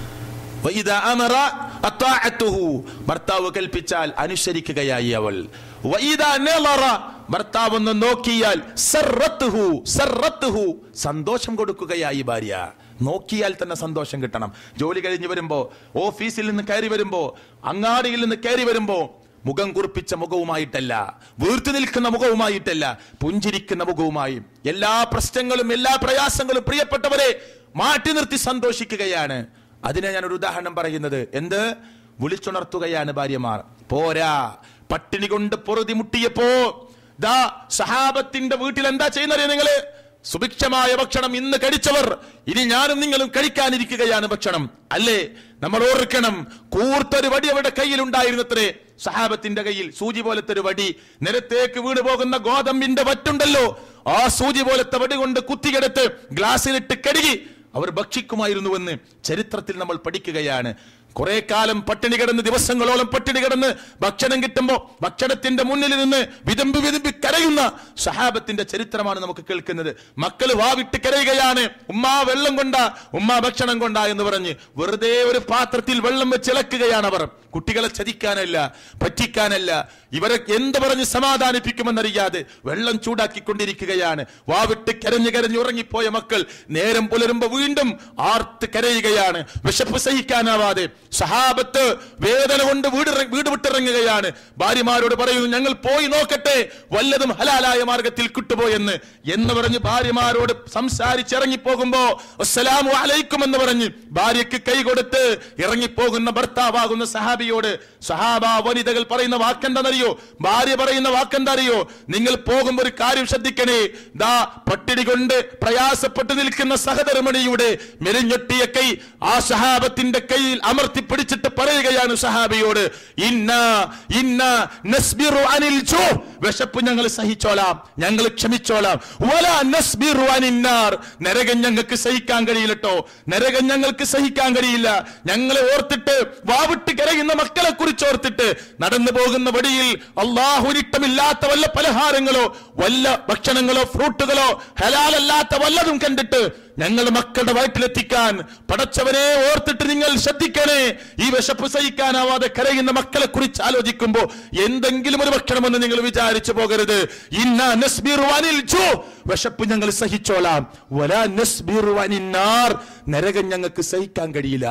വഇദാ അമറ അത്താഅത്തുഹു, ഭർത്താവ് കൽപ്പിച്ചാൽ അനുസരിക്കുകയായി അവൾ. വഇദാ നളറ, ഭർത്താവ് ഒന്ന് നോക്കിയാൽ സറത്തുഹു, സറത്തുഹു, സന്തോഷം കൊടുക്കുകയായി ഭാര്യ. നോക്കിയാൽ തന്നെ സന്തോഷം കിട്ടണം. ജോലി കഴിഞ്ഞ് വരുമ്പോ, ഓഫീസിൽ നിന്ന് കയറി വരുമ്പോ, അങ്ങാടിയിൽ നിന്ന് കയറി വരുമ്പോ മുഖം കുറിപ്പിച്ച മുഖവുമായിട്ടല്ല, വീർത്തു നിൽക്കുന്ന മുഖവുമായിട്ടല്ല, പുഞ്ചിരിക്കുന്ന മുഖവുമായി എല്ലാ പ്രശ്നങ്ങളും എല്ലാ പ്രയാസങ്ങളും പ്രിയപ്പെട്ടവരെ മാറ്റി നിർത്തി സന്തോഷിക്കുകയാണ്. അതിനെ ഞാനൊരു ഉദാഹരണം പറയുന്നത്, എന്ത് വിളിച്ചുണർത്തുകയാണ് ഭാര്യമാർ. പോരാ, പട്ടിണി കൊണ്ട് പൊറുതി മുട്ടിയപ്പോ ദാ സഹാബത്തിന്റെ വീട്ടിൽ എന്താ ചെയ്യുന്നത്? നിങ്ങള് സുഭിക്ഷമായ ഭക്ഷണം ഇന്ന് കഴിച്ചവർ ഇനി ഞാനും നിങ്ങളും കഴിക്കാനിരിക്കുകയാണ് ഭക്ഷണം, അല്ലേ? നമ്മൾ ഓർക്കണം, കൂർത്തൊരു വടി അവരുടെ കയ്യിൽ ഉണ്ടായിരുന്നത്രേ. സഹാബത്തിന്റെ കയ്യിൽ സൂചി പോലത്തെ ഒരു വടി, നിലത്തേക്ക് വീണു പോകുന്ന ഗോതമ്പിന്റെ വറ്റുണ്ടല്ലോ, ആ സൂചി പോലത്തെ വടി കൊണ്ട് കുത്തിക്കെടുത്ത് ഗ്ലാസ്സിലിട്ട് കഴുകി അവർ ഭക്ഷിക്കുമായിരുന്നുവെന്ന് ചരിത്രത്തിൽ നമ്മൾ പഠിക്കുകയാണ്. കുറെ കാലം പട്ടിണി കിടന്ന്, ദിവസങ്ങളോളം പട്ടിണി കിടന്ന് ഭക്ഷണം കിട്ടുമ്പോ ഭക്ഷണത്തിന്റെ മുന്നിൽ നിന്ന് വിതമ്പി വിതമ്പി കരയുന്ന സഹാബത്തിന്റെ ചരിത്രമാണ് നമുക്ക് കേൾക്കുന്നത്. മക്കള് വാവിട്ട് കരയുകയാണ്, ഉമ്മാ വെള്ളം കൊണ്ടാ, ഉമ്മാ ഭക്ഷണം കൊണ്ടാ എന്ന് പറഞ്ഞ് വെറുതെ ഒരു പാത്രത്തിൽ വെള്ളം വെച്ച് ഇളക്കുകയാണ് അവർ. കുട്ടികളെ ചതിക്കാനല്ല, പറ്റിക്കാനല്ല, ഇവരെ എന്ത് പറഞ്ഞ് സമാധാനിപ്പിക്കുമെന്നറിയാതെ വെള്ളം ചൂടാക്കിക്കൊണ്ടിരിക്കുകയാണ്. വാവിട്ട് കരഞ്ഞു കരഞ്ഞു ഉറങ്ങിപ്പോയ മക്കൾ നേരം പുലരുമ്പോ വീണ്ടും ആർത്ത് കരയുകയാണ്. വിശപ്പ് സഹിക്കാനാവാതെ സഹാബത്ത് വേദന കൊണ്ട് വീട് വീട് വിട്ടിറങ്ങുകയാണ്. ഭാര്യമാരോട് പറയുന്നു, ഞങ്ങൾ പോയി നോക്കട്ടെ വല്ലതും ഹലാലായ മാർഗത്തിൽ കിട്ടുപോയെന്ന് എന്ന് പറഞ്ഞ് ഭാര്യമാരോട് സംസാരിച്ചിറങ്ങിപ്പോകുമ്പോ അസ്സലാമു അലൈക്കും എന്ന് പറഞ്ഞ് ഭാര്യയ്ക്ക് കൈ കൊടുത്ത് ഇറങ്ങിപ്പോകുന്ന ഭർത്താവാകുന്ന സഹാബിയോട് സഹാബ വനിതകൾ പറയുന്ന വാക്കെന്താണെന്നറിയോ? ഭാര്യ പറയുന്ന വാക്കെന്താ അറിയോ? നിങ്ങൾ പോകുമ്പോൾ ഒരു കാര്യം ശ്രദ്ധിക്കണേ, ദാ പട്ടിണി കൊണ്ട് പ്രയാസപ്പെട്ടു നിൽക്കുന്ന സഹധർമ്മിണിയുടെ മെലിഞ്ഞൊട്ടിയ കൈ ആ സഹാബത്തിന്റെ കയ്യിൽ അമർത്തി പിടിച്ചിട്ട് പറയുകയാണ് സഹാബിയോട്, ഇന്ന ഇന്ന നസ്ബിറു അനിൽ ജൂ, വിശപ്പ് ഞങ്ങൾ സഹിച്ചോളാം, ഞങ്ങൾ ക്ഷമിച്ചോളാം. വലാ നസ്ബിറു അനിന്നാർ, നരകം ഞങ്ങൾക്ക് സഹിക്കാൻ കഴിയില്ലട്ടോ, നരകം ഞങ്ങൾക്ക് സഹിക്കാൻ കഴിയില്ല. ഞങ്ങളെ ഓർത്തിട്ട്, വാവിട്ട് കരയുന്ന മക്കളെ കുറിച്ച് ഓർത്തിട്ട്, നടന്നു പോകുന്ന വഴിയിൽ അള്ളാഹുനിഷ്ടമില്ലാത്ത വല്ല പലഹാരങ്ങളോ വല്ല ഭക്ഷണങ്ങളോ ഫ്രൂട്ടുകളോ ഹലാലല്ലാത്ത വല്ലതും കണ്ടിട്ട് ഞങ്ങളുടെ മക്കളുടെ വയറ്റിലെത്തിക്കാൻ പടച്ചവനെ ഓർത്തിട്ട് നിങ്ങൾ ശ്രദ്ധിക്കണേ. ഈ വിശപ്പ് സഹിക്കാനാവാതെ കരയുന്ന മക്കളെ കുറിച്ച് ആലോചിക്കുമ്പോ എന്തെങ്കിലും ഒരു ഭക്ഷണമെന്ന് നിങ്ങൾ വിചാരിച്ചു പോകരുത്. ഇന്നാ നസ്ബിറു അനിൽ ജൂ, വിശപ്പ് ഞങ്ങൾ സഹിച്ചോളാം. വലാ നസ്ബിറു അനിന്നാർ, നരകം ഞങ്ങൾക്ക് സഹിക്കാൻ കഴിയില്ല.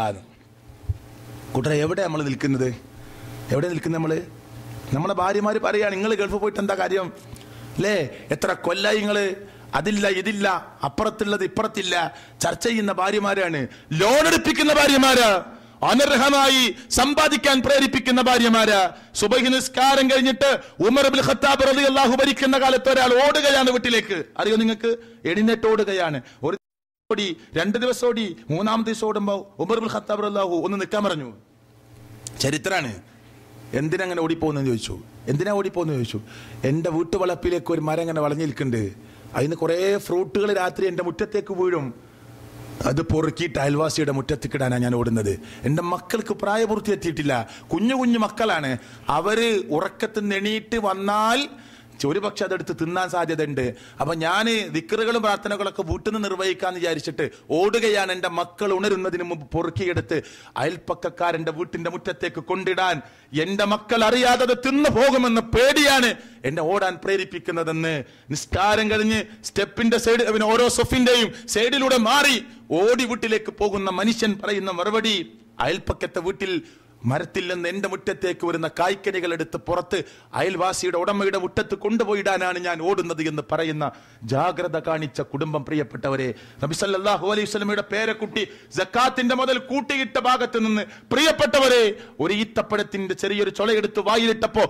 കൂട്ടരെ, എവിടെ നമ്മൾ നിൽക്കുന്നത്? എവിടെ നിൽക്കുന്നത് നമ്മള്? നമ്മളെ ഭാര്യമാര് പറയാ, നിങ്ങൾ ഗൾഫ് പോയിട്ട് എന്താ കാര്യം, അല്ലേ? എത്ര കൊല്ലായി നിങ്ങള് അതില്ല ഇതില്ല അപ്പുറത്തുള്ളത് ഇപ്പുറത്തില്ല ചർച്ച ചെയ്യുന്ന ഭാര്യമാരാണ്, ലോൺ എടുപ്പിക്കുന്ന ഭാര്യമാരാ. അനർഹമായി സമ്പാദിക്കാൻ പ്രേരിപ്പിക്കുന്ന ഭാര്യമാരാ. സുബഹി നിസ്കാരം കഴിഞ്ഞിട്ട് ഉമർ ഇബ്നുൽ ഖത്താബ് റളിയല്ലാഹു ഭരിക്കുന്ന കാലത്ത് ഒരാൾ ഓടുകയാണ് വീട്ടിലേക്ക്. അറിയോ നിങ്ങൾക്ക്? എഴുന്നേറ്റ് ഓടുകയാണ്. ഒരു ഓടി, രണ്ട് ദിവസം ഓടി, മൂന്നാമത്തെ ദിവസം ഓടുമ്പോ ഉമർ ഇബ്നുൽ ഖത്താബ് റളിയല്ലാഹു ഒന്ന് നിൽക്കാൻ പറഞ്ഞു. ചരിത്രാണ്. എന്തിനങ്ങനെ ഓടിപ്പോന്ന് ചോദിച്ചു. എന്തിനാ ഓടിപ്പോന്ന് ചോദിച്ചു. എന്റെ വീട്ടുവളപ്പിലേക്ക് ഒരു മരം അങ്ങനെ വളഞ്ഞു നിൽക്കുന്നുണ്ട്, അതിന് കുറെ ഫ്രൂട്ടുകൾ രാത്രി എന്റെ മുറ്റത്തേക്ക് വീഴും, അത് പൊറുക്കിയിട്ട് അയൽവാസിയുടെ മുറ്റത്തേക്കിടാനാണ് ഞാൻ ഓടുന്നത്. എൻ്റെ മക്കൾക്ക് പ്രായപൂർത്തി എത്തിയിട്ടില്ല, കുഞ്ഞു കുഞ്ഞു മക്കളാണ്. അവര് ഉറക്കത്തിൽ എണീറ്റ് വന്നാൽ ഒരു പക്ഷെ അതെടുത്ത് തിന്നാൻ സാധ്യതയുണ്ട്. അപ്പൊ ഞാൻ ദിക്റുകളും പ്രാർത്ഥനകളൊക്കെ വീട്ടിൽ നിന്ന് നിർവഹിക്കാന്ന് വിചാരിച്ചിട്ട് ഓടുകയാണ്. എൻ്റെ മക്കൾ ഉണരുന്നതിന് മുമ്പ് പൊറുക്കിയെടുത്ത് അയൽപ്പക്കക്കാരൻ്റെ വീട്ടിന്റെ മുറ്റത്തേക്ക് കൊണ്ടിടാൻ. എൻ്റെ മക്കൾ അറിയാതെ അത് തിന്നു പോകുമെന്ന് പേടിയാണ് എന്നെ ഓടാൻ പ്രേരിപ്പിക്കുന്നതെന്ന്. നിസ്കാരം കഴിഞ്ഞ് സ്റ്റെപ്പിന്റെ സൈഡ്, പിന്നെ ഓരോ സൊഫിന്റെയും സൈഡിലൂടെ മാറി ഓടി വീട്ടിലേക്ക് പോകുന്ന മനുഷ്യൻ പറയുന്ന മറുപടി, അയൽപ്പക്കത്തെ വീട്ടിൽ മരത്തിൽ നിന്ന് എന്റെ മുറ്റത്തേക്ക് വരുന്ന കായ്ക്കനികൾ എടുത്ത് പുറത്ത് അയൽവാസിയുടെ ഉടമയുടെ മുറ്റത്ത് കൊണ്ടുപോയിടാനാണ് ഞാൻ ഓടുന്നത് എന്ന് പറയുന്ന ജാഗ്രത കാണിച്ച കുടുംബം. പ്രിയപ്പെട്ടവരെ, നബി സല്ലല്ലാഹു അലൈഹി വസല്ലമയുടെ പേരക്കുട്ടി സക്കാത്തിന്റെ മുതൽ കൂട്ടിയിട്ട ഭാഗത്ത് നിന്ന് പ്രിയപ്പെട്ടവരെ ഒരു ഈത്തപ്പഴത്തിന്റെ ചെറിയൊരു ചൊളയെടുത്ത് വായിലിട്ടപ്പോ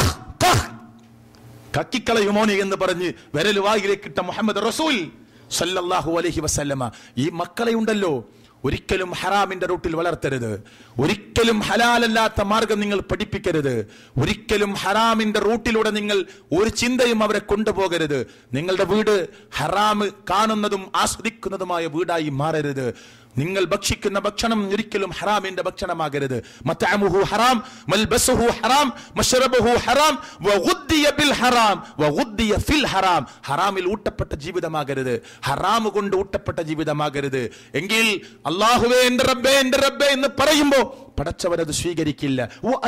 കക്കിക്കളയുമോനെ എന്ന് പറഞ്ഞ് വിരൽ വായിലേക്കിട്ട മുഹമ്മദ് റസൂൽ സല്ലല്ലാഹു അലൈഹി വസല്ലമ ഈ മക്കളെ ഉണ്ടല്ലോ ഒരിക്കലും ഹറാമിന്റെ റൂട്ടിൽ വളർത്തരുത്. ഒരിക്കലും ഹലാലല്ലാത്ത മാർഗം നിങ്ങൾ പഠിപ്പിക്കരുത്. ഒരിക്കലും ഹറാമിന്റെ റൂട്ടിലൂടെ നിങ്ങൾ ഒരു ചിന്തയും അവരെ കൊണ്ടുപോകരുത്. നിങ്ങളുടെ വീട് ഹറാം കാണുന്നതും ആസ്വദിക്കുന്നതുമായ വീടായി മാറരുത്. നിങ്ങൾ ഭക്ഷിക്കുന്ന ഭക്ഷണം ഒരിക്കലും ഹറാമിന്റെ ഭക്ഷണമാകരുത്. മത്അമുഹു ഹറാം, മൽബസുഹു ഹറാം, മശ്റബുഹു ഹറാം, വഗുദ്ദിയ ബിൽ ഹറാം, വഗുദ്ദിയ ഫിൽ ഹറാം. ഹറാമിൽ ഊട്ടപ്പെട്ട ജീവിതമാകരുത്, ഹറാം കൊണ്ട് ഊട്ടപ്പെട്ട ജീവിതമാകരുത്. എങ്കിൽ അല്ലാഹുവേ എൻ്റെ റബ്ബേ എൻ്റെ റബ്ബേ എന്ന് പറയുമ്പോൾ പടച്ചവനത് സ്വീകരിക്കില്ല.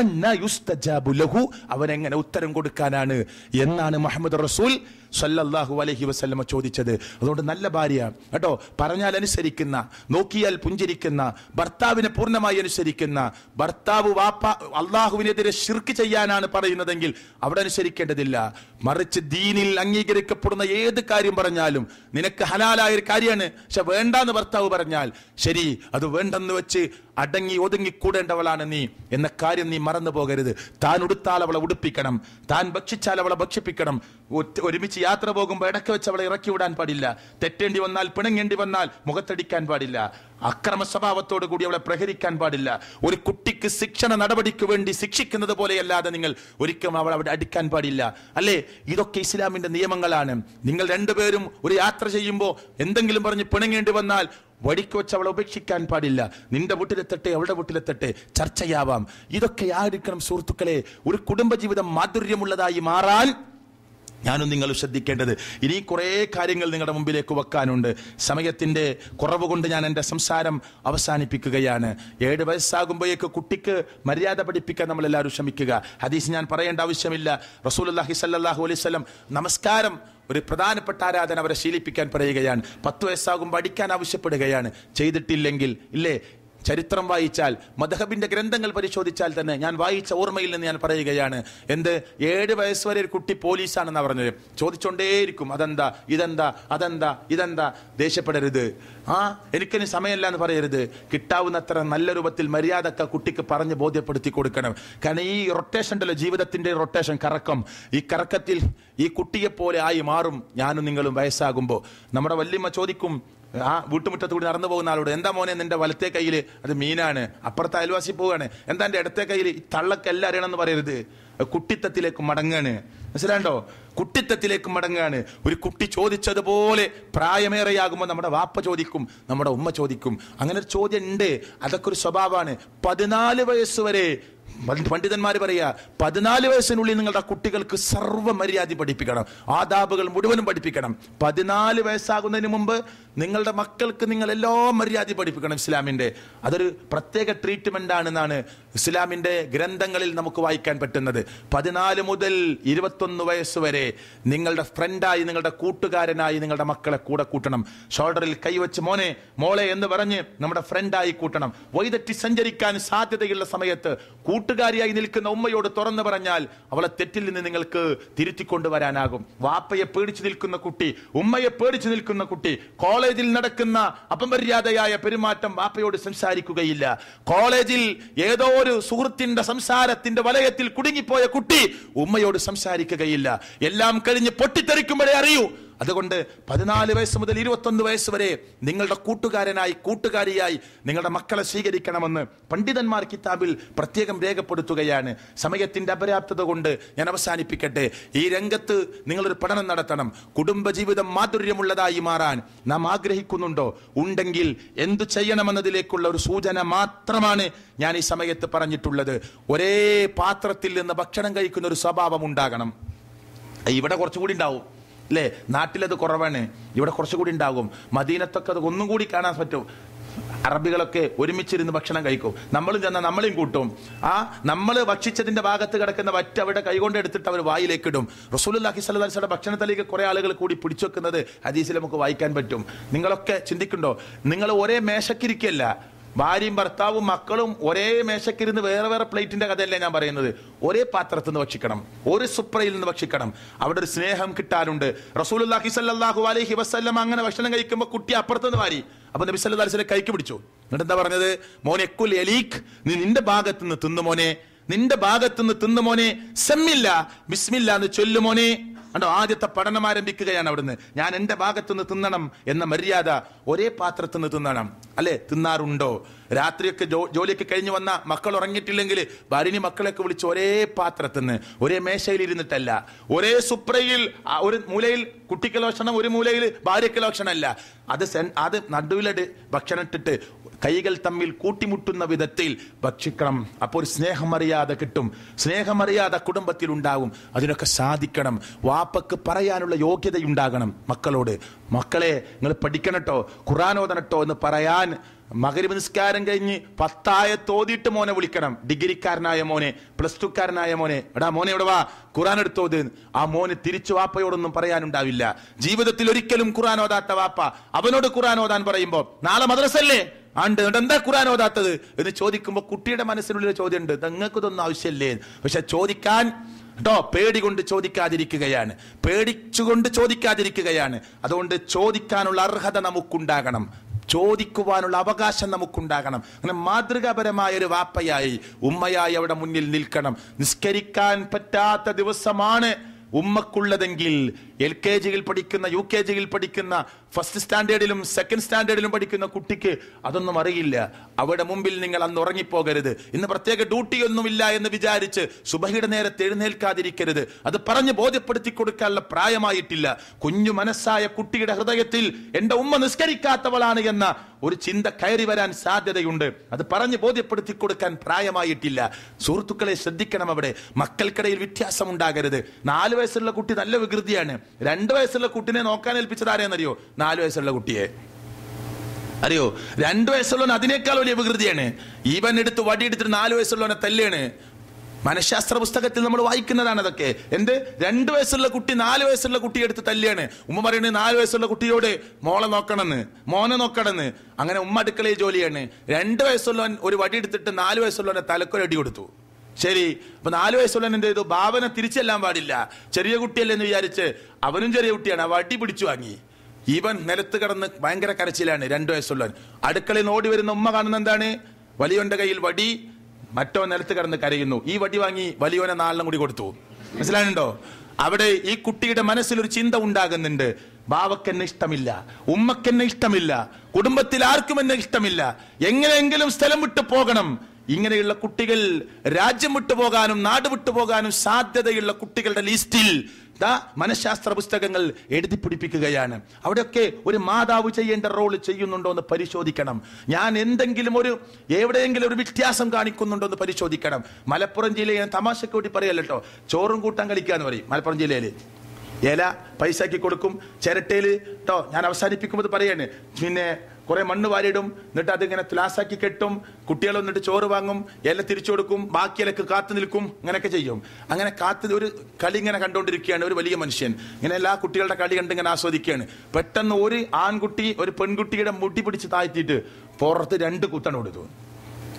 അവൻ എങ്ങനെ ഉത്തരം കൊടുക്കാനാണ് എന്നാണ് മുഹമ്മദ് റസൂൽ സല്ലല്ലാഹു അലൈഹി വസല്ലമ ചോദിച്ചത്. അതുകൊണ്ട് നല്ല ഭാര്യ കേട്ടോ, പറഞ്ഞാൽ അനുസരിക്കുന്ന, നോക്കിയാൽ പുഞ്ചിരിക്കുന്ന, ഭർത്താവിനെ പൂർണ്ണമായി അനുസരിക്കുന്ന, ഭർത്താവ് വാപ്പ അള്ളാഹുവിനെതിരെ ശിർക്ക് ചെയ്യാനാണ് പറയുന്നതെങ്കിൽ അവിടെ അനുസരിക്കേണ്ടതില്ല. മറിച്ച് ദീനിൽ അംഗീകരിക്കപ്പെടുന്ന ഏത് കാര്യം പറഞ്ഞാലും നിനക്ക് ഹലാലായ ഒരു കാര്യമാണ്, പക്ഷെ വേണ്ടാന്ന് ഭർത്താവ് പറഞ്ഞാൽ ശരി, അത് വേണ്ടെന്ന് വെച്ച് അടങ്ങി ഒതുങ്ങിക്കൂടേണ്ടവളാണ് നീ എന്ന കാര്യം നീ മറന്നു പോകരുത്. താൻ ഉടുത്താൽ അവളെ ഉടുപ്പിക്കണം, താൻ ഭക്ഷിച്ചാൽ അവളെ ഭക്ഷിപ്പിക്കണം. ഒരുമിച്ച് യാത്ര പോകുമ്പോൾ ഇടയ്ക്ക് വെച്ച് അവളെ ഇറക്കി വിടാൻ പാടില്ല. തെറ്റേണ്ടി വന്നാൽ, പിണങ്ങേണ്ടി വന്നാൽ മുഖത്തടിക്കാൻ പാടില്ല. അക്രമ സ്വഭാവത്തോടു കൂടി അവളെ പ്രഹരിക്കാൻ പാടില്ല. ഒരു കുട്ടിക്ക് ശിക്ഷണ നടപടിക്ക് വേണ്ടി ശിക്ഷിക്കുന്നത് പോലെയല്ലാതെ നിങ്ങൾ ഒരിക്കലും അവളെ അവിടെ അടിക്കാൻ പാടില്ല. അല്ലേ? ഇതൊക്കെ ഇസ്ലാമിന്റെ നിയമങ്ങളാണ്. നിങ്ങൾ രണ്ടുപേരും ഒരു യാത്ര ചെയ്യുമ്പോൾ എന്തെങ്കിലും പറഞ്ഞ് പിണങ്ങേണ്ടി വന്നാൽ വടിക്ക് വെച്ച് അവളെ ഉപേക്ഷിക്കാൻ പാടില്ല. നിന്റെ വീട്ടിലെത്തട്ടെ അവളുടെ വീട്ടിലെത്തട്ടെ ചർച്ചയാവാം. ഇതൊക്കെ ആയിരിക്കണം സുഹൃത്തുക്കളെ ഒരു കുടുംബജീവിതം മാധുര്യമുള്ളതായി മാറാൻ ഞാനും നിങ്ങൾ ശ്രദ്ധിക്കേണ്ടത്. ഇനി കുറേ കാര്യങ്ങൾ നിങ്ങളുടെ മുമ്പിലേക്ക് വെക്കാനുണ്ട്. സമയത്തിന്റെ കുറവ് കൊണ്ട് ഞാൻ എൻ്റെ സംസാരം അവസാനിപ്പിക്കുകയാണ്. ഏഴ് വയസ്സാകുമ്പോഴേക്ക് കുട്ടിക്ക് മര്യാദ പഠിപ്പിക്കാൻ നമ്മളെല്ലാവരും ശ്രമിക്കുക. ഹദീസ് ഞാൻ പറയേണ്ട ആവശ്യമില്ല. റസൂലുള്ളാഹി സ്വല്ലല്ലാഹു അലൈഹി വസല്ലം നമസ്കാരം ഒരു പ്രധാനപ്പെട്ട ആരാധന അവരെ ശീലിപ്പിക്കാൻ പറയുകയാണ്. പത്ത് വയസ്സാകുമ്പോൾ അടിക്കാൻ ആവശ്യപ്പെടുകയാണ്. ചെയ്തിട്ടില്ലെങ്കിൽ ഇല്ലേ, ചരിത്രം വായിച്ചാൽ, മദ്ഹബിന്റെ ഗ്രന്ഥങ്ങൾ പരിശോധിച്ചാൽ തന്നെ ഞാൻ വായിച്ച ഓർമ്മയിൽ നിന്ന് ഞാൻ പറയുകയാണ്. എന്ത്, ഏഴ് വയസ്സ് വരെ ഒരു കുട്ടി പോലീസാണെന്നാ പറഞ്ഞത്. ചോദിച്ചോണ്ടേയിരിക്കും, അതെന്താ ഇതെന്താ അതെന്താ ഇതെന്താ. ദേഷ്യപ്പെടരുത്, ആ എനിക്കിനി സമയമല്ല എന്ന് പറയരുത്. കിട്ടാവുന്നത്ര നല്ല രൂപത്തിൽ മര്യാദക്ക കുട്ടിക്ക് പറഞ്ഞ് ബോധ്യപ്പെടുത്തി കൊടുക്കണം. കാരണം ഈ റൊട്ടേഷൻ ഉണ്ടല്ലോ, ജീവിതത്തിന്റെ റൊട്ടേഷൻ, കറക്കം, ഈ കറക്കത്തിൽ ഈ കുട്ടിയെപ്പോലെ ആയി മാറും ഞാനും നിങ്ങളും വയസ്സാകുമ്പോൾ. നമ്മുടെ വല്യമ്മ ചോദിക്കും ആ വീട്ടുമുറ്റത്ത് കൂടി നടന്നു പോകുന്ന ആളോട്, എന്താ മോനെ നിന്റെ വലത്തെ കയ്യിൽ? അത് മീനാണ്. അപ്പുറത്തെ അയൽവാസി പോവാണ്. എന്താ എൻ്റെ ഇടത്തെ കയ്യിൽ? ഈ തള്ളക്കെല്ലാം അറിയണമെന്ന് പറയരുത്. കുട്ടിത്തത്തിലേക്ക് മടങ്ങാണ്. മനസ്സിലാണ്ടോ? കുട്ടിത്തത്തിലേക്ക് മടങ്ങാണ്. ഒരു കുട്ടി ചോദിച്ചതുപോലെ പ്രായമേറെയാകുമ്പോൾ നമ്മുടെ വാപ്പ ചോദിക്കും, നമ്മുടെ ഉമ്മ ചോദിക്കും. അങ്ങനെ ഒരു ചോദ്യം ഉണ്ട്. അതൊക്കെ ഒരു സ്വഭാവമാണ്. പതിനാല് വയസ്സ് വരെ പണ്ഡിതന്മാർ പറയാ, പതിനാല് വയസ്സിനുള്ളിൽ നിങ്ങളുടെ കുട്ടികൾക്ക് സർവ്വ മര്യാദ പഠിപ്പിക്കണം, ആദാബുകൾ മുഴുവനും പഠിപ്പിക്കണം. പതിനാല് വയസ്സാകുന്നതിന് മുമ്പ് നിങ്ങളുടെ മക്കൾക്ക് നിങ്ങൾ എല്ലാ മര്യാദ പഠിപ്പിക്കണം. ഇസ്ലാമിന്റെ അതൊരു പ്രത്യേക ട്രീറ്റ്മെന്റ് ആണെന്നാണ് ഇസ്ലാമിന്റെ ഗ്രന്ഥങ്ങളിൽ നമുക്ക് വായിക്കാൻ പറ്റുന്നത്. പതിനാല് മുതൽ ഇരുപത്തൊന്ന് വയസ്സ് വരെ നിങ്ങളുടെ ഫ്രണ്ടായി, നിങ്ങളുടെ കൂട്ടുകാരനായി നിങ്ങളുടെ മക്കളെ കൂടെ കൂട്ടണം. ഷോൾഡറിൽ കൈവച്ച് മോനെ മോളെ എന്ന് പറഞ്ഞ് നമ്മുടെ ഫ്രണ്ടായി കൂട്ടണം. വഴിതെറ്റി സഞ്ചരിക്കാൻ സാധ്യതയുള്ള സമയത്ത് കൂട്ട കൂട്ടുകാരിയായി നിൽക്കുന്ന ഉമ്മയോട് തുറന്നു പറഞ്ഞാൽ അവളെ തെറ്റിൽ നിന്ന് നിങ്ങൾക്ക് തിരുത്തിക്കൊണ്ടുവരാനാകും. വാപ്പയെ പേടിച്ചു നിൽക്കുന്ന കുട്ടി, ഉമ്മയെ പേടിച്ചു നിൽക്കുന്ന കുട്ടി, കോളേജിൽ നടക്കുന്ന അപമര്യാദയായ പെരുമാറ്റം വാപ്പയോട് സംസാരിക്കുകയില്ല. കോളേജിൽ ഏതോ ഒരു സുഹൃത്തിന്റെ സംസാരത്തിന്റെ വലയത്തിൽ കുടുങ്ങിപ്പോയ കുട്ടി ഉമ്മയോട് സംസാരിക്കുകയില്ല. എല്ലാം കഴിഞ്ഞ് പൊട്ടിത്തെറിക്കുമ്പോഴേ അറിയൂ. അതുകൊണ്ട് പതിനാല് വയസ്സ് മുതൽ ഇരുപത്തൊന്ന് വയസ്സ് വരെ നിങ്ങളുടെ കൂട്ടുകാരനായി കൂട്ടുകാരിയായി നിങ്ങളുടെ മക്കളെ സ്വീകരിക്കണമെന്ന് പണ്ഡിതന്മാർ കിതാബിൽ പ്രത്യേകം രേഖപ്പെടുത്തുകയാണ്. സമയത്തിന്റെ അപര്യാപ്തത കൊണ്ട് ഞാൻ അവസാനിപ്പിക്കട്ടെ. ഈ രംഗത്ത് നിങ്ങളൊരു പഠനം നടത്തണം. കുടുംബജീവിതം മാധുര്യമുള്ളതായി മാറാൻ നാം ആഗ്രഹിക്കുന്നുണ്ടോ? ഉണ്ടെങ്കിൽ എന്തു ചെയ്യണമെന്നതിലേക്കുള്ള ഒരു സൂചന മാത്രമാണ് ഞാൻ ഈ സമയത്ത് പറഞ്ഞിട്ടുള്ളത്. ഒരേ പാത്രത്തിൽ നിന്ന് ഭക്ഷണം കഴിക്കുന്ന ഒരു സ്വഭാവം ഉണ്ടാകണം. ഇവിടെ കുറച്ചുകൂടി ഉണ്ടാവും അല്ലേ, നാട്ടിലത് കുറവാണ്, ഇവിടെ കുറച്ചുകൂടി ഉണ്ടാകും. മദീനത്തൊക്കെ അത് ഒന്നും കൂടി കാണാൻ പറ്റും. അറബികളൊക്കെ ഒരുമിച്ചിരുന്ന് ഭക്ഷണം കഴിക്കും. നമ്മളും ചെന്നാൽ നമ്മളെയും കൂട്ടും. ആ നമ്മൾ ഭക്ഷിച്ചതിന്റെ ഭാഗത്ത് കിടക്കുന്ന വറ്റ അവിടെ കൈകൊണ്ട് എടുത്തിട്ട് അവർ വായിലേക്ക് ഇടും. റസൂലുള്ളാഹി സ്വല്ലല്ലാഹു അലൈഹി വസല്ലം ഭക്ഷണത്തിലേക്ക് കുറെ ആളുകൾ കൂടി പിടിച്ചു വെക്കുന്നത് ഹദീസിൽ നമുക്ക് വായിക്കാൻ പറ്റും. നിങ്ങളൊക്കെ ചിന്തിക്കുന്നുണ്ടോ? നിങ്ങൾ ഒരേ മേശക്കിരിക്കല്ല, ഭാര്യയും ഭർത്താവും മക്കളും ഒരേ മേശക്കിരുന്ന് വേറെ വേറെ പ്ലേറ്റിന്റെ കഥയല്ലേ ഞാൻ പറയുന്നത്. ഒരേ പാത്രത്തിൽ നിന്ന് ഭക്ഷിക്കണം, ഒരു സുപ്രയിൽ നിന്ന് ഭക്ഷിക്കണം. അവിടെ ഒരു സ്നേഹം കിട്ടാനുണ്ട്. റസൂലുള്ളാഹി സ്വല്ലല്ലാഹു അലൈഹി വസല്ലം അങ്ങനെ ഭക്ഷണം കഴിക്കുമ്പോൾ കുട്ടി അപ്പുറത്തുനിന്ന് വാരി. അപ്പൊ നബി സല്ലല്ലാഹു അലൈഹി വസല്ലം കൈക്ക് പിടിച്ചു. എന്നിട്ട് എന്താ പറഞ്ഞത്? മോനെ കുൽ യലീക്, നീ നിന്റെ ഭാഗത്ത് നിന്ന് തിന്നു മോനെ, നിന്റെ ഭാഗത്ത് നിന്ന് തിന്നു മോനെ, സമ്മില്ല ബിസ്മില്ല എന്ന് ചൊല്ലു മോനെ. കണ്ടോ, ആദ്യത്തെ പഠനം ആരംഭിക്കുകയാണ് അവിടുന്ന്. ഞാൻ എന്റെ ഭാഗത്തുനിന്ന് തിന്നണം എന്ന മര്യാദ. ഒരേ പാത്രത്തിൽ നിന്ന് തിന്നണം അല്ലെ? തിന്നാറുണ്ടോ? രാത്രിയൊക്കെ ജോ ജോലിയൊക്കെ കഴിഞ്ഞ് വന്ന മക്കൾ ഉറങ്ങിയിട്ടില്ലെങ്കിൽ ഭാര്യനി മക്കളൊക്കെ വിളിച്ച് ഒരേ പാത്രത്തിൽ നിന്ന് ഒരേ മേശയിൽ ഇരുന്നിട്ടല്ല, ഒരേ സുപ്രയിൽ ഒരു മൂലയിൽ കുട്ടിക്ക് ലോക്ഷണം, ഒരു മൂലയിൽ ഭാര്യയ്ക്ക് ലോക്ഷണമല്ല. അത് അത് നടുവിലട് ഭക്ഷണം ഇട്ടിട്ട് കൈകൾ തമ്മിൽ കൂട്ടിമുട്ടുന്ന വിധത്തിൽ ഭക്ഷിക്കണം. അപ്പോൾ ഒരു സ്നേഹമറിയാതെ കിട്ടും, സ്നേഹമറിയാതെ കുടുംബത്തിൽ ഉണ്ടാകും. അതിനൊക്കെ സാധിക്കണം. വാപ്പക്ക് പറയാനുള്ള യോഗ്യതയുണ്ടാകണം മക്കളോട്. മക്കളെ നിങ്ങൾ പഠിക്കണട്ടോ, ഖുർആൻ ഓതണട്ടോ എന്ന് പറയാൻ മഗ്‌രിബ് നിസ്കാരം കഴിഞ്ഞ് പത്തായത്ത് ഓതിയിട്ട് മോനെ വിളിക്കണം. ഡിഗ്രിക്കാരനായ മോനെ, പ്ലസ് ടുക്കാരനായ മോനെ, എടാ മോനെ ഇവിടെ വാ ഖുർആൻ എടുത്തോത്. ആ മോന് തിരിച്ചു വാപ്പയോടൊന്നും പറയാനുണ്ടാവില്ല. ജീവിതത്തിൽ ഒരിക്കലും ഖുർആൻ ഓതാത്ത വാപ്പ അവനോട് ഖുർആൻ ഓതാൻ പറയുമ്പോ നാളെ മദ്രസല്ലേ ആണ്ട് എന്താ ഖുർആൻ ഓതാത്തത് എന്ന് ചോദിക്കുമ്പോ കുട്ടിയുടെ മനസ്സിനുള്ളിൽ ചോദ്യം ഉണ്ട്, നിങ്ങൾക്ക് ഇതൊന്നും ആവശ്യമില്ലേ? പക്ഷെ ചോദിക്കാൻ ട്ടോ പേടി കൊണ്ട് ചോദിക്കാതിരിക്കുകയാണ്, പേടിച്ചുകൊണ്ട് ചോദിക്കാതിരിക്കുകയാണ്. അതുകൊണ്ട് ചോദിക്കാനുള്ള അർഹത നമുക്കുണ്ടാകണം, ചോദിക്കുവാനുള്ള അവകാശം നമുക്കുണ്ടാകണം. അങ്ങനെ മാതൃകാപരമായ ഒരു വാപ്പയായി ഉമ്മയായി അവിടെ മുന്നിൽ നിൽക്കണം. നിസ്കരിക്കാൻ പറ്റാത്ത ദിവസമാണ് ഉമ്മക്കുള്ളതെങ്കിൽ എൽ കെ ജിയിൽ പഠിക്കുന്ന, യു കെ ജിയിൽ പഠിക്കുന്ന, ഫസ്റ്റ് സ്റ്റാൻഡേർഡിലും സെക്കൻഡ് സ്റ്റാൻഡേർഡിലും പഠിക്കുന്ന കുട്ടിക്ക് അതൊന്നും അറിയില്ല. അവിടെ മുമ്പിൽ നിങ്ങൾ അന്ന് ഉറങ്ങിപ്പോകരുത്. ഇന്ന് പ്രത്യേക ഡ്യൂട്ടിയൊന്നുമില്ല എന്ന് വിചാരിച്ച് സുബഹിയുടെ നേരത്തെ എഴുന്നേൽക്കാതിരിക്കരുത്. അത് പറഞ്ഞ് ബോധ്യപ്പെടുത്തി കൊടുക്കാനുള്ള പ്രായമായിട്ടില്ല. കുഞ്ഞു മനസ്സായ കുട്ടിയുടെ ഹൃദയത്തിൽ എന്റെ ഉമ്മ നിസ്കരിക്കാത്തവളാണ് എന്ന ഒരു ചിന്ത കയറി വരാൻ സാധ്യതയുണ്ട്. അത് പറഞ്ഞ് ബോധ്യപ്പെടുത്തി കൊടുക്കാൻ പ്രായമായിട്ടില്ല. സുഹൃത്തുക്കളെ ശ്രദ്ധിക്കണം. അവിടെ മക്കൾക്കിടയിൽ വ്യത്യാസം ഉണ്ടാകരുത്. നാല് വയസ്സുള്ള കുട്ടി നല്ല വികൃതിയാണ്. രണ്ടു വയസ്സുള്ള കുട്ടിനെ നോക്കാൻ ഏൽപ്പിച്ചത് ആരെയെന്നറിയോ? നാല് വയസ്സുള്ള കുട്ടിയെ അറിയോ? രണ്ടു വയസ്സുള്ളവൻ അതിനേക്കാൾ വലിയ വികൃതിയാണ്. ഈവൻ എടുത്ത് വടിയെടുത്തിട്ട് നാല് വയസ്സുള്ളവനെ തല്ലാണ്. മനഃശാസ്ത്ര പുസ്തകത്തിൽ നമ്മൾ വായിക്കുന്നതാണ് അതൊക്കെ. എന്ത്? രണ്ടു വയസ്സുള്ള കുട്ടി നാല് വയസ്സുള്ള കുട്ടിയെ എടുത്ത് തല്ലാണ്. ഉമ്മ പറയുന്നത് നാല് വയസ്സുള്ള കുട്ടിയോട് മോളെ നോക്കണമെന്ന്, മോനെ നോക്കണമെന്ന്. അങ്ങനെ ഉമ്മ അടുക്കളയിൽ ജോലിയാണ്. രണ്ടു വയസ്സുള്ളവൻ ഒരു വടി എടുത്തിട്ട് നാല് വയസ്സുള്ളവനെ തലക്കൊരടി കൊടുത്തു. ശരി, അപ്പൊ നാല് വയസ്സുള്ളവൻ എന്ത് ചെയ്തു? ഭാവന തിരിച്ചെല്ലാൻ പാടില്ല. ചെറിയ കുട്ടിയല്ലേ എന്ന് വിചാരിച്ച് അവനും ചെറിയ കുട്ടിയാണ്, ആ വടി പിടിച്ചു വാങ്ങി. ഈവൻ നിലത്ത് കിടന്ന് ഭയങ്കര കരച്ചിലാണ് രണ്ടു വയസ്സുള്ളവൻ. അടുക്കളയിൽ ഓടി വരുന്ന ഉമ്മ കാണുന്ന എന്താണ്? വലിയോന്റെ കയ്യിൽ വടി, മറ്റോ നിലത്ത് കിടന്ന് കരയുന്നു. ഈ വടി വാങ്ങി വലിയോനെ നാലിനും കൂടി കൊടുത്തു. മനസ്സിലായിട്ടുണ്ടോ? അവിടെ ഈ കുട്ടിയുടെ മനസ്സിൽ ഒരു ചിന്ത ഉണ്ടാകുന്നുണ്ട്. ബാവക്കെന്നെ ഇഷ്ടമില്ല, ഉമ്മക്കെന്നെ ഇഷ്ടമില്ല, കുടുംബത്തിൽ ആർക്കും എന്നെ ഇഷ്ടമില്ല, എങ്ങനെയെങ്കിലും സ്ഥലം വിട്ടു പോകണം. ഇങ്ങനെയുള്ള കുട്ടികൾ രാജ്യം വിട്ടുപോകാനും നാട് വിട്ടുപോകാനും സാധ്യതയുള്ള കുട്ടികളുടെ ലിസ്റ്റിൽ മനഃശാസ്ത്ര പുസ്തകങ്ങൾ എഴുതി പിടിപ്പിക്കുകയാണ്. അവിടെയൊക്കെ ഒരു മാതാവ് ചെയ്യേണ്ട റോൾ ചെയ്യുന്നുണ്ടോ എന്ന് പരിശോധിക്കണം. ഞാൻ എന്തെങ്കിലും ഒരു എവിടെയെങ്കിലും ഒരു വ്യത്യാസം കാണിക്കുന്നുണ്ടോ എന്ന് പരിശോധിക്കണം. മലപ്പുറം ജില്ലയിൽ ഞാൻ തമാശക്ക് വേണ്ടി പറയല്ലോ കേട്ടോ, ചോറും കൂട്ടാൻ കളിക്കാന്ന് പറയും മലപ്പുറം ജില്ലയില്. ഇല പൈസക്ക് കൊടുക്കും, ചിരട്ടയില് കേട്ടോ. ഞാൻ അവസാനിപ്പിക്കുമ്പോൾ പറയാണ്, പിന്നെ കുറെ മണ്ണ് വാരിയിടും, എന്നിട്ട് അതിങ്ങനെ ത്ലാസാക്കി കെട്ടും. കുട്ടികൾ വന്നിട്ട് ചോറ് വാങ്ങും, ഇല തിരിച്ചു കൊടുക്കും, ബാക്കി ഇലക്ക് കാത്തു നിൽക്കും. അങ്ങനെയൊക്കെ ചെയ്യും. അങ്ങനെ കാത്ത് ഒരു കളി ഇങ്ങനെ കണ്ടുകൊണ്ടിരിക്കുകയാണ് ഒരു വലിയ മനുഷ്യൻ. ഇങ്ങനെ എല്ലാ കുട്ടികളുടെ കളി കണ്ട് ഇങ്ങനെ ആസ്വദിക്കുകയാണ്. പെട്ടെന്ന് ഒരു ആൺകുട്ടി ഒരു പെൺകുട്ടിയുടെ മുടി പിടിച്ച് താഴ്ത്തിയിട്ട് പുറത്ത് രണ്ട് കുത്തണ കൊടുത്തു.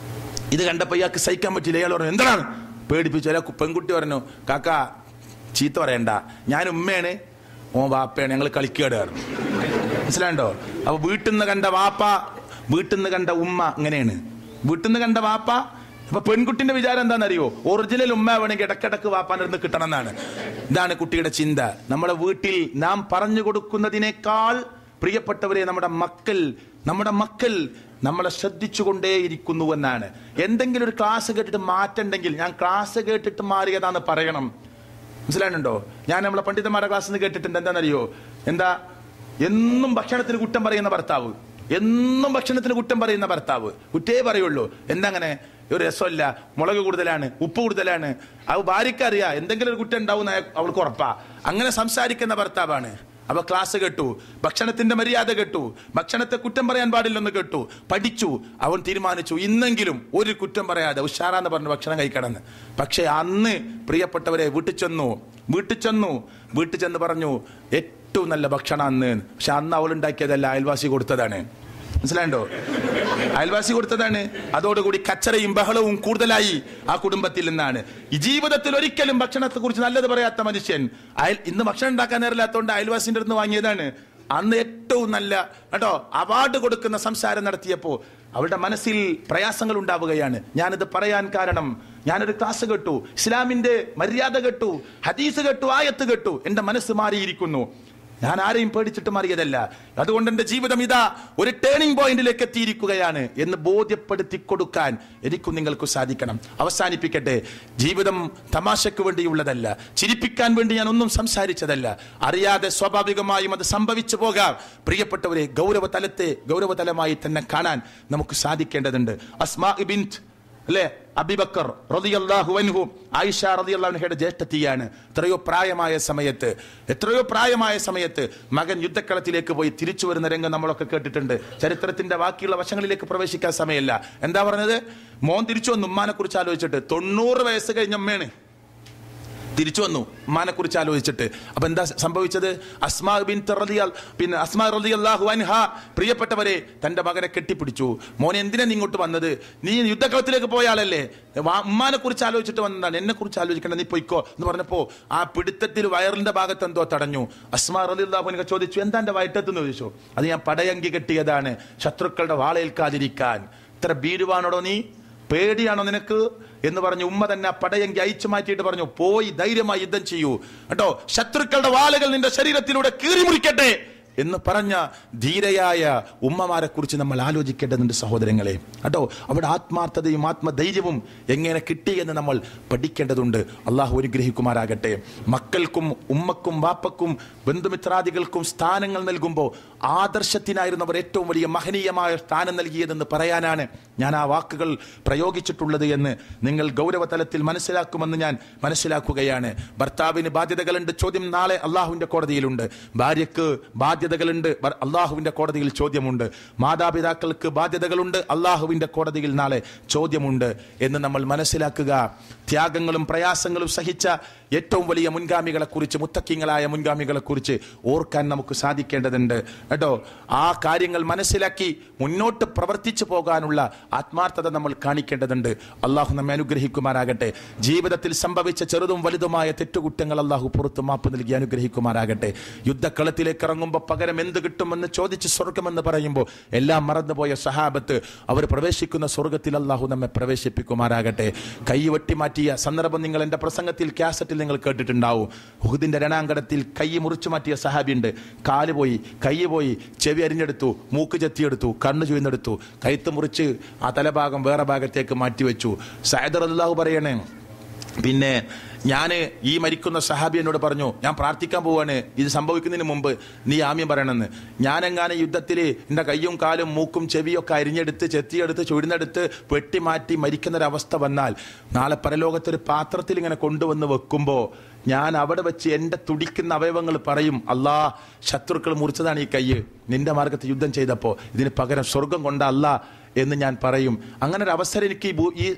ഇത് കണ്ടപ്പോൾ ഇയാൾക്ക് സഹിക്കാൻ പറ്റില്ല. ഇയാൾ പറഞ്ഞു എന്താണ് പേടിപ്പിച്ചു. അല്ല പെൺകുട്ടി പറഞ്ഞു കാക്ക ചീത്ത പറയണ്ട, ഞാൻ ഉമ്മയാണ് ഓ വാപ്പയാണ്, ഞങ്ങൾ കളിക്കേടാണ്. മനസ്സിലാണ്ടോ? അപ്പൊ വീട്ടിൽ നിന്ന് കണ്ട വാപ്പ വീട്ടിൽ നിന്ന് കണ്ട ഉമ്മ അങ്ങനെയാണ്. വീട്ടിൽ നിന്ന് കണ്ട വാപ്പ അപ്പൊ പെൺകുട്ടിന്റെ വിചാരം എന്താണെന്നറിയോ? ഒറിജിനൽ ഉമ്മ വേണമെങ്കിൽ ഇടക്കിടക്ക് വാപ്പാൻ്റെ അടുത്ത് കിട്ടണം എന്നാണ്. ഇതാണ് കുട്ടിയുടെ ചിന്ത. നമ്മുടെ വീട്ടിൽ നാം പറഞ്ഞു കൊടുക്കുന്നതിനേക്കാൾ പ്രിയപ്പെട്ടവരെ നമ്മുടെ മക്കൾ നമ്മുടെ മക്കൾ നമ്മളെ ശ്രദ്ധിച്ചുകൊണ്ടേയിരിക്കുന്നു എന്നാണ്. എന്തെങ്കിലും ഒരു ക്ലാസ് കേട്ടിട്ട് മാറ്റണ്ടെങ്കിൽ ഞാൻ ക്ലാസ് കേട്ടിട്ട് മാറിയതാന്ന് പറയണം. മനസ്സിലായിട്ടുണ്ടോ? ഞാൻ നമ്മളെ പണ്ഡിതന്മാരുടെ ക്ലാസ്സിൽ നിന്ന് കേട്ടിട്ടുണ്ട്. എന്താണെന്നറിയോ? എന്താ എന്നും ഭക്ഷണത്തിന് കുറ്റം പറയുന്ന ഭർത്താവ്, എന്നും ഭക്ഷണത്തിന് കുറ്റം പറയുന്ന ഭർത്താവ് കുറ്റേ പറയുള്ളൂ. എന്താ അങ്ങനെ? ഒരു രസമില്ല, മുളക് കൂടുതലാണ്, ഉപ്പ് കൂടുതലാണ്. അത് ഭാര്യക്കറിയാ എന്തെങ്കിലും ഒരു കുറ്റം ഉണ്ടാവും അവൾക്ക് ഉറപ്പാ. അങ്ങനെ സംസാരിക്കുന്ന ഭർത്താവാണ്. അപ്പൊ ക്ലാസ് കേട്ടു, ഭക്ഷണത്തിന്റെ മര്യാദ കേട്ടു, ഭക്ഷണത്തെ കുറ്റം പറയാൻ പാടില്ലെന്ന് കേട്ടു, പഠിച്ചു. അവൻ തീരുമാനിച്ചു ഇന്നെങ്കിലും ഒരു കുറ്റം പറയാതെ ഉഷാറാന്ന് പറഞ്ഞു ഭക്ഷണം കഴിക്കണമെന്ന്. പക്ഷെ അന്ന് പ്രിയപ്പെട്ടവരെ വീട്ടിൽ ചെന്നു വീട്ടിൽ ചെന്നു വീട്ടിൽ ചെന്ന് പറഞ്ഞു ഏറ്റവും നല്ല ഭക്ഷണം അന്ന്. പക്ഷെ അന്ന് അവൾ ഉണ്ടാക്കിയതല്ല, അയൽവാസി കൊടുത്തതാണ്. മനസ്സിലാണ്ടോ? അയൽവാസി കൊടുത്തതാണ്. അതോടുകൂടി കച്ചറയും ബഹളവും കൂടുതലായി ആ കുടുംബത്തിൽ നിന്നാണ്. ഈ ജീവിതത്തിൽ ഒരിക്കലും ഭക്ഷണത്തെ കുറിച്ച് നല്ലത് പറയാത്ത മനുഷ്യൻ അയൽ ഇന്ന് ഭക്ഷണം ഉണ്ടാക്കാൻ നേരമില്ലാത്തതുകൊണ്ട് അയൽവാസിന്റെ അടുത്ത് വാങ്ങിയതാണ്. അന്ന് ഏറ്റവും നല്ല കേട്ടോ അവാർഡ് കൊടുക്കുന്ന സംസാരം നടത്തിയപ്പോ അവളുടെ മനസ്സിൽ പ്രയാസങ്ങൾ ഉണ്ടാവുകയാണ്. ഞാനിത് പറയാൻ കാരണം ഞാനൊരു ക്ലാസ് കേട്ടു, ഇസ്ലാമിന്റെ മര്യാദ കേട്ടു, ഹദീസ് കേട്ടു, ആയത്ത് കേട്ടു, എന്റെ മനസ്സ് മാറിയിരിക്കുന്നു. ഞാൻ ആരെയും പേടിച്ചിട്ട് മാറിയതല്ല. അതുകൊണ്ട് എന്റെ ജീവിതം ഇതാ ഒരു ടേണിംഗ് പോയിന്റിലേക്ക് എത്തിയിരിക്കുകയാണ് എന്ന് ബോധ്യപ്പെടുത്തി കൊടുക്കാൻ എനിക്കും നിങ്ങൾക്കും സാധിക്കണം. അവസാനിപ്പിക്കട്ടെ. ജീവിതം തമാശയ്ക്ക് വേണ്ടിയുള്ളതല്ല, ചിരിപ്പിക്കാൻ വേണ്ടി ഞാൻ ഒന്നും സംസാരിച്ചതല്ല. അറിയാതെ സ്വാഭാവികമായും അത് സംഭവിച്ചു പോകാം. പ്രിയപ്പെട്ടവരെ, ഗൗരവതലത്തെ ഗൗരവതലമായി തന്നെ കാണാൻ നമുക്ക് സാധിക്കേണ്ടതുണ്ട്. അസ്മാ ബിൻത് അല്ലെ അബൂബക്കർ റളിയല്ലാഹു അൻഹു ആയിഷ റളിയല്ലാഹു അൻഹയുടെ ജ്യേഷ്ഠത്തിയാണ്. എത്രയോ പ്രായമായ സമയത്ത് എത്രയോ പ്രായമായ സമയത്ത് മകൻ യുദ്ധക്കളത്തിലേക്ക് പോയി തിരിച്ചു വരുന്ന രംഗം നമ്മളൊക്കെ കേട്ടിട്ടുണ്ട്. ചരിത്രത്തിന്റെ ബാക്കിയുള്ള വശങ്ങളിലേക്ക് പ്രവേശിക്കാൻ സമയമല്ല. എന്താ പറഞ്ഞത്? മോൻ തിരിച്ചു വന്നു ഉമ്മാനെ കുറിച്ച് ആലോചിച്ചിട്ട്. തൊണ്ണൂറ് വയസ്സ് കഴിഞ്ഞ അമ്മയാണ് തിരിച്ചു വന്നു ഉമ്മാനെ കുറിച്ച് ആലോചിച്ചിട്ട്. അപ്പൊ എന്താ സംഭവിച്ചത്? അസ്മാ ബിൻത് റളിയൽ പിന്നെ അസ്മാ റളിയല്ലാഹു അൻഹ പ്രിയപ്പെട്ടവരെ തന്റെ മകനെ കെട്ടിപ്പിടിച്ചു. മോനെ എന്തിനാ നീ ഇങ്ങോട്ട് വന്നത്? നീ യുദ്ധക്കളത്തിലേക്ക് പോയ ആളല്ലേ, ഉമ്മാനെ കുറിച്ച് ആലോചിച്ചിട്ട് വന്നതാണ്, എന്നെ കുറിച്ച് ആലോചിക്കേണ്ട, നീ പൊയ്ക്കോ എന്ന് പറഞ്ഞപ്പോ ആ പിടുത്തത്തിൽ വയറിന്റെ ഭാഗത്ത് എന്തോ തടഞ്ഞു. അസ്മാ റളിയല്ലാഹു അൻഹ ചോദിച്ചു എന്താ എന്റെ വയറ്റത്തെന്ന് ചോദിച്ചു. അത് ഞാൻ പടയങ്കി കെട്ടിയതാണ് ശത്രുക്കളുടെ വാളേൽക്കാതിരിക്കാൻ. ഇത്ര ഭീരുവാണോടോ നീ? പേടിയാണോ നിനക്ക് എന്ന് പറഞ്ഞു ഉമ്മ തന്നെ പടയങ്കി അയച്ചു മാറ്റിയിട്ട് പറഞ്ഞു പോയി ധൈര്യമായി യുദ്ധം ചെയ്യൂ കേട്ടോ, ശത്രുക്കളുടെ വാളുകൾ നിന്റെ ശരീരത്തിലൂടെ കീറിമുറിക്കട്ടെ എന്ന് പറഞ്ഞ ധീരയായ ഉമ്മമാരെ കുറിച്ച് നമ്മൾ ആലോചിക്കേണ്ടതുണ്ട് സഹോദരങ്ങളെ കേട്ടോ. അവിടെ ആത്മാർത്ഥതയും ആത്മധൈര്യവും എങ്ങനെ കിട്ടി എന്ന് നമ്മൾ പഠിക്കേണ്ടതുണ്ട്. അള്ളാഹു അനുഗ്രഹിക്കുമാറാകട്ടെ. മക്കൾക്കും ഉമ്മക്കും വാപ്പക്കും ബന്ധുമിത്രാദികൾക്കും സ്ഥാനങ്ങൾ നൽകുമ്പോൾ ആദർശത്തിനായിരുന്നവർ ഏറ്റവും വലിയ മഹനീയമായ സ്ഥാനം നൽകിയതെന്ന് പറയാനാണ് ഞാൻ ആ വാക്കുകൾ പ്രയോഗിച്ചിട്ടുള്ളത് എന്ന് നിങ്ങൾ ഗൗരവതലത്തിൽ മനസ്സിലാക്കുമെന്ന് ഞാൻ മനസ്സിലാക്കുകയാണ്. ഭർത്താവിന് ബാധ്യതകളുണ്ട്, ചോദ്യം നാളെ അള്ളാഹുവിന്റെ കോടതിയിലുണ്ട്. ഭാര്യക്ക് ബാധ്യതകളുണ്ട്, അള്ളാഹുവിന്റെ കോടതിയിൽ ചോദ്യമുണ്ട്. മാതാപിതാക്കൾക്ക് ബാധ്യതകളുണ്ട്, അള്ളാഹുവിന്റെ കോടതിയിൽ നാളെ ചോദ്യമുണ്ട് എന്ന് നമ്മൾ മനസ്സിലാക്കുക. ത്യാഗങ്ങളും പ്രയാസങ്ങളും സഹിച്ച ഏറ്റവും വലിയ മുൻഗാമികളെ കുറിച്ച്, മുത്തക്കിങ്ങളായ മുൻഗാമികളെ കുറിച്ച് ഓർക്കാൻ നമുക്ക് സാധിക്കേണ്ടതുണ്ട് കേട്ടോ. ആ കാര്യങ്ങൾ മനസ്സിലാക്കി മുന്നോട്ട് പ്രവർത്തിച്ചു പോകാനുള്ള ആത്മാർത്ഥത നമ്മൾ കാണിക്കേണ്ടതുണ്ട്. അള്ളാഹു നമ്മെ അനുഗ്രഹിക്കുമാറാകട്ടെ. ജീവിതത്തിൽ സംഭവിച്ച ചെറുതും വലുതുമായ തെറ്റുകുറ്റങ്ങൾ അള്ളാഹു പുറത്ത് മാപ്പ് നൽകി അനുഗ്രഹിക്കുമാറാകട്ടെ. യുദ്ധക്കളത്തിലേക്ക് ഇറങ്ങുമ്പോൾ പകരം എന്ത് കിട്ടുമെന്ന് ചോദിച്ച് സ്വർഗമെന്ന് പറയുമ്പോൾ എല്ലാം മറന്നുപോയ സഹാബത്ത് അവർ പ്രവേശിക്കുന്ന സ്വർഗത്തിൽ അള്ളാഹു നമ്മെ പ്രവേശിപ്പിക്കുമാറാകട്ടെ. കൈ വെട്ടിമാറ്റിയ സന്ദർഭം നിങ്ങൾ എന്റെ പ്രസംഗത്തിൽ കാസറ്റിൽ നിങ്ങൾ കേട്ടിട്ടുണ്ടാവും. ഉഹുദിന്റെ രണാങ്കണത്തിൽ കൈ മുറിച്ചു മാറ്റിയ സഹാബിയുണ്ട്. കാല് പോയി, കൈ പോയി, ചെവി അരിഞ്ഞെടുത്തു, മൂക്ക് ചെത്തിയെടുത്തു, കണ്ണു ചുവന്നെടുത്തു, കൈത്ത് മുറിച്ച് ആ തലഭാഗം വേറെ ഭാഗത്തേക്ക് മാറ്റിവെച്ചു. സഅദ് റളിയല്ലാഹു പറയണേ, പിന്നെ ഞാൻ ഈ മരിക്കുന്ന സഹാബി എന്നോട് പറഞ്ഞു ഞാൻ പ്രാർത്ഥിക്കാൻ പോവാണ്, ഇത് സംഭവിക്കുന്നതിന് മുമ്പ് നീ ആമ്യം പറയണമെന്ന്. ഞാനെങ്ങാനും യുദ്ധത്തിൽ എൻ്റെ കയ്യും കാലും മൂക്കും ചെവിയൊക്കെ അരിഞ്ഞെടുത്ത് ചെത്തിയെടുത്ത് ചുഴിഞ്ഞെടുത്ത് വെട്ടിമാറ്റി മരിക്കുന്നൊരവസ്ഥ വന്നാൽ നാളെ പരലോകത്തൊരു പാത്രത്തിൽ ഇങ്ങനെ കൊണ്ടുവന്ന് വെക്കുമ്പോൾ ഞാൻ അവിടെ വെച്ച് എൻ്റെ തുടിക്കുന്ന അവയവങ്ങൾ പറയും, അല്ലാ ശത്രുക്കൾ മുറിച്ചതാണ് ഈ കയ്യ്, നിന്റെ മാർഗത്ത് യുദ്ധം ചെയ്തപ്പോൾ ഇതിന് പകരം സ്വർഗം കൊണ്ട അല്ലാ എന്ന് ഞാൻ പറയും. അങ്ങനെ ഒരു അവസരം എനിക്ക് ഈ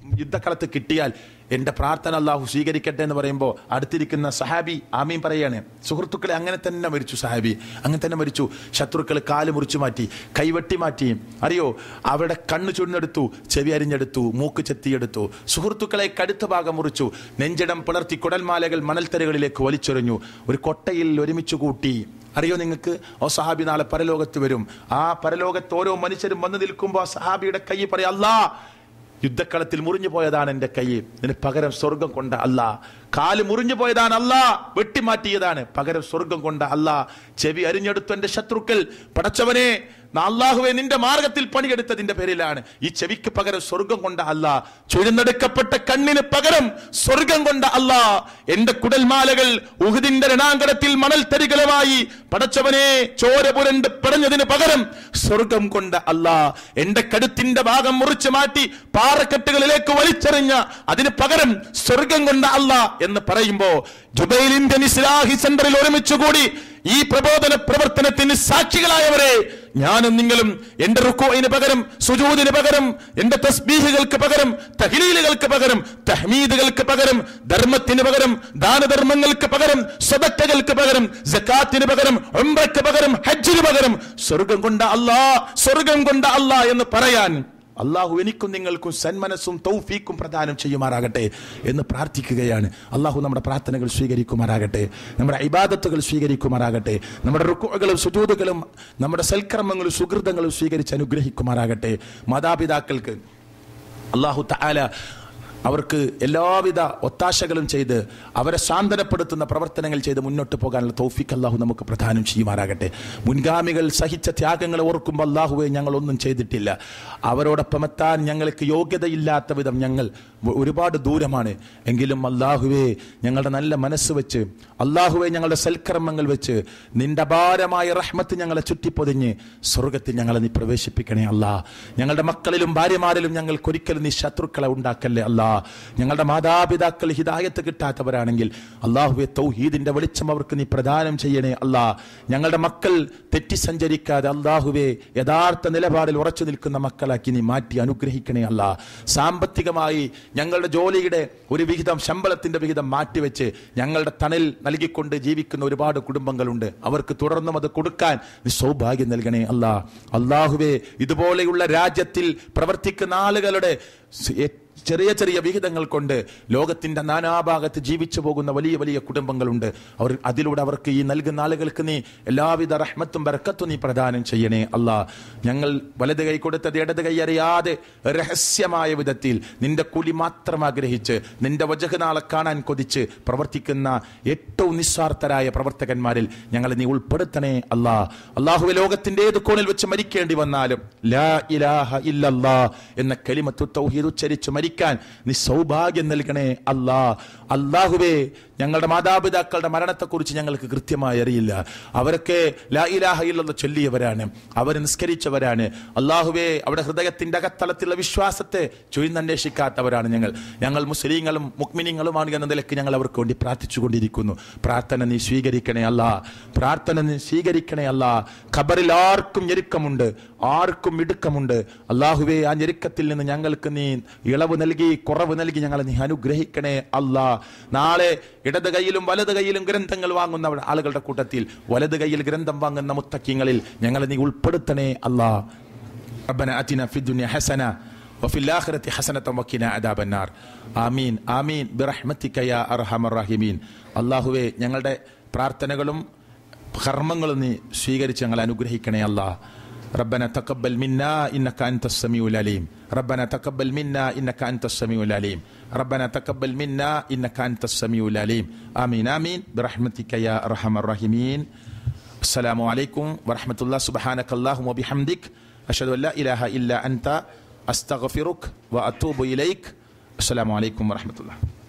യുദ്ധക്കളത്ത് കിട്ടിയാൽ എൻ്റെ പ്രാർത്ഥന അള്ളാഹു സ്വീകരിക്കട്ടെ എന്ന് പറയുമ്പോൾ അടുത്തിരിക്കുന്ന സഹാബി ആമീൻ പറയാണ്. സുഹൃത്തുക്കളെ, അങ്ങനെ തന്നെ മരിച്ചു സഹാബി, അങ്ങനെ തന്നെ മരിച്ചു. ശത്രുക്കൾ കാല് മുറിച്ചു മാറ്റി, കൈവെട്ടി മാറ്റി, അറിയോ, അവിടെ കണ്ണു ചുണ്ണെടുത്തു, ചെവി അരിഞ്ഞെടുത്തു, മൂക്ക് ചെത്തിയെടുത്തു. സുഹൃത്തുക്കളെ, കടുത്ത ഭാഗം മുറിച്ചു, നെഞ്ചിടം പിളർത്തി കുടൽമാലകൾ മണൽത്തരകളിലേക്ക് വലിച്ചെറിഞ്ഞു, ഒരു കൊട്ടയിൽ ഒരുമിച്ച് കൂട്ടി. അറിയോ നിങ്ങൾക്ക്, ഓ സഹാബി നാളെ പരലോകത്ത് വരും. ആ പരലോകത്ത് ഓരോ മനുഷ്യരും വന്നു നിൽക്കുമ്പോൾ ആ സഹാബിയുടെ കൈ പറയാം, അല്ലാ, യുദ്ധക്കളത്തിൽ മുറിഞ്ഞു പോയതാണ് എൻ്റെ കൈ, ഇതിന് പകരം സ്വർഗം കൊണ്ട അല്ലാ. കാല് മുറിഞ്ഞു പോയതാണ് അല്ലാ, വെട്ടിമാറ്റിയതാണ്, പകരം സ്വർഗം കൊണ്ട അല്ലാ. ചെവി അരിഞ്ഞെടുത്തു എൻ്റെ ശത്രുക്കൾ, പടച്ചവനെ അല്ലാഹുവേ, നിന്റെ മാർഗത്തിൽ പണിയെടുത്തതിന്റെ പേരിലാണ് ഈ ചെവിക്ക് പകരം സ്വർഗം കൊണ്ട അല്ലാ. ചുഴന്നെടുക്കപ്പെട്ട കണ്ണിന് പകരം സ്വർഗം കൊണ്ട അല്ലാ. എന്റെ കുടൽമാലകൾ ഉഹുദിന്റെ രണാങ്കണത്തിൽ മണൽത്തരികളുമായി പടച്ചവനെ ചോര പുരണ്ട് പിടഞ്ഞതിന് പകരം സ്വർഗം കൊണ്ട അല്ലാ. എന്റെ കഴുത്തിന്റെ ഭാഗം മുറിച്ചു മാറ്റി പാറക്കെട്ടുകളിലേക്ക് വലിച്ചെറിഞ്ഞ അതിന് പകരം സ്വർഗം കൊണ്ട അല്ലാ എന്ന് പറയുമ്പോ ജുബൈൽ ഇന്ത്യൻ ഇസ്ലാഹി സെന്ററിൽ ഒരുമിച്ച് കൂടി ഈ പ്രബോധന പ്രവർത്തനത്തിന് സാക്ഷികളായവരെ, ഞാനും നിങ്ങളും എന്റെ റുക്കൂഇന് പകരം, സുജൂദിന് പകരം, എന്റെ തസ്ബീഹുകൾക്ക് പകരം, തഹ്ലീലുകൾക്ക് പകരം, തഹ്മീദുകൾക്ക് പകരം, ധർമ്മത്തിന് പകരം, ദാനധർമ്മങ്ങൾക്ക് പകരം, സദഖകൾക്ക് പകരം, സകാത്തിന് പകരം, ഉംറയ്ക്ക് പകരം, ഹജ്ജിന് പകരം സ്വർഗം കൊണ്ട അല്ലാ, സ്വർഗം കൊണ്ട അല്ലാ എന്ന് പറയാൻ അള്ളാഹു എനിക്കും നിങ്ങൾക്കും സന്മനസ്സും തൗഫീക്കും പ്രദാനം ചെയ്യുമാറാകട്ടെ എന്ന് പ്രാർത്ഥിക്കുകയാണ്. അള്ളാഹു നമ്മുടെ പ്രാർത്ഥനകൾ സ്വീകരിക്കുമാറാകട്ടെ, നമ്മുടെ ഇബാദത്തുകൾ സ്വീകരിക്കുമാറാകട്ടെ, നമ്മുടെ റുക്ഉകളും സുജൂദുകളും നമ്മുടെ സൽക്കർമ്മങ്ങളും സുഹൃതങ്ങളും സ്വീകരിച്ച് അനുഗ്രഹിക്കുമാറാകട്ടെ. മാതാപിതാക്കൾക്ക് അള്ളാഹു തആല അവർക്ക് എല്ലാവിധ ഒത്താശകളും ചെയ്ത് അവരെ സാന്ത്വനപ്പെടുത്തുന്ന പ്രവർത്തനങ്ങൾ ചെയ്ത് മുന്നോട്ട് പോകാനുള്ള തൗഫീഖ് അല്ലാഹു നമുക്ക് പ്രദാനം ചെയ്യുമാറാകട്ടെ. മുൻഗാമികൾ സഹിച്ച ത്യാഗങ്ങൾ ഓർക്കുമ്പോൾ അല്ലാഹുവേ, ഞങ്ങളൊന്നും ചെയ്തിട്ടില്ല, അവരോടൊപ്പം എത്താൻ ഞങ്ങൾക്ക് യോഗ്യതയില്ലാത്ത വിധം ഞങ്ങൾ ഒരുപാട് ദൂരമാണ്. എങ്കിലും അല്ലാഹുവേ, ഞങ്ങളുടെ നല്ല മനസ്സ് വെച്ച്, അല്ലാഹുവേ, ഞങ്ങളുടെ സൽക്കർമ്മങ്ങൾ വെച്ച് നിന്റെ അപാരമായ റഹ്മത്ത് ഞങ്ങളെ ചുറ്റിപ്പൊതിഞ്ഞ് സ്വർഗത്തിൽ ഞങ്ങളെ നീ പ്രവേശിപ്പിക്കണേ അല്ലാ. ഞങ്ങളുടെ മക്കളിലും ഭാര്യമാരിലും ഞങ്ങൾക്കൊരിക്കലും നീ ശത്രുക്കളെ ഉണ്ടാക്കല്ലേ അല്ലാ. ഞങ്ങളുടെ മാതാപിതാക്കൾ ഹിദായത്ത് കിട്ടാത്തവരാണെങ്കിൽ അല്ലാഹുവേ, തൗഹീദിന്റെ വെളിച്ചം അവർക്ക് നീ പ്രദാനം ചെയ്യണേ അല്ലാ. ഞങ്ങളുടെ മക്കൾ തെറ്റി സഞ്ചരിക്കാതെ അല്ലാഹുവേ യഥാർത്ഥ നിലപാടിൽ ഉറച്ചു നിൽക്കുന്ന മക്കളാക്കി നീ മാറ്റി അനുഗ്രഹിക്കണേ അല്ലാ. സാമ്പത്തികമായി ഞങ്ങളുടെ ജോലിയുടെ ഒരു വിഹിതം, ശമ്പളത്തിന്റെ വിഹിതം മാറ്റിവെച്ച് ഞങ്ങളുടെ തണൽ നൽകിക്കൊണ്ട് ജീവിക്കുന്ന ഒരുപാട് കുടുംബങ്ങളുണ്ട്. അവർക്ക് തുടർന്നും അത് കൊടുക്കാൻ നീ സൗഭാഗ്യം നൽകണേ അല്ലാ. അല്ലാഹുവേ, ഇതുപോലെയുള്ള രാജ്യത്തിൽ പ്രവർത്തിക്കുന്ന ആളുകളുടെ ചെറിയ ചെറിയ വിഹിതങ്ങൾ കൊണ്ട് ലോകത്തിന്റെ നാനാഭാഗത്ത് ജീവിച്ചു പോകുന്ന വലിയ വലിയ കുടുംബങ്ങളുണ്ട്. അവർ അതിലൂടെ അവർക്ക് ഈ നൽകുന്ന ആളുകൾക്ക് നീ എല്ലാവിധ റഹ്മത്തും ബർക്കത്തും നീ പ്രദാനം ചെയ്യണേ അല്ലാ. ഞങ്ങൾ വലത് കൈ കൊടുത്തത് ഇടത് കൈ അറിയാതെ രഹസ്യമായ വിധത്തിൽ നിന്റെ കൂലി മാത്രം ആഗ്രഹിച്ച് നിന്റെ വജഹ് നാളെ കാണാൻ കൊതിച്ച് പ്രവർത്തിക്കുന്ന ഏറ്റവും നിസ്വാർത്ഥരായ പ്രവർത്തകന്മാരിൽ ഞങ്ങളെ നീ ഉൾപ്പെടുത്തണേ അല്ലാ. അല്ലാഹുവേ, ലോകത്തിന്റെ ഏത് കോണിൽ വെച്ച് മരിക്കേണ്ടി വന്നാലും ലാ ഇലാഹ ഇല്ലല്ലാ എന്ന കലിമത്തു തൗഹീദ് ഉച്ചരിച്ച് മരിക്കാൻ നീ സൗഭാഗ്യം നൽകണേ അല്ലാ. അല്ലാഹുവേ, ഞങ്ങളുടെ മാതാപിതാക്കളുടെ മരണത്തെക്കുറിച്ച് ഞങ്ങൾക്ക് കൃത്യമായി അറിയില്ല. അവരൊക്കെ ലാ ഇലാഹ ഇല്ലല്ലാഹ് ചൊല്ലിയവരാണ്, അവർ നിസ്കരിച്ചവരാണ്. അല്ലാഹുവേ, അവിടെ ഹൃദയത്തിന്റെ അകത്തളത്തിലുള്ള വിശ്വാസത്തെ ചൊരിഞ്ഞന്വേഷിക്കാത്തവരാണ് ഞങ്ങൾ. ഞങ്ങൾ മുസ്ലിങ്ങളും മുഅ്മിനീങ്ങളുമാണ് എന്ന നിലയ്ക്ക് ഞങ്ങൾ അവർക്ക് വേണ്ടി പ്രാർത്ഥിച്ചുകൊണ്ടിരിക്കുന്നു. പ്രാർത്ഥന നീ സ്വീകരിക്കണേ അല്ലാ, പ്രാർത്ഥന നീ സ്വീകരിക്കണേ അല്ലാ. ഖബറിൽ ആർക്കും ഞെരുക്കമുണ്ട്, ആർക്കും ഇടുക്കമുണ്ട്. അല്ലാഹുവേ, ആ ഞെരുക്കത്തിൽ നിന്ന് ഞങ്ങൾക്ക് നീ ഇളവ് നൽകി, കുറവ് നൽകി ഞങ്ങളെ നീ അനുഗ്രഹിക്കണേ അല്ലാ. നാളെ ഇടത് കൈയിലും വലത് കൈയിലും ഗ്രന്ഥങ്ങൾ വാങ്ങുന്ന ആളുകളുടെ കൂട്ടത്തിൽ വലത് കൈയിൽ ഗ്രന്ഥം വാങ്ങുന്ന മുത്തഖീങ്ങളിൽ ഞങ്ങളെ നീ ഉൾപ്പെടുത്തണേ അല്ലാ. റബ്ബന ആതിനാ ഫിദ്ദുനിയ ഹസന വഫിൽ ആഖിറതി ഹസനത വഖിനാ അദാബന്നാർ. ആമീൻ ആമീൻ ബിറഹ്മതിക യാ അർഹമർ റഹീമീൻ. അല്ലാഹുവേ, ഞങ്ങളുടെ പ്രാർത്ഥനകളും കർമ്മങ്ങളും നീ സ്വീകരിച്ച് ഞങ്ങളെ അനുഗ്രഹിക്കണേ അല്ലാ. ربنا تقبل منا إنك أنت السميع العليم. ربنا تقبل منا إنك أنت السميع العليم. ربنا تقبل منا إنك أنت السميع العليم. آمين آمين برحمتك يا أرحم الراحمين. السلام عليكم ورحمة الله. سبحانك اللهم وبحمدك أشهد أن لا إله إلا أنت أستغفرك وأتوب إليك. السلام عليكم ورحمة الله.